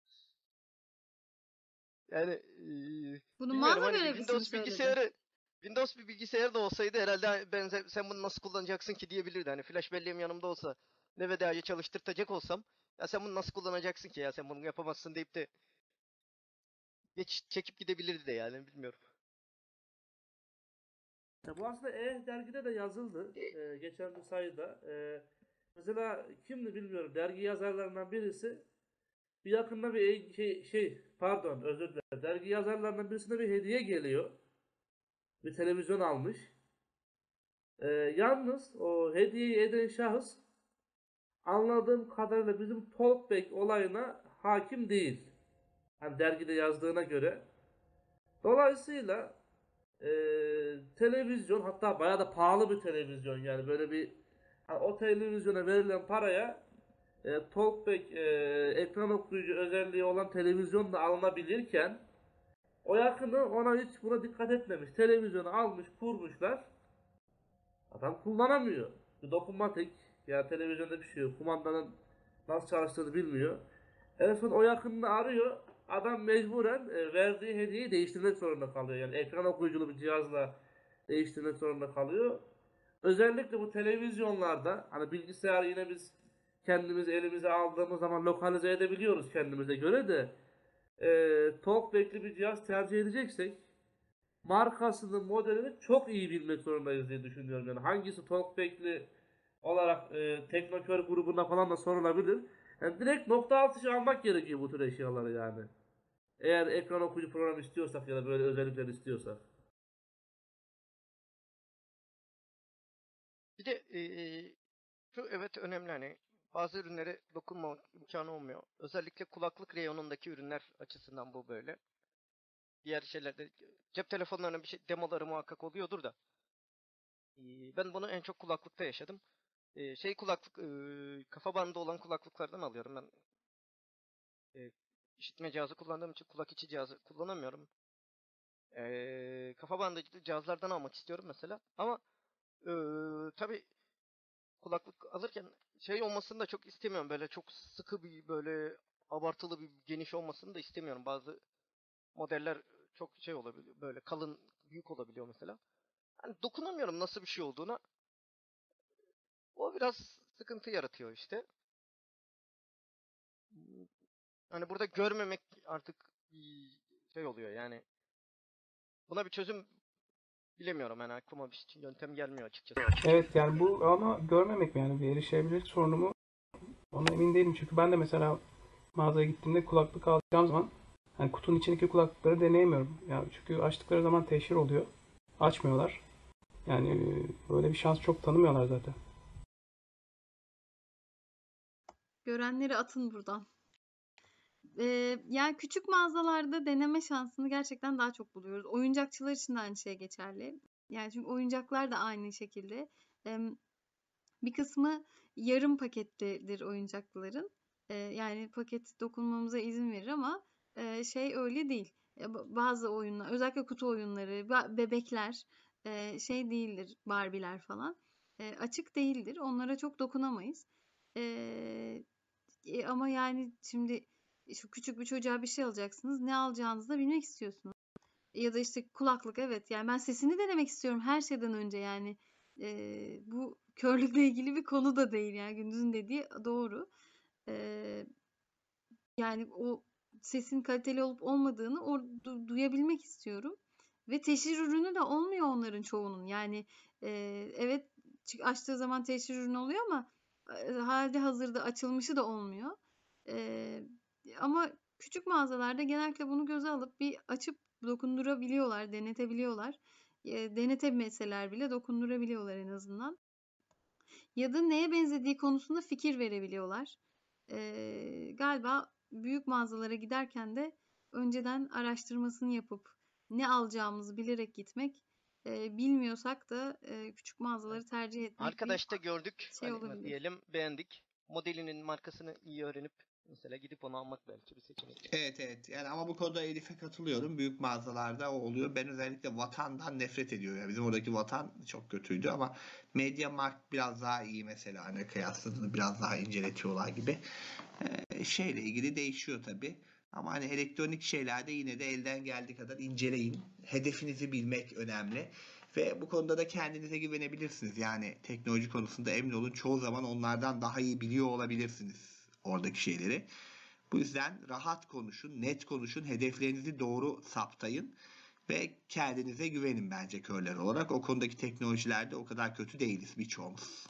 Yani Bunu bilmiyorum mağaza hani görevlisi mi Windows bir bilgisayar da olsaydı herhalde sen bunu nasıl kullanacaksın ki diyebilirdi. Hani flash belleğim yanımda olsa ne VDA'yı çalıştırtacak olsam ya sen bunu nasıl kullanacaksın ki ya sen bunu yapamazsın deyip de çekip gidebilirdi de yani bilmiyorum. Ya bu aslında dergide de yazıldı. Geçen bir sayıda. Mesela kimdi bilmiyorum. Dergi yazarlarından birisi bir yakında bir pardon özür dilerim. Dergi yazarlarından birisine bir hediye geliyor. Bir televizyon almış. Yalnız o hediyeyi eden şahıs anladığım kadarıyla bizim Talkback olayına hakim değil. Hani dergide yazdığına göre. Dolayısıyla televizyon hatta bayağı da pahalı bir televizyon yani böyle bir o televizyona verilen paraya Talkback ekran okuyucu özelliği olan televizyon da alınabilirken o yakını ona hiç buna dikkat etmemiş. Televizyonu almış kurmuşlar. Adam kullanamıyor. Bir dokunmatik ya televizyonda bir şey yok. Kumandanın nasıl çalıştığını bilmiyor. En son o yakınını arıyor. Adam mecburen verdiği hediyeyi değiştirmek zorunda kalıyor. Yani ekran okuyuculu bir cihazla değiştirmek zorunda kalıyor. Özellikle bu televizyonlarda hani bilgisayarı yine biz kendimiz elimize aldığımız zaman lokalize edebiliyoruz kendimize göre de Talkback'li bir cihaz tercih edeceksek markasını, modelini çok iyi bilmek zorundayız diye düşünüyorum. Yani hangisi Talkback'li olarak Teknokör grubuna falan da sorulabilir. Yani direkt nokta atışı almak gerekiyor bu tür eşyaları yani. Eğer ekran okuyucu program istiyorsak ya da böyle özellikler istiyorsak. Bir de şu evet önemli hani bazı ürünlere dokunma imkanı olmuyor. Özellikle kulaklık reyonundaki ürünler açısından bu böyle. Diğer şeylerde cep telefonlarının bir şey demoları muhakkak oluyordur da. Ben bunu en çok kulaklıkta yaşadım. Kulaklık kafa bandı olan kulaklıklardan alıyorum ben. İşitme cihazı kullandığım için kulak içi cihazı kullanamıyorum. Kafa bandı cihazlardan almak istiyorum mesela. Ama tabii kulaklık alırken şey olmasını da çok istemiyorum. Böyle çok sıkı bir böyle abartılı bir geniş olmasını da istemiyorum. Bazı modeller çok şey olabiliyor. Böyle kalın, büyük olabiliyor mesela. Hani dokunamıyorum nasıl bir şey olduğuna. O biraz sıkıntı yaratıyor işte. Hani burada görmemek artık bir şey oluyor yani. Buna bir çözüm bilemiyorum yani aklıma bir yöntem gelmiyor açıkçası. Evet yani bu ama görmemek mi yani bir erişebilir sorunu mu? Ona emin değilim çünkü ben de mesela mağazaya gittiğimde kulaklık alacağım zaman yani kutunun içindeki kulaklıkları deneyemiyorum. Yani çünkü açtıkları zaman teşhir oluyor. Açmıyorlar. Yani böyle bir şans çok tanımıyorlar zaten. Görenleri atın buradan. Yani küçük mağazalarda deneme şansını gerçekten daha çok buluyoruz. Oyuncakçılar için de aynı şey geçerli. Yani çünkü oyuncaklar da aynı şekilde. Bir kısmı yarım paketlidir oyuncakların. Yani paket dokunmamıza izin verir ama öyle değil. Bazı oyunlar, özellikle kutu oyunları, bebekler şey değildir, Barbie'ler falan. Açık değildir. Onlara çok dokunamayız. Ama yani şimdi şu küçük bir çocuğa bir şey alacaksınız. Ne alacağınızı da bilmek istiyorsunuz. Ya da işte kulaklık, evet. Yani ben sesini denemek istiyorum her şeyden önce yani. Bu körlükle ilgili bir konu da değil yani Gündüz'ün dediği doğru. Yani o sesin kaliteli olup olmadığını duyabilmek istiyorum. Ve teşhir ürünü de olmuyor onların çoğunun. Yani evet açtığı zaman teşhir ürünü oluyor ama halde hazırda açılmışı da olmuyor. Ama küçük mağazalarda genellikle bunu göze alıp bir açıp dokundurabiliyorlar, denetebiliyorlar. Denetemeseler bile dokundurabiliyorlar en azından. ya da neye benzediği konusunda fikir verebiliyorlar. Galiba büyük mağazalara giderken de önceden araştırmasını yapıp ne alacağımızı bilerek gitmek, bilmiyorsak da küçük mağazaları tercih etmek bir Arkadaşta gördük. şey Hani olabilir. diyelim beğendik. Modelinin markasını iyi öğrenip mesela gidip onu almak belki bir seçenek. Evet. Yani ama bu konuda Elif'e katılıyorum. Büyük mağazalarda o oluyor. Ben özellikle Vatan'dan nefret ediyorum. Yani bizim oradaki Vatan çok kötüydü ama MediaMarkt biraz daha iyi mesela. Hani kıyasladığında biraz daha inceletiyorlar gibi. Şeyle ilgili değişiyor tabii. Ama hani elektronik şeylerde yine de elden geldiği kadar inceleyin. Hedefinizi bilmek önemli. Ve bu konuda da kendinize güvenebilirsiniz. Yani teknoloji konusunda emin olun çoğu zaman onlardan daha iyi biliyor olabilirsiniz oradaki şeyleri. Bu yüzden rahat konuşun, net konuşun, hedeflerinizi doğru saptayın ve kendinize güvenin bence körler olarak. O konudaki teknolojilerde o kadar kötü değiliz birçoğumuz.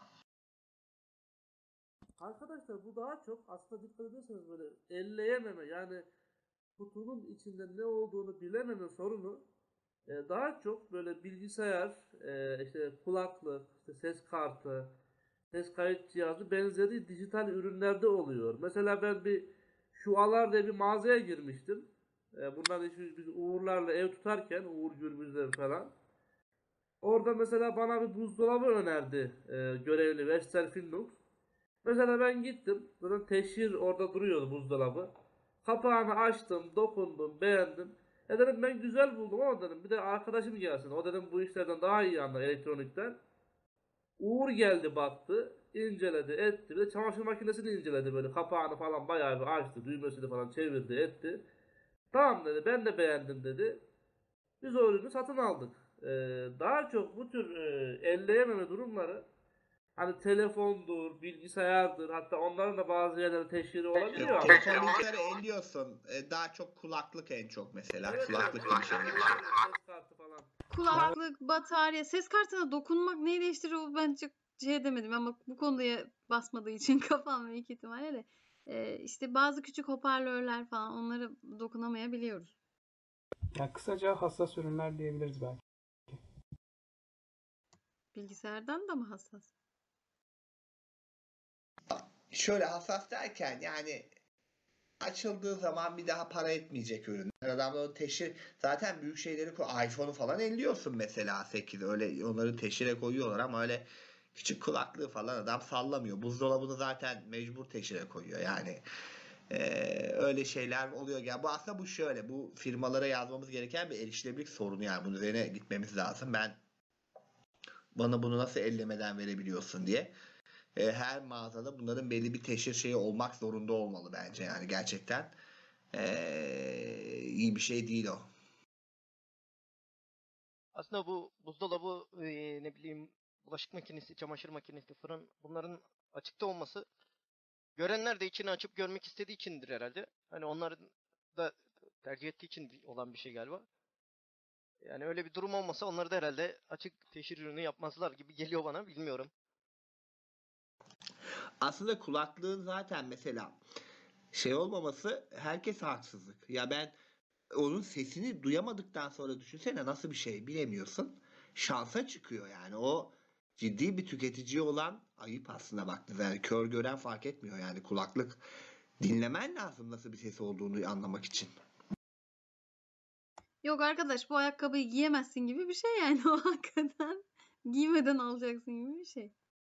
Arkadaşlar bu daha çok aslında dikkat ederseniz böyle elleyememe yani kutunun içinde ne olduğunu bilememe sorunu daha çok böyle bilgisayar, işte kulaklık, işte ses kartı, ses kayıt cihazı benzeri dijital ürünlerde oluyor. Mesela ben bir Şualar diye bir mağazaya girmiştim. Bunlar işte biz Uğurlarla ev tutarken Uğur Gürbüzler falan. Orada mesela bana bir buzdolabı önerdi görevli Vestel Finlux. Mesela ben gittim. Zaten teşhir orada duruyordu buzdolabı. Kapağını açtım, dokundum, beğendim. Dedim ben güzel buldum ama dedim bir de arkadaşım gelsin. O dedim bu işlerden daha iyi anlar elektronikten. Uğur geldi baktı, inceledi, etti. Bir de çamaşır makinesini inceledi böyle kapağını falan bayağı bir açtı. Düğmesini falan çevirdi, etti. Tamam dedi ben de beğendim dedi. Biz o ürünü satın aldık. Daha çok bu tür elleyememe durumları hani telefondur, bilgisayardır hatta onların da bazı yerlerde teşhiri olabiliyor ama. Telefon bilgisayarı elliyorsun. Daha çok kulaklık en çok mesela. Evet, Kulaklık evet. bir şey. Ses kartı falan. Kulaklık, batarya, ses kartına dokunmak neyi değiştirir o ben çok şey demedim ama bu konuya basmadığı için kafam büyük ihtimalle de. İşte bazı küçük hoparlörler falan onlara dokunamayabiliyoruz. Ya kısaca hassas ürünler diyebiliriz belki. Bilgisayardan da mı hassas? Şöyle hassas derken yani açıldığı zaman bir daha para etmeyecek ürünler. Adamların teşhir zaten büyük şeyleri iPhone'u falan elliyorsun mesela 8 öyle onları teşhire koyuyorlar ama öyle küçük kulaklığı falan adam sallamıyor. Buzdolabını zaten mecbur teşhire koyuyor yani. Öyle şeyler oluyor. Yani bu aslında bu şöyle bu firmalara yazmamız gereken bir erişilebilirlik sorunu yani bunun üzerine gitmemiz lazım. Bana bunu nasıl ellemeden verebiliyorsun diye. Her mağazada bunların belli bir teşhir şeyi olmak zorunda olmalı bence yani gerçekten iyi bir şey değil o. Aslında bu buzdolabı, ne bileyim bulaşık makinesi, çamaşır makinesi, fırın bunların açıkta olması görenler de içini açıp görmek istediği içindir herhalde. Hani onların da tercih ettiği için olan bir şey galiba. Yani öyle bir durum olmasa onları da herhalde açık teşhir ürünü yapmazlar gibi geliyor bana bilmiyorum. Aslında kulaklığın zaten mesela şey olmaması herkese haksızlık. Ya ben onun sesini duyamadıktan sonra düşünsene nasıl bir şey bilemiyorsun. Şansa çıkıyor yani o ciddi bir tüketiciye olan ayıp aslında baktığınızda. Yani kör gören fark etmiyor yani kulaklık dinlemen lazım nasıl bir ses olduğunu anlamak için. Yok arkadaş bu ayakkabıyı giyemezsin gibi bir şey yani o hakikaten giymeden alacaksın gibi bir şey.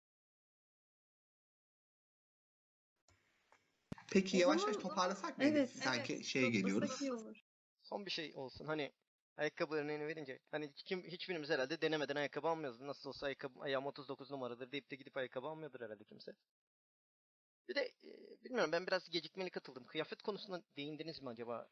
Peki O yavaş zaman yavaş toparlasak mı Elif? evet Sanki şeye toplasak geliyoruz. iyi olur. Son bir şey olsun hani ayakkabı örneğini verince hani hiçbirimiz herhalde denemeden ayakkabı almıyoruz. Nasıl olsa ayağım 39 numaradır deyip de gidip ayakkabı almıyordur herhalde kimse. Bir de bilmiyorum ben biraz gecikmeli katıldım. Kıyafet konusuna değindiniz mi acaba?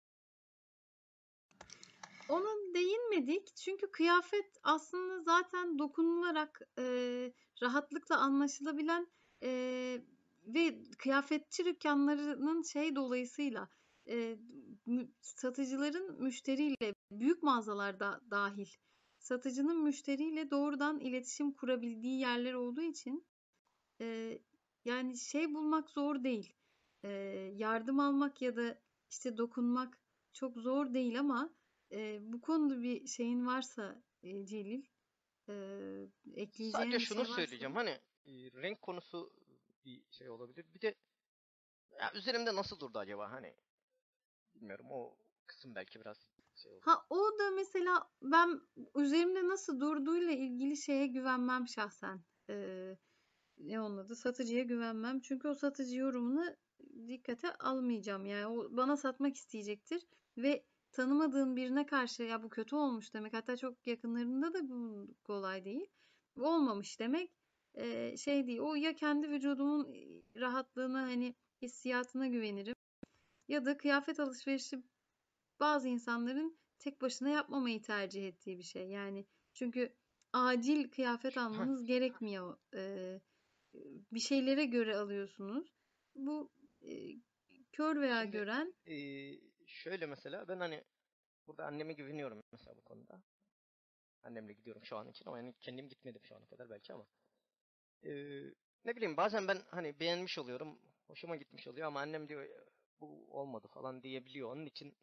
Ona değinmedik çünkü kıyafet aslında zaten dokunularak rahatlıkla anlaşılabilen ve kıyafetçi dükkanlarının şey dolayısıyla satıcıların müşteriyle büyük mağazalarda dahil satıcının müşteriyle doğrudan iletişim kurabildiği yerler olduğu için yani şey bulmak zor değil. Yardım almak ya da işte dokunmak çok zor değil ama bu konuda bir şeyin varsa Celil, ekleyeceğin Sadece bir şunu şey varsa. söyleyeceğim hani renk konusu bir şey olabilir. Bir de ya üzerimde nasıl durdu acaba hani bilmiyorum o kısım belki biraz şey oldu. Ha o da mesela ben üzerimde nasıl durduğuyla ilgili şeye güvenmem şahsen. Ne onun adı? Satıcıya güvenmem. Çünkü o satıcı yorumunu dikkate almayacağım. Yani o bana satmak isteyecektir ve tanımadığın birine karşı ya bu kötü olmuş demek. Hatta çok yakınlarında da bu kolay değil. Olmamış demek şey değil. O ya kendi vücudumun rahatlığına hani hissiyatına güvenirim ya da kıyafet alışverişi bazı insanların tek başına yapmamayı tercih ettiği bir şey. Yani çünkü acil kıyafet almanız gerekmiyor. Bir şeylere göre alıyorsunuz. Bu kör veya Şimdi gören şöyle mesela ben hani burada anneme güveniyorum mesela bu konuda. Annemle gidiyorum şu an için ama yani kendim gitmedim şu ana kadar belki ama. Ne bileyim bazen ben hani beğenmiş oluyorum. Hoşuma gitmiş oluyor ama annem diyor bu olmadı falan diyebiliyor. Onun için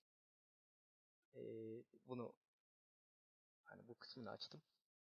bunu hani bu kısmını açtım.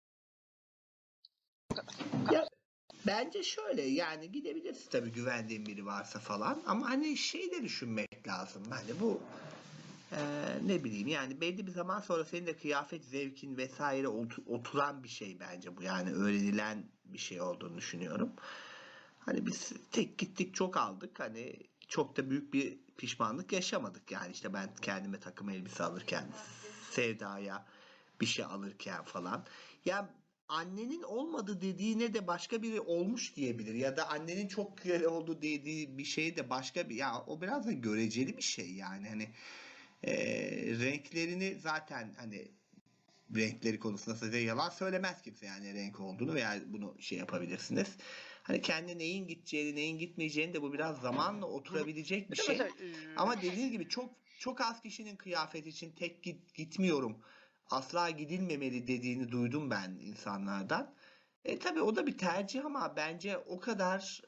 Ya bence şöyle yani gidebilirsin tabii güvendiğin biri varsa falan ama hani şey de düşünmek lazım. Hani bu ne bileyim yani belli bir zaman sonra senin de kıyafet zevkin vesaire oturan bir şey bence bu. Yani öğrenilen bir şey olduğunu düşünüyorum. Hani biz tek gittik çok aldık. Hani çok da büyük bir pişmanlık yaşamadık. Yani işte ben kendime takım elbise alırken, Sevda'ya bir şey alırken falan. Ya annenin olmadı dediğine de başka biri olmuş diyebilir. Ya da annenin çok güzel oldu dediği bir şey de başka bir... Ya o biraz da göreceli bir şey yani. Hani renklerini zaten hani renkleri konusunda size yalan söylemez kimse yani renk olduğunu veya bunu şey yapabilirsiniz. Hani kendi neyin gideceğini, neyin gitmeyeceğini de bu biraz zamanla oturabilecek bir Bir de şey. mesela Ama dediğiniz gibi çok az kişinin kıyafet için tek gitmiyorum. Asla gidilmemeli dediğini duydum ben insanlardan. Tabii o da bir tercih ama bence o kadar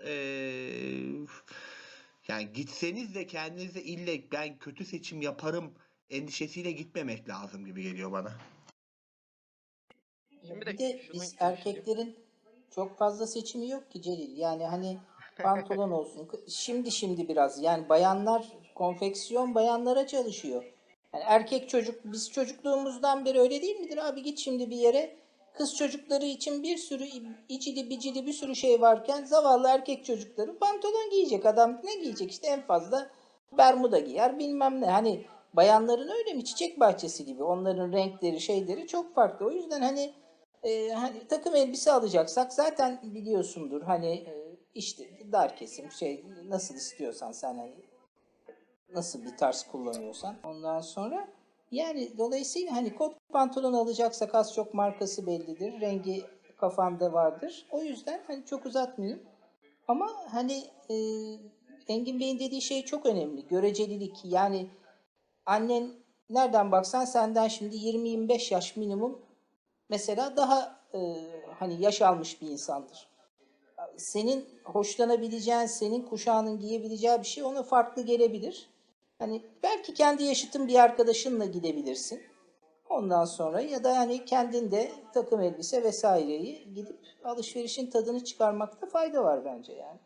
yani gitseniz de kendinize ille ben kötü seçim yaparım endişesiyle gitmemek lazım gibi geliyor bana. şimdi bir Bir de de şunu biz eleştireyim. erkeklerin çok fazla seçimi yok ki Celil. Yani hani pantolon olsun. Şimdi biraz yani bayanlar konfeksiyon bayanlara çalışıyor. Yani erkek çocuk biz çocukluğumuzdan beri öyle değil midir abi git şimdi bir yere kız çocukları için bir sürü icili bicili bir sürü şey varken zavallı erkek çocukları pantolon giyecek adam ne giyecek işte en fazla bermuda giyer bilmem ne hani bayanların öyle mi çiçek bahçesi gibi onların renkleri şeyleri çok farklı o yüzden hani takım elbise alacaksak zaten biliyorsundur hani işte dar kesim şey nasıl istiyorsan sen hani nasıl bir tarz kullanıyorsan ondan sonra yani dolayısıyla hani kot pantolon alacaksak az çok markası bellidir rengi kafanda vardır o yüzden hani çok uzatmayayım ama hani Engin Bey'in dediği şey çok önemli görecelilik yani annen nereden baksan senden şimdi 20-25 yaş minimum mesela daha hani yaş almış bir insandır. Senin hoşlanabileceğin, senin kuşağının giyebileceği bir şey ona farklı gelebilir. Hani belki kendi yaşıtın bir arkadaşınla gidebilirsin. Ondan sonra ya da hani kendin de takım elbise vesaireyi gidip alışverişin tadını çıkarmakta fayda var bence yani.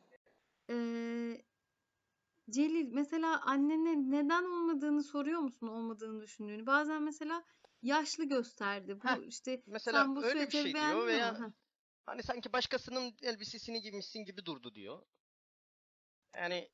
Celil mesela annene neden olmadığını soruyor musun olmadığını düşündüğünü? Bazen mesela yaşlı gösterdi. Bu işte Mesela sen bu öyle bir süveteri şey diyor beğendin ama. veya hani sanki başkasının elbisesini giymişsin gibi durdu diyor. Yani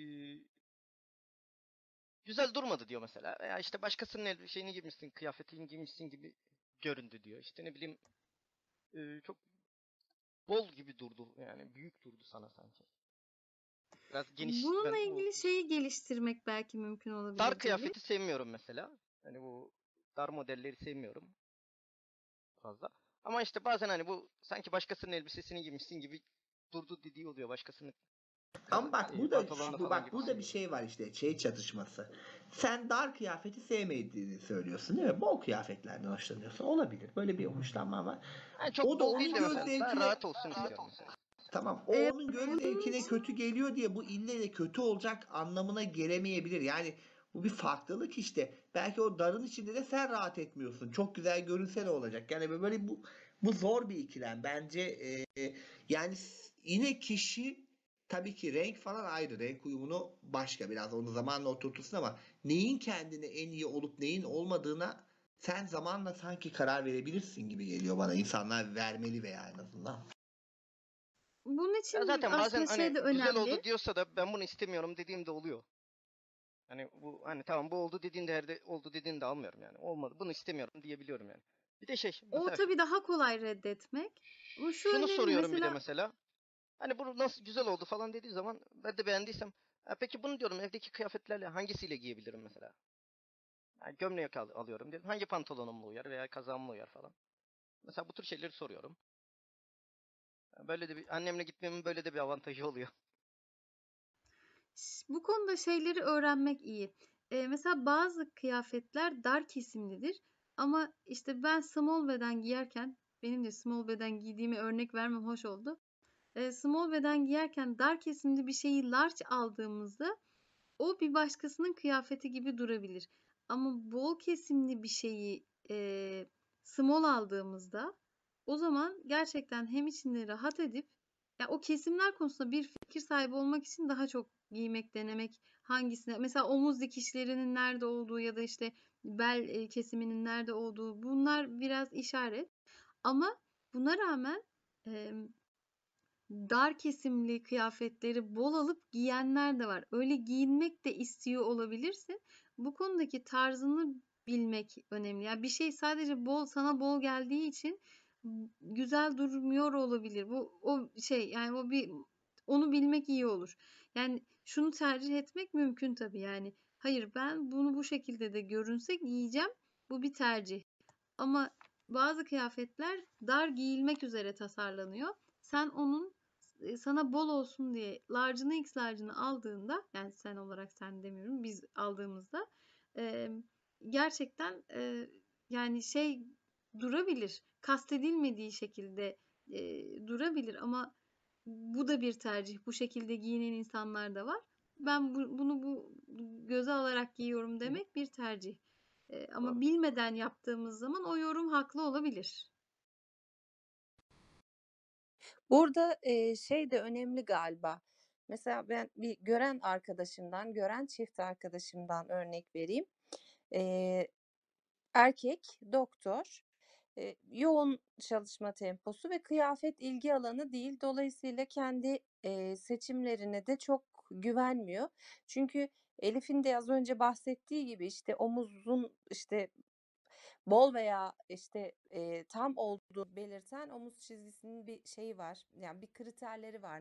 güzel durmadı diyor mesela. Veya işte başkasının şeyini giymişsin, kıyafetini giymişsin gibi göründü diyor. İşte ne bileyim çok bol gibi durdu yani büyük durdu sana sanki. Biraz geniş Bununla ben bu ilgili şeyi geliştirmek belki mümkün dar olabilir Celil. kıyafeti sevmiyorum mesela. Hani bu dar modelleri sevmiyorum fazla. Ama işte bazen hani bu sanki başkasının elbisesini giymişsin gibi durdu dediği oluyor. Başkasının Ama bak pantolonunu falan bak burada giymişsin bir gibi. şey var işte şey çatışması. Sen dar kıyafeti sevmediğini söylüyorsun değil mi? Bol kıyafetlerden hoşlanıyorsun. Olabilir. Böyle bir hoşlanma var. Yani çok O da bol değil onun de göz mesela daha zevkine rahat olsun istiyorum mesela. tamam. O onun göz zevkine kötü geliyor diye bu ille de kötü olacak anlamına gelemeyebilir. Yani bu bir farklılık işte. Belki o darın içinde de sen rahat etmiyorsun. Çok güzel görünse ne olacak? Yani böyle bu zor bir ikilem. Bence yani yine kişi tabii ki renk falan ayrı. Renk uyumunu başka. Biraz onu zamanla oturtursun ama neyin kendine en iyi olup neyin olmadığına sen zamanla sanki karar verebilirsin gibi geliyor bana. İnsanlar vermeli veya en azından. Bunun Ya için zaten bazen aslında hani şey de güzel oldu önemli. diyorsa da ben bunu istemiyorum dediğimde oluyor. Hani bu hani tamam bu oldu dediğinde her de oldu dediğinde almıyorum yani. Olmadı bunu istemiyorum diyebiliyorum yani. Bir de O mesela tabii daha kolay reddetmek. Ama şu şunu önemli soruyorum bir de mesela. mesela. Hani bu nasıl güzel oldu falan dediği zaman ben de beğendiysem peki bunu diyorum evdeki kıyafetlerle hangisiyle giyebilirim mesela? Yani gömlek alıyorum diyorum. Hangi pantolonumla uyar veya kazağımla uyar falan. Mesela bu tür şeyleri soruyorum. Böyle de bir annemle gitmemin böyle de bir avantajı oluyor. Bu konuda şeyleri öğrenmek iyi. Mesela bazı kıyafetler dar kesimlidir. Ama işte ben small beden giyerken, benim de small beden giydiğimi örnek vermem hoş oldu. Small beden giyerken dar kesimli bir şeyi large aldığımızda o bir başkasının kıyafeti gibi durabilir. Ama bol kesimli bir şeyi small aldığımızda o zaman gerçekten hem içinde rahat edip ya o kesimler konusunda bir fikir sahibi olmak için daha çok giymek, denemek hangisine mesela omuz dikişlerinin nerede olduğu ya da işte bel kesiminin nerede olduğu bunlar biraz işaret. Ama buna rağmen dar kesimli kıyafetleri bol alıp giyenler de var. Öyle giyinmek de istiyor olabilirsin. Bu konudaki tarzını bilmek önemli. Yani bir şey sadece sana bol geldiği için güzel durmuyor olabilir. Bu o şey yani onu bilmek iyi olur. Yani şunu tercih etmek mümkün tabii yani. Hayır ben bunu bu şekilde de görünse giyeceğim. Bu bir tercih. Ama bazı kıyafetler dar giyilmek üzere tasarlanıyor. Sen onun sana bol olsun diye large'ını x large'ını aldığında yani sen olarak sen demiyorum biz aldığımızda e, gerçekten yani şey durabilir. Kastedilmediği şekilde durabilir ama bu da bir tercih. Bu şekilde giyinen insanlar da var. Ben bunu göze alarak giyiyorum demek bir tercih. Ama bilmeden yaptığımız zaman o yorum haklı olabilir. Burada şey de önemli galiba. Mesela ben bir gören çift arkadaşımdan örnek vereyim. Erkek, doktor, yoğun çalışma temposu ve kıyafet ilgi alanı değil. Dolayısıyla kendi seçimlerine de çok güvenmiyor. Çünkü Elif'in de az önce bahsettiği gibi işte omuzun işte bol veya işte tam olduğu belirten omuz çizgisinin bir şeyi var. Yani bir kriterleri var.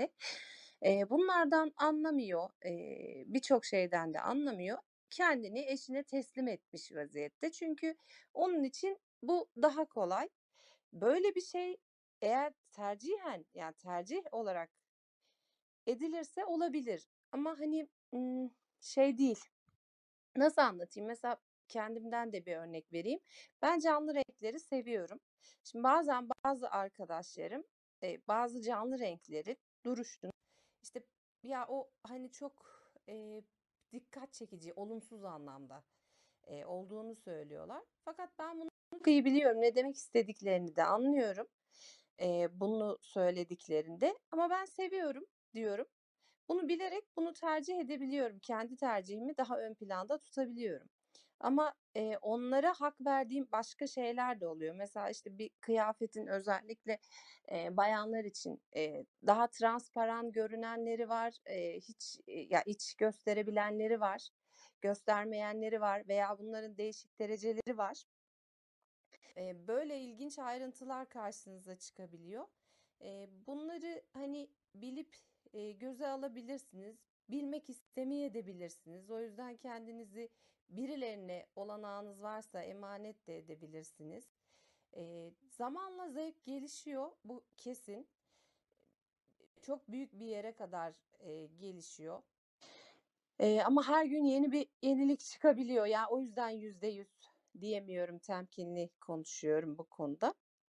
Bunlardan anlamıyor. Birçok şeyden de anlamıyor. Kendini eşine teslim etmiş vaziyette. Çünkü onun için bu daha kolay. Böyle bir şey eğer tercihen yani tercih olarak edilirse olabilir. Ama hani şey değil. Nasıl anlatayım? Mesela kendimden de bir örnek vereyim. Ben canlı renkleri seviyorum. Şimdi bazen bazı arkadaşlarım bazı canlı renkleri duruşunu işte ya o hani çok dikkat çekici, olumsuz anlamda olduğunu söylüyorlar. Fakat ben bunu çok iyi biliyorum. Ne demek istediklerini de anlıyorum. Bunu söylediklerinde ama ben seviyorum diyorum. Bunu bilerek bunu tercih edebiliyorum. Kendi tercihimi daha ön planda tutabiliyorum. Ama onlara hak verdiğim başka şeyler de oluyor. Mesela işte bir kıyafetin özellikle bayanlar için daha transparan görünenleri var, hiç ya iç gösterebilenleri var, göstermeyenleri var veya bunların değişik dereceleri var. Böyle ilginç ayrıntılar karşınıza çıkabiliyor. Bunları hani bilip göze alabilirsiniz. Bilmek istemeyebilirsiniz. O yüzden kendinizi birilerine olanağınız varsa emanet de edebilirsiniz. Zamanla zevk gelişiyor. Bu kesin. Çok büyük bir yere kadar gelişiyor. Ama her gün yeni bir yenilik çıkabiliyor. Yani o yüzden %100 diyemiyorum, temkinli konuşuyorum bu konuda.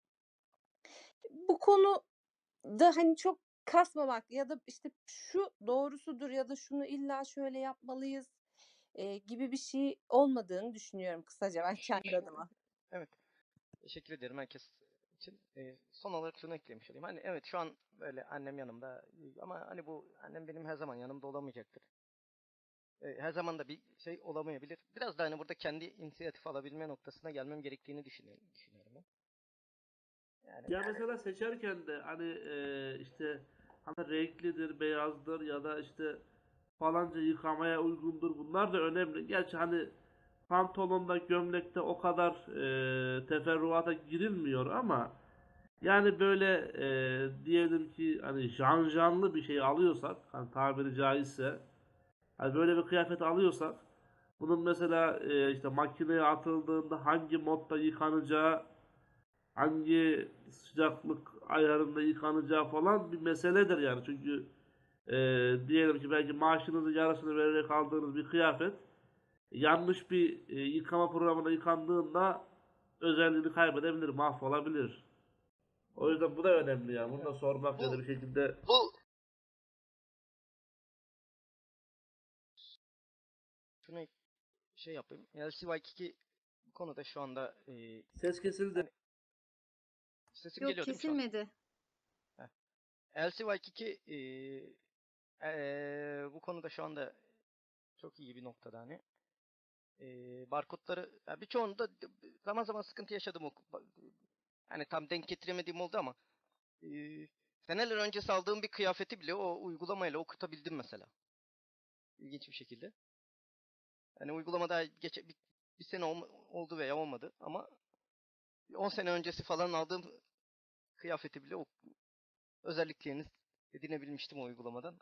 Bu konuda hani çok kasmamak ya da işte şu doğrusudur ya da şunu illa şöyle yapmalıyız gibi bir şey olmadığını düşünüyorum kısaca ben kendi adıma. Evet. Teşekkür ederim. Herkes için son olarak şunu eklemiş olayım. Hani evet şu an böyle annem yanımda ama hani bu annem benim her zaman yanımda olamayacaktır. Her zaman da bir şey olamayabilir. Biraz da hani burada kendi inisiyatif alabilme noktasına gelmem gerektiğini düşünüyorum ben. Yani Ya mesela seçerken de hani işte hani renklidir, beyazdır ya da işte falanca yıkamaya uygundur. Bunlar da önemli. Gerçi hani pantolonda, gömlekte o kadar teferruata girilmiyor ama yani böyle diyelim ki hani janjanlı bir şey alıyorsak, hani tabiri caizse, hani böyle bir kıyafet alıyorsak, bunun mesela işte makineye atıldığında hangi modda yıkanacağı, hangi sıcaklık ayarında yıkanacağı falan bir meseledir yani. Çünkü diyelim ki belki maaşınızın yarısını vererek aldığınız bir kıyafet yanlış bir yıkama programında yıkandığında özelliğini kaybedebilir, mahvolabilir. O yüzden bu da önemli yani. Bunu da sormak ya da bir şekilde bu şunu şey yapayım. LCY2 bu konuda şu anda ses kesildi. hani sesim Yok, geliyor değil mi şu an? kesilmedi. Heh. LCY2 bu konuda şu anda çok iyi bir noktada hani. Barkodları ya birçoğunda zaman zaman sıkıntı yaşadım hani tam denk getiremediğim oldu ama seneler önce aldığım bir kıyafeti bile o uygulamayla okutabildim mesela. İlginç bir şekilde. Hani uygulamada bir sene oldu veya olmadı ama 10 sene öncesi falan aldığım kıyafeti bile özelliklerini edinebilmiştim o uygulamadan.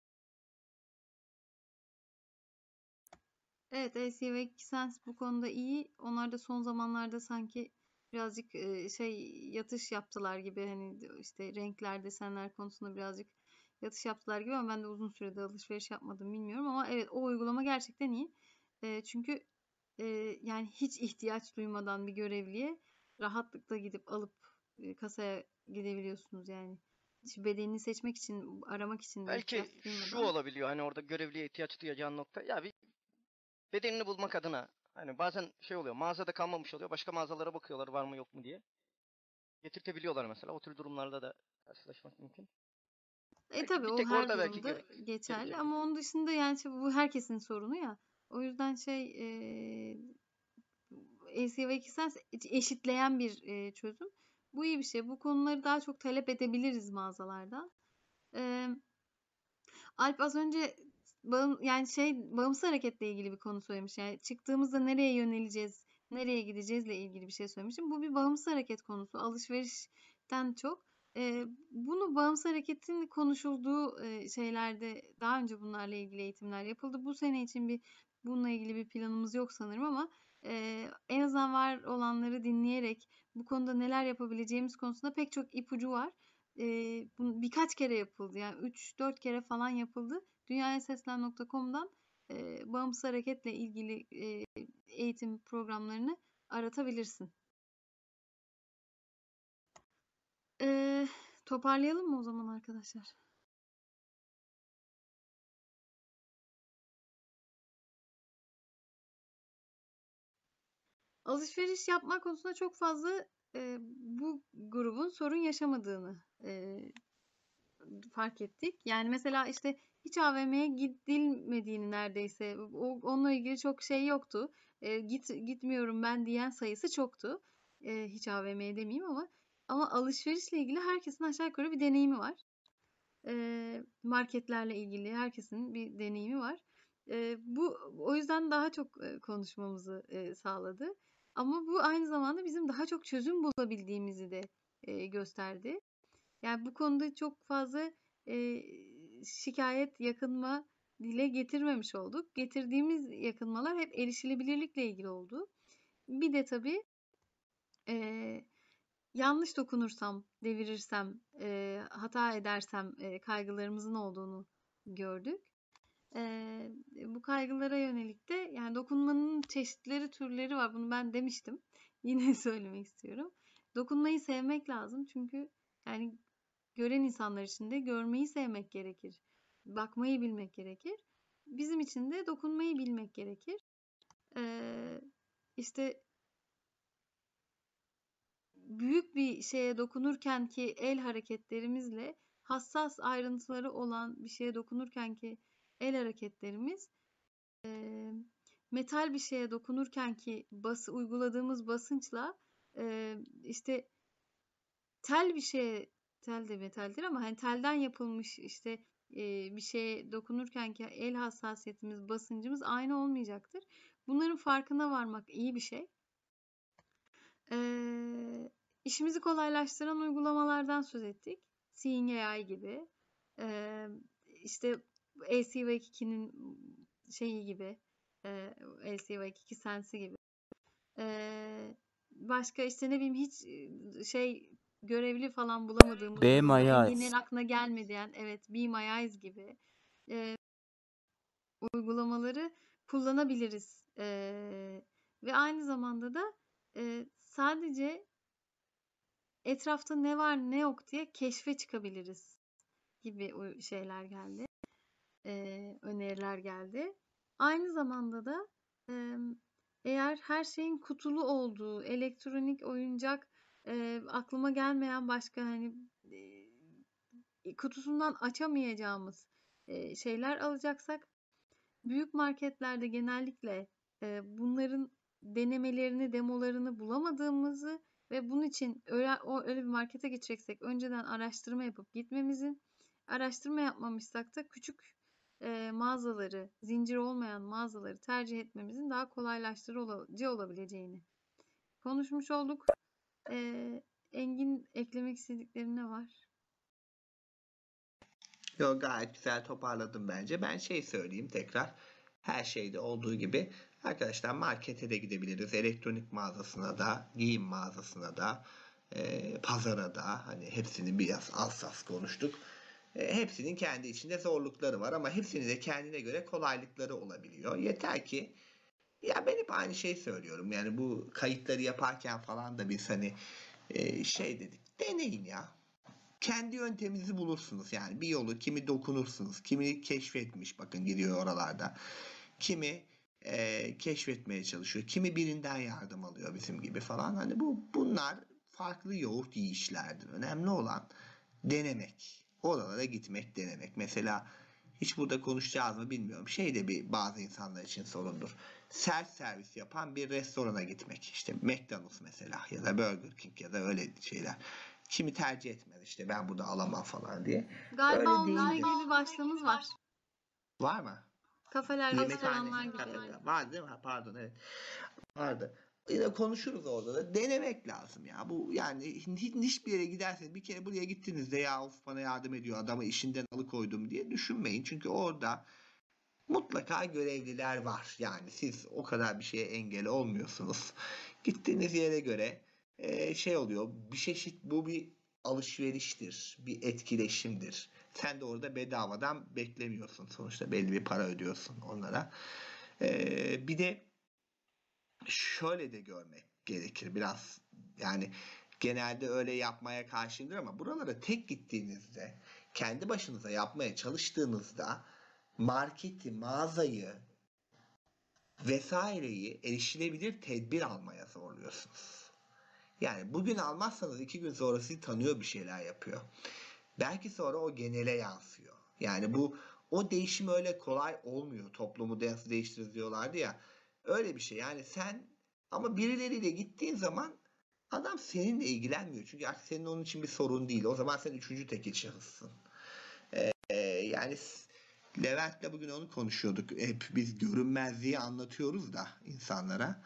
Evet, AC ve Sense bu konuda iyi. Onlar da son zamanlarda sanki birazcık yatış yaptılar gibi, hani işte renkler, desenler konusunda birazcık yatış yaptılar gibi, ama ben de uzun süredir alışveriş yapmadım, bilmiyorum, ama evet, o uygulama gerçekten iyi. Çünkü yani hiç ihtiyaç duymadan bir görevliye rahatlıkla gidip alıp kasaya gidebiliyorsunuz yani. Hiç bedenini seçmek için, aramak için de ihtiyaç Belki şu duymadan. olabiliyor hani orada görevliye ihtiyaç duyacağın nokta ya bir bedenini bulmak adına hani bazen şey oluyor mağazada kalmamış oluyor başka mağazalara bakıyorlar var mı yok mu diye getirtebiliyorlar mesela o tür durumlarda da karşılaşmak mümkün. Belki Tabii bir o tek her orada belki durumda geçerli, gerekebilir. ama onun dışında yani bu herkesin sorunu ya. O yüzden LCV Sense eşitleyen bir çözüm. Bu iyi bir şey. Bu konuları daha çok talep edebiliriz mağazalardan. Eee, Alp az önce bağımsız hareketle ilgili bir konu söylemiş. Yani çıktığımızda nereye yöneleceğiz, nereye gideceğizle ilgili bir şey söylemişim. Bu bir bağımsız hareket konusu. Alışverişten çok. Bunu bağımsız hareketin konuşulduğu şeylerde daha önce bunlarla ilgili eğitimler yapıldı. Bu sene için bununla ilgili bir planımız yok sanırım, ama en azından var olanları dinleyerek bu konuda neler yapabileceğimiz konusunda pek çok ipucu var. Bu birkaç kere yapıldı. Yani 3-4 kere falan yapıldı. Dünyayaseslen.com'dan bağımsız hareketle ilgili eğitim programlarını aratabilirsin. Toparlayalım mı o zaman arkadaşlar? Alışveriş yapma konusunda çok fazla bu grubun sorun yaşamadığını fark ettik. Yani mesela işte hiç AVM'ye gidilmediğini neredeyse, onunla ilgili çok şey yoktu. Gitmiyorum ben diyen sayısı çoktu. Hiç AVM'ye demeyeyim, ama alışverişle ilgili herkesin aşağı yukarı bir deneyimi var. Marketlerle ilgili herkesin bir deneyimi var. Bu o yüzden daha çok konuşmamızı sağladı. Ama bu aynı zamanda bizim daha çok çözüm bulabildiğimizi de gösterdi. Yani bu konuda çok fazla şikayet, yakınma dile getirmemiş olduk. Getirdiğimiz yakınmalar hep erişilebilirlikle ilgili oldu. Bir de tabii yanlış dokunursam, devirirsem, hata edersem kaygılarımızın olduğunu gördük. Bu kaygılara yönelik de yani dokunmanın çeşitleri, türleri var. Bunu ben demiştim. Yine söylemek istiyorum. Dokunmayı sevmek lazım. Çünkü yani gören insanlar için de görmeyi sevmek gerekir. Bakmayı bilmek gerekir. Bizim için de dokunmayı bilmek gerekir. İşte büyük bir şeye dokunurken ki el hareketlerimizle hassas ayrıntıları olan bir şeye dokunurken ki el hareketlerimiz, metal bir şeye dokunurken ki uyguladığımız basınçla işte tel bir şeye, tel de metaldir ama hani telden yapılmış işte bir şeye dokunurken ki el hassasiyetimiz, basıncımız aynı olmayacaktır. Bunların farkına varmak iyi bir şey. İşimizi kolaylaştıran uygulamalardan söz ettik. Seeing AI gibi. İşte LCV2'nin şeyi gibi. LCV2 Sensi gibi. Başka işte ne bileyim hiç görevli falan bulamadığımız Be durumda My enginlerin Eyes. aklına gelmeyen Be My Eyes gibi uygulamaları kullanabiliriz. Ve aynı zamanda da sadece etrafta ne var ne yok diye keşfe çıkabiliriz gibi şeyler geldi. Öneriler geldi. Aynı zamanda da eğer her şeyin kutulu olduğu, elektronik oyuncak, aklıma gelmeyen başka hani kutusundan açamayacağımız şeyler alacaksak, büyük marketlerde genellikle bunların denemelerini, demolarını bulamadığımızı ve bunun için öyle bir markete gideceksek önceden araştırma yapıp gitmemizin, araştırma yapmamışsak da küçük mağazaları, zincir olmayan mağazaları tercih etmemizin daha kolaylaştırıcı olabileceğini konuşmuş olduk. Engin, eklemek istediklerin ne var? Yo, gayet güzel toparladım bence. Ben söyleyeyim tekrar. Her şeyde olduğu gibi arkadaşlar markete de gidebiliriz. Elektronik mağazasına da, giyim mağazasına da, pazara da. Hani hepsini biraz az konuştuk. Hepsinin kendi içinde zorlukları var ama hepsinin de kendine göre kolaylıkları olabiliyor. Yeter ki ya ben hep aynı şeyi söylüyorum. Yani bu kayıtları yaparken falan da biz hani dedik. Deneyin ya. Kendi yönteminizi bulursunuz. Yani bir yolu kimi dokunursunuz. Kimi keşfetmiş. Bakın gidiyor oralarda. Kimi keşfetmeye çalışıyor. Kimi birinden yardım alıyor bizim gibi falan. Hani bunlar farklı yoğurt yiyişlerdir. Önemli olan denemek. Oralara gitmek, denemek. Mesela hiç burada konuşacağız mı bilmiyorum. Bazı insanlar için sorundur. Self servis yapan bir restorana gitmek. İşte McDonald's mesela ya da Burger King ya da öyle şeyler. Kimi tercih etmez işte ben burada alamam falan diye. Galiba Öyle onunla değildir. ilgili bir başlığımız var. Var mı? Kafeler, Yemekhane, restoranlar gibi. kafe var değil mi? Pardon, evet. Vardı. Yine konuşuruz orada da. Denemek lazım ya. Bu yani hiçbir yere giderseniz bir kere buraya gittiğinizde ya of bana yardım ediyor adamı işinden alıkoydum diye düşünmeyin. Çünkü orada mutlaka görevliler var. Yani siz o kadar bir şeye engel olmuyorsunuz. Gittiğiniz yere göre oluyor. Bu bir alışveriştir. Bir etkileşimdir. Sen de orada bedavadan beklemiyorsun. Sonuçta belli bir para ödüyorsun onlara. Bir de şöyle de görmek gerekir biraz. Yani genelde öyle yapmaya karşıyımdır ama buralara tek gittiğinizde, kendi başınıza yapmaya çalıştığınızda marketi, mağazayı vesaireyi erişilebilir tedbir almaya zorluyorsunuz. Yani bugün almazsanız 2 gün sonra sizi tanıyor, bir şeyler yapıyor. Belki sonra o genele yansıyor. Yani o değişim öyle kolay olmuyor. Toplumu nasıl değiştiririz diyorlardı ya. Öyle bir şey. Yani sen ama birileriyle gittiğin zaman adam seninle ilgilenmiyor. Çünkü artık senin onun için bir sorun değil. O zaman sen üçüncü tekil şahıssın. Yani Levent'le bugün onu konuşuyorduk. Hep biz görünmezliği anlatıyoruz da insanlara.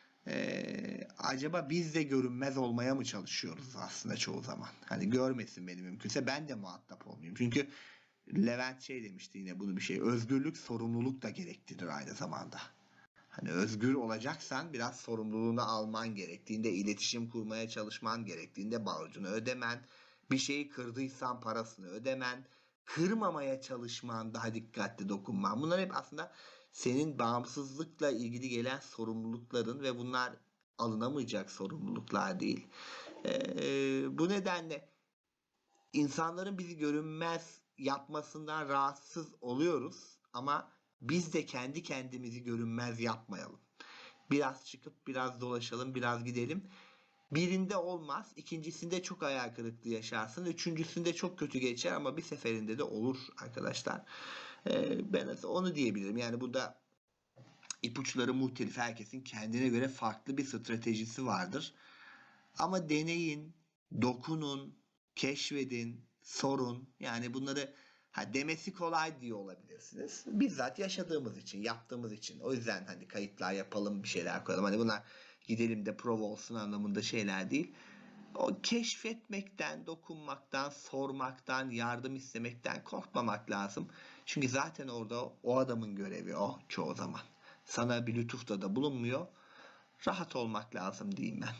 Acaba biz de görünmez olmaya mı çalışıyoruz aslında çoğu zaman? Hani görmesin beni, mümkünse ben de muhatap olmayayım. Çünkü Levent demişti yine bunu özgürlük sorumluluk da gerektirir aynı zamanda. Hani özgür olacaksan biraz sorumluluğunu alman gerektiğinde, iletişim kurmaya çalışman gerektiğinde borcunu ödemen, bir şeyi kırdıysan parasını ödemen, kırmamaya çalışman, daha dikkatli dokunman. Bunlar hep aslında senin bağımsızlıkla ilgili gelen sorumlulukların ve bunlar alınamayacak sorumluluklar değil. Bu nedenle insanların bizi görünmez yapmasından rahatsız oluyoruz ama biz de kendi kendimizi görünmez yapmayalım. Biraz çıkıp biraz dolaşalım, biraz gidelim. Birinde olmaz, ikincisinde çok hayal kırıklığı yaşarsın, üçüncüsünde çok kötü geçer ama bir seferinde de olur arkadaşlar. Ben onu diyebilirim. Yani burada ipuçları muhtelif. Herkesin kendine göre farklı bir stratejisi vardır. Ama deneyin, dokunun, keşfedin, sorun. Yani bunları demesi kolay diye olabilirsiniz. Bizzat yaşadığımız için, yaptığımız için. O yüzden hani kayıtlar yapalım, bir şeyler koyalım. Hani bunlar gidelim de prova olsun anlamında şeyler değil. O keşfetmekten, dokunmaktan, sormaktan, yardım istemekten korkmamak lazım. Çünkü zaten orada o adamın görevi o çoğu zaman. Sana bir lütufta da bulunmuyor. Rahat olmak lazım diyeyim ben.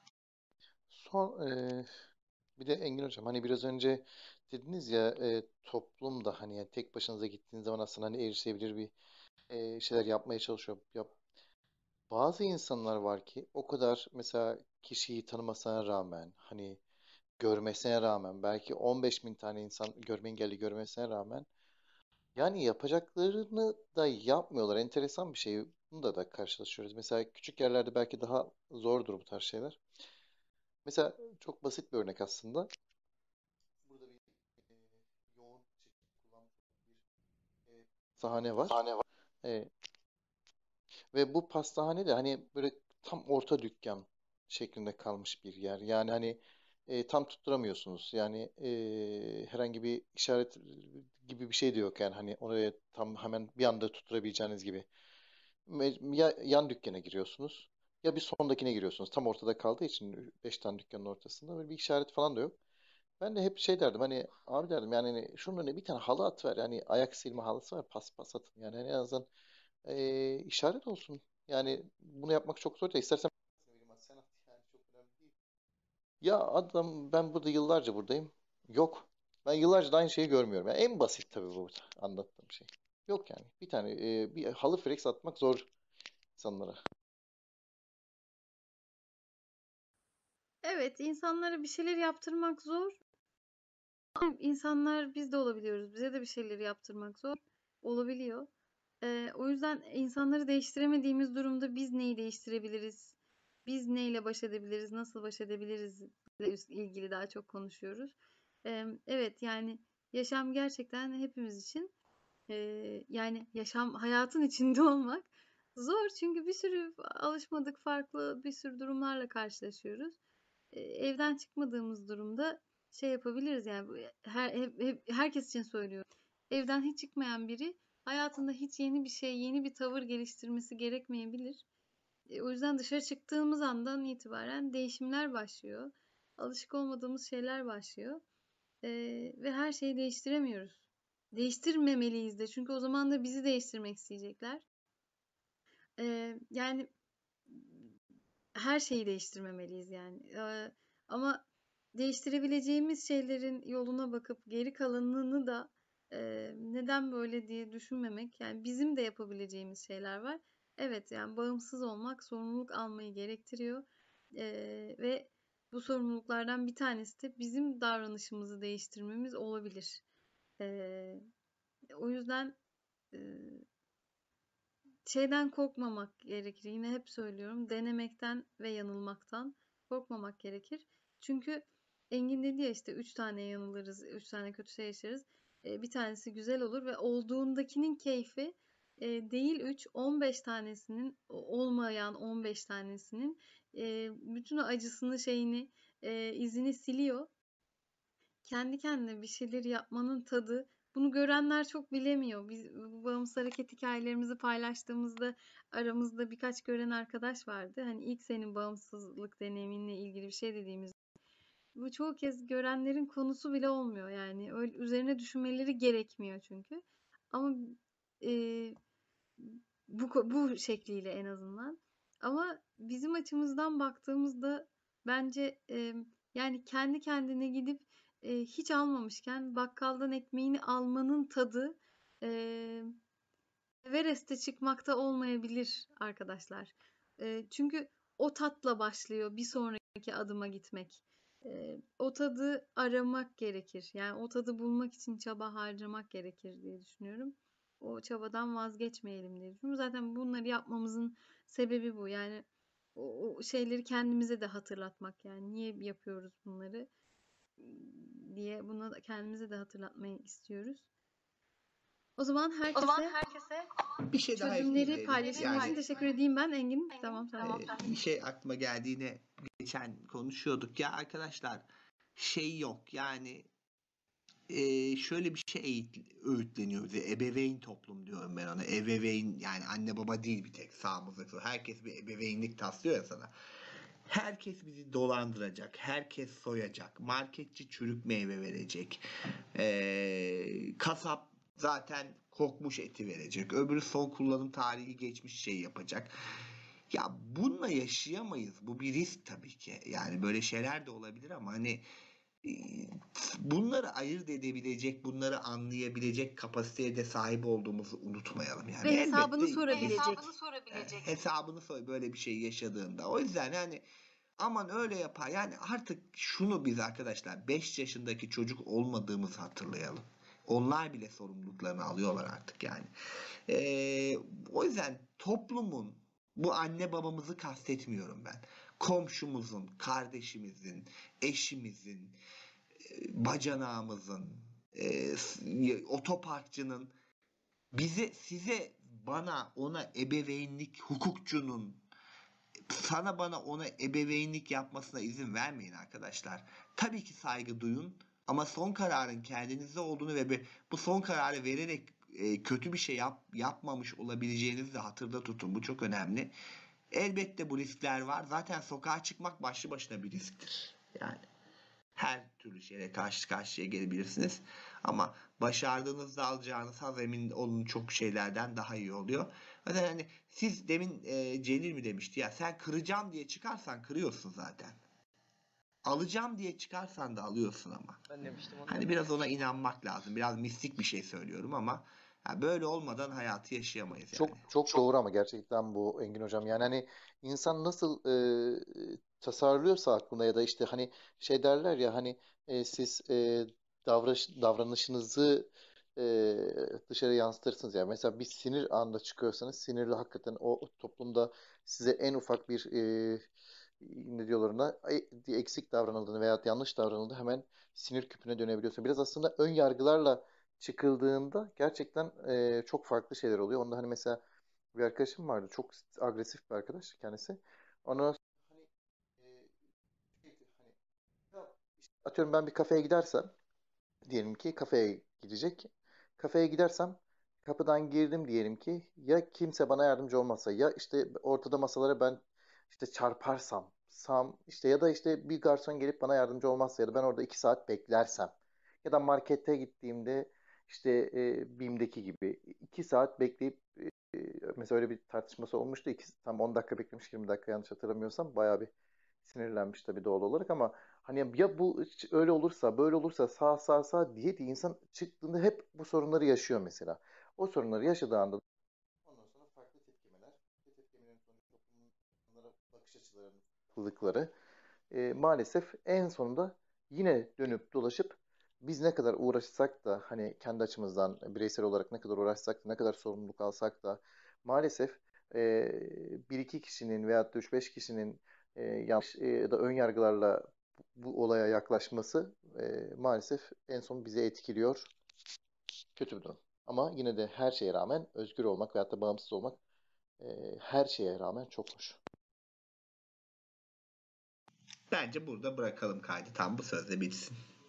Bir de Engin Hocam hani biraz önce dediniz ya toplumda hani yani tek başınıza gittiğiniz zaman aslında hani erişebilir bir şeyler yapmaya çalışıyor. Bazı insanlar var ki o kadar mesela kişiyi tanımasına rağmen hani görmesine rağmen belki 15 bin tane insan görme engelli görmesine rağmen yani yapacaklarını da yapmıyorlar. Enteresan bir şey. Bunda da karşılaşıyoruz. Mesela küçük yerlerde belki daha zordur bu tarz şeyler. Mesela çok basit bir örnek aslında. Burada bir yoğun çekim kullanmış bir sahne var. E, Ve bu pastahane de hani böyle tam orta dükkan şeklinde kalmış bir yer. Yani hani tam tutturamıyorsunuz. Yani herhangi bir işaret gibi bir şey de yok. Yani hani oraya tam hemen bir anda tutturabileceğiniz gibi. Ya yan dükkana giriyorsunuz ya bir sondakine giriyorsunuz. Tam ortada kaldığı için 5 tane dükkanın ortasında böyle bir işaret falan da yok. Ben de hep şey derdim hani abi derdim yani hani şunun önüne bir tane halı at ver. Yani ayak silme halısı var paspas atın. Yani en azından işaret olsun. Yani bunu yapmak çok zor da istersen sen at yani çok önemli değil. Ya adam ben burada yıllarca buradayım. Yok. Ben yıllarca da aynı şeyi görmüyorum. Yani en basit tabii bu anlattığım şey. Yok yani. Bir tane bir halı flex atmak zor insanlara. Evet, insanlara bir şeyler yaptırmak zor. İnsanlar biz de olabiliyoruz. Bize de bir şeyleri yaptırmak zor olabiliyor. O yüzden insanları değiştiremediğimiz durumda biz neyi değiştirebiliriz? Biz neyle baş edebiliriz? Nasıl baş edebiliriz? ile ilgili daha çok konuşuyoruz. Evet, yani yaşam gerçekten hepimiz için yani yaşam hayatın içinde olmak zor çünkü bir sürü alışmadık farklı bir sürü durumlarla karşılaşıyoruz. Evden çıkmadığımız durumda şey yapabiliriz yani herkes için söylüyorum. Evden hiç çıkmayan biri hayatında hiç yeni bir şey, yeni bir tavır geliştirmesi gerekmeyebilir. O yüzden dışarı çıktığımız andan itibaren değişimler başlıyor. Alışık olmadığımız şeyler başlıyor. Ve her şeyi değiştiremiyoruz. Değiştirmemeliyiz de çünkü o zaman da bizi değiştirmek isteyecekler. Yani her şeyi değiştirmemeliyiz yani. Ama değiştirebileceğimiz şeylerin yoluna bakıp geri kalanını da neden böyle diye düşünmemek. Yani bizim de yapabileceğimiz şeyler var. Evet yani bağımsız olmak sorumluluk almayı gerektiriyor. Ve bu sorumluluklardan bir tanesi de bizim davranışımızı değiştirmemiz olabilir. O yüzden şeyden korkmamak gerekir. Yine hep söylüyorum. Denemekten ve yanılmaktan korkmamak gerekir. Çünkü Engin dedi ya işte 3 tane yanılırız, 3 tane kötü şey yaşarız. Bir tanesi güzel olur ve olduğundakinin keyfi değil 3, 15 tanesinin olmayan 15 tanesinin bütün o acısını şeyini izini siliyor. Kendi kendine bir şeyleri yapmanın tadı bunu görenler çok bilemiyor. Biz bu bağımsız hareket hikayelerimizi paylaştığımızda aramızda birkaç gören arkadaş vardı. Hani ilk senin bağımsızlık deneyiminle ilgili bir şey dediğimiz bu çoğu kez görenlerin konusu bile olmuyor. Yani öyle üzerine düşünmeleri gerekmiyor çünkü. Ama e, bu şekliyle en azından. Ama bizim açımızdan baktığımızda bence yani kendi kendine gidip hiç almamışken bakkaldan ekmeğini almanın tadı Everest'e çıkmakta olmayabilir arkadaşlar. Çünkü o tatla başlıyor bir sonraki adıma gitmek. O tadı aramak gerekir. Yani o tadı bulmak için çaba harcamak gerekir diye düşünüyorum. O çabadan vazgeçmeyelim diye düşünüyorum. Zaten bunları yapmamızın sebebi bu. Yani o şeyleri kendimize de hatırlatmak, yani niye yapıyoruz bunları diye bunu da kendimize de hatırlatmayı istiyoruz. O zaman herkese Bir şey daha çözümleri ekleyelim. paylaşımı için Yani teşekkür edeyim ben. Engin, tamam sen. bir şey aklıma geldiğine geçen konuşuyorduk ya arkadaşlar, şey yok yani, şöyle bir şey öğütleniyor bize. Ebeveyn toplum diyorum ben ona. Ebeveyn yani anne baba değil bir tek sağımızdaki. Herkes bir ebeveynlik taslıyor ya sana. Herkes bizi dolandıracak. Herkes soyacak. Marketçi çürük meyve verecek. Kasap zaten kokmuş eti verecek. Öbürü son kullanım tarihi geçmiş şey yapacak. Ya bununla yaşayamayız. Bu bir risk tabii ki. Yani böyle şeyler de olabilir ama hani bunları ayırt edebilecek, bunları anlayabilecek kapasiteye de sahip olduğumuzu unutmayalım. Yani Ve hesabını elbette sorabilecek. hesabını sor böyle bir şey yaşadığında. O yüzden yani aman öyle yapar. Yani artık şunu biz arkadaşlar 5 yaşındaki çocuk olmadığımızı hatırlayalım. Onlar bile sorumluluklarını alıyorlar artık yani. O yüzden toplumun, bu anne babamızı kastetmiyorum ben. Komşumuzun, kardeşimizin, eşimizin, bacanağımızın, otoparkçının size, bana, ona ebeveynlik, hukukçunun sana bana ona ebeveynlik yapmasına izin vermeyin arkadaşlar. Tabii ki saygı duyun ama son kararın kendinizde olduğunu ve bu son kararı vererek kötü bir şey yapmamış olabileceğinizi de hatırda tutun. Bu çok önemli. Elbette bu riskler var. Zaten sokağa çıkmak başlı başına bir risktir. Yani her türlü şeyle karşı karşıya gelebilirsiniz. Ama başardığınızda alacağınız haz, emin olun, çok şeylerden daha iyi oluyor. Zaten hani siz demin Celil mi demişti ya, sen kıracağım diye çıkarsan kırıyorsun zaten. Alacağım diye çıkarsan da alıyorsun ama. Ben demiştim onu. Hani biraz ona inanmak lazım. Biraz mistik bir şey söylüyorum ama ya böyle olmadan hayatı yaşayamayız yani. Çok doğru ama gerçekten bu Engin hocam. Yani hani insan nasıl tasarlıyorsa aklına ya da işte hani şey derler ya hani siz davranışınızı e, dışarı yansıtırsınız. Yani mesela bir sinir anında çıkıyorsanız sinirli hakikaten o toplumda size en ufak bir ne diyorlar ona eksik davranıldığını veya yanlış davranıldığını hemen sinir küpüne dönebiliyorsun. Biraz aslında ön yargılarla çıkıldığında gerçekten çok farklı şeyler oluyor. Onda hani mesela bir arkadaşım vardı. Çok agresif bir arkadaş kendisi. Ondan sonra hani, ya işte atıyorum ben bir kafeye gidersem diyelim ki kafeye gidecek. Kafeye gidersem kapıdan girdim diyelim ki ya kimse bana yardımcı olmazsa ya işte ortada masalara ben işte çarparsam işte ya da işte bir garson gelip bana yardımcı olmazsa ya da ben orada 2 saat beklersem ya da markete gittiğimde işte BİM'deki gibi 2 saat bekleyip mesela öyle bir tartışması olmuştu. Tam 10 dakika beklemiş 20 dakika yanlış hatırlamıyorsam bayağı bir sinirlenmiş tabii doğal olarak ama hani ya bu öyle olursa böyle olursa sağ diye insan çıktığında hep bu sorunları yaşıyor mesela. O sorunları yaşadığı anda ondan sonra farklı tepkimeler, tepkimelerin sonucu toplumun insanlara bakış açılarının farklılıkları maalesef en sonunda yine dönüp dolaşıp biz ne kadar uğraşsak da hani kendi açımızdan bireysel olarak ne kadar uğraşsak da ne kadar sorumluluk alsak da maalesef bir iki kişinin veyahut da 3-5 kişinin yanlış ya da ön yargılarla bu olaya yaklaşması maalesef en son bizi etkiliyor. Kötü bir durum. Ama yine de her şeye rağmen özgür olmak veyahut da bağımsız olmak her şeye rağmen çok hoş. Bence burada bırakalım kaydı. Tam bu sözle bitsin.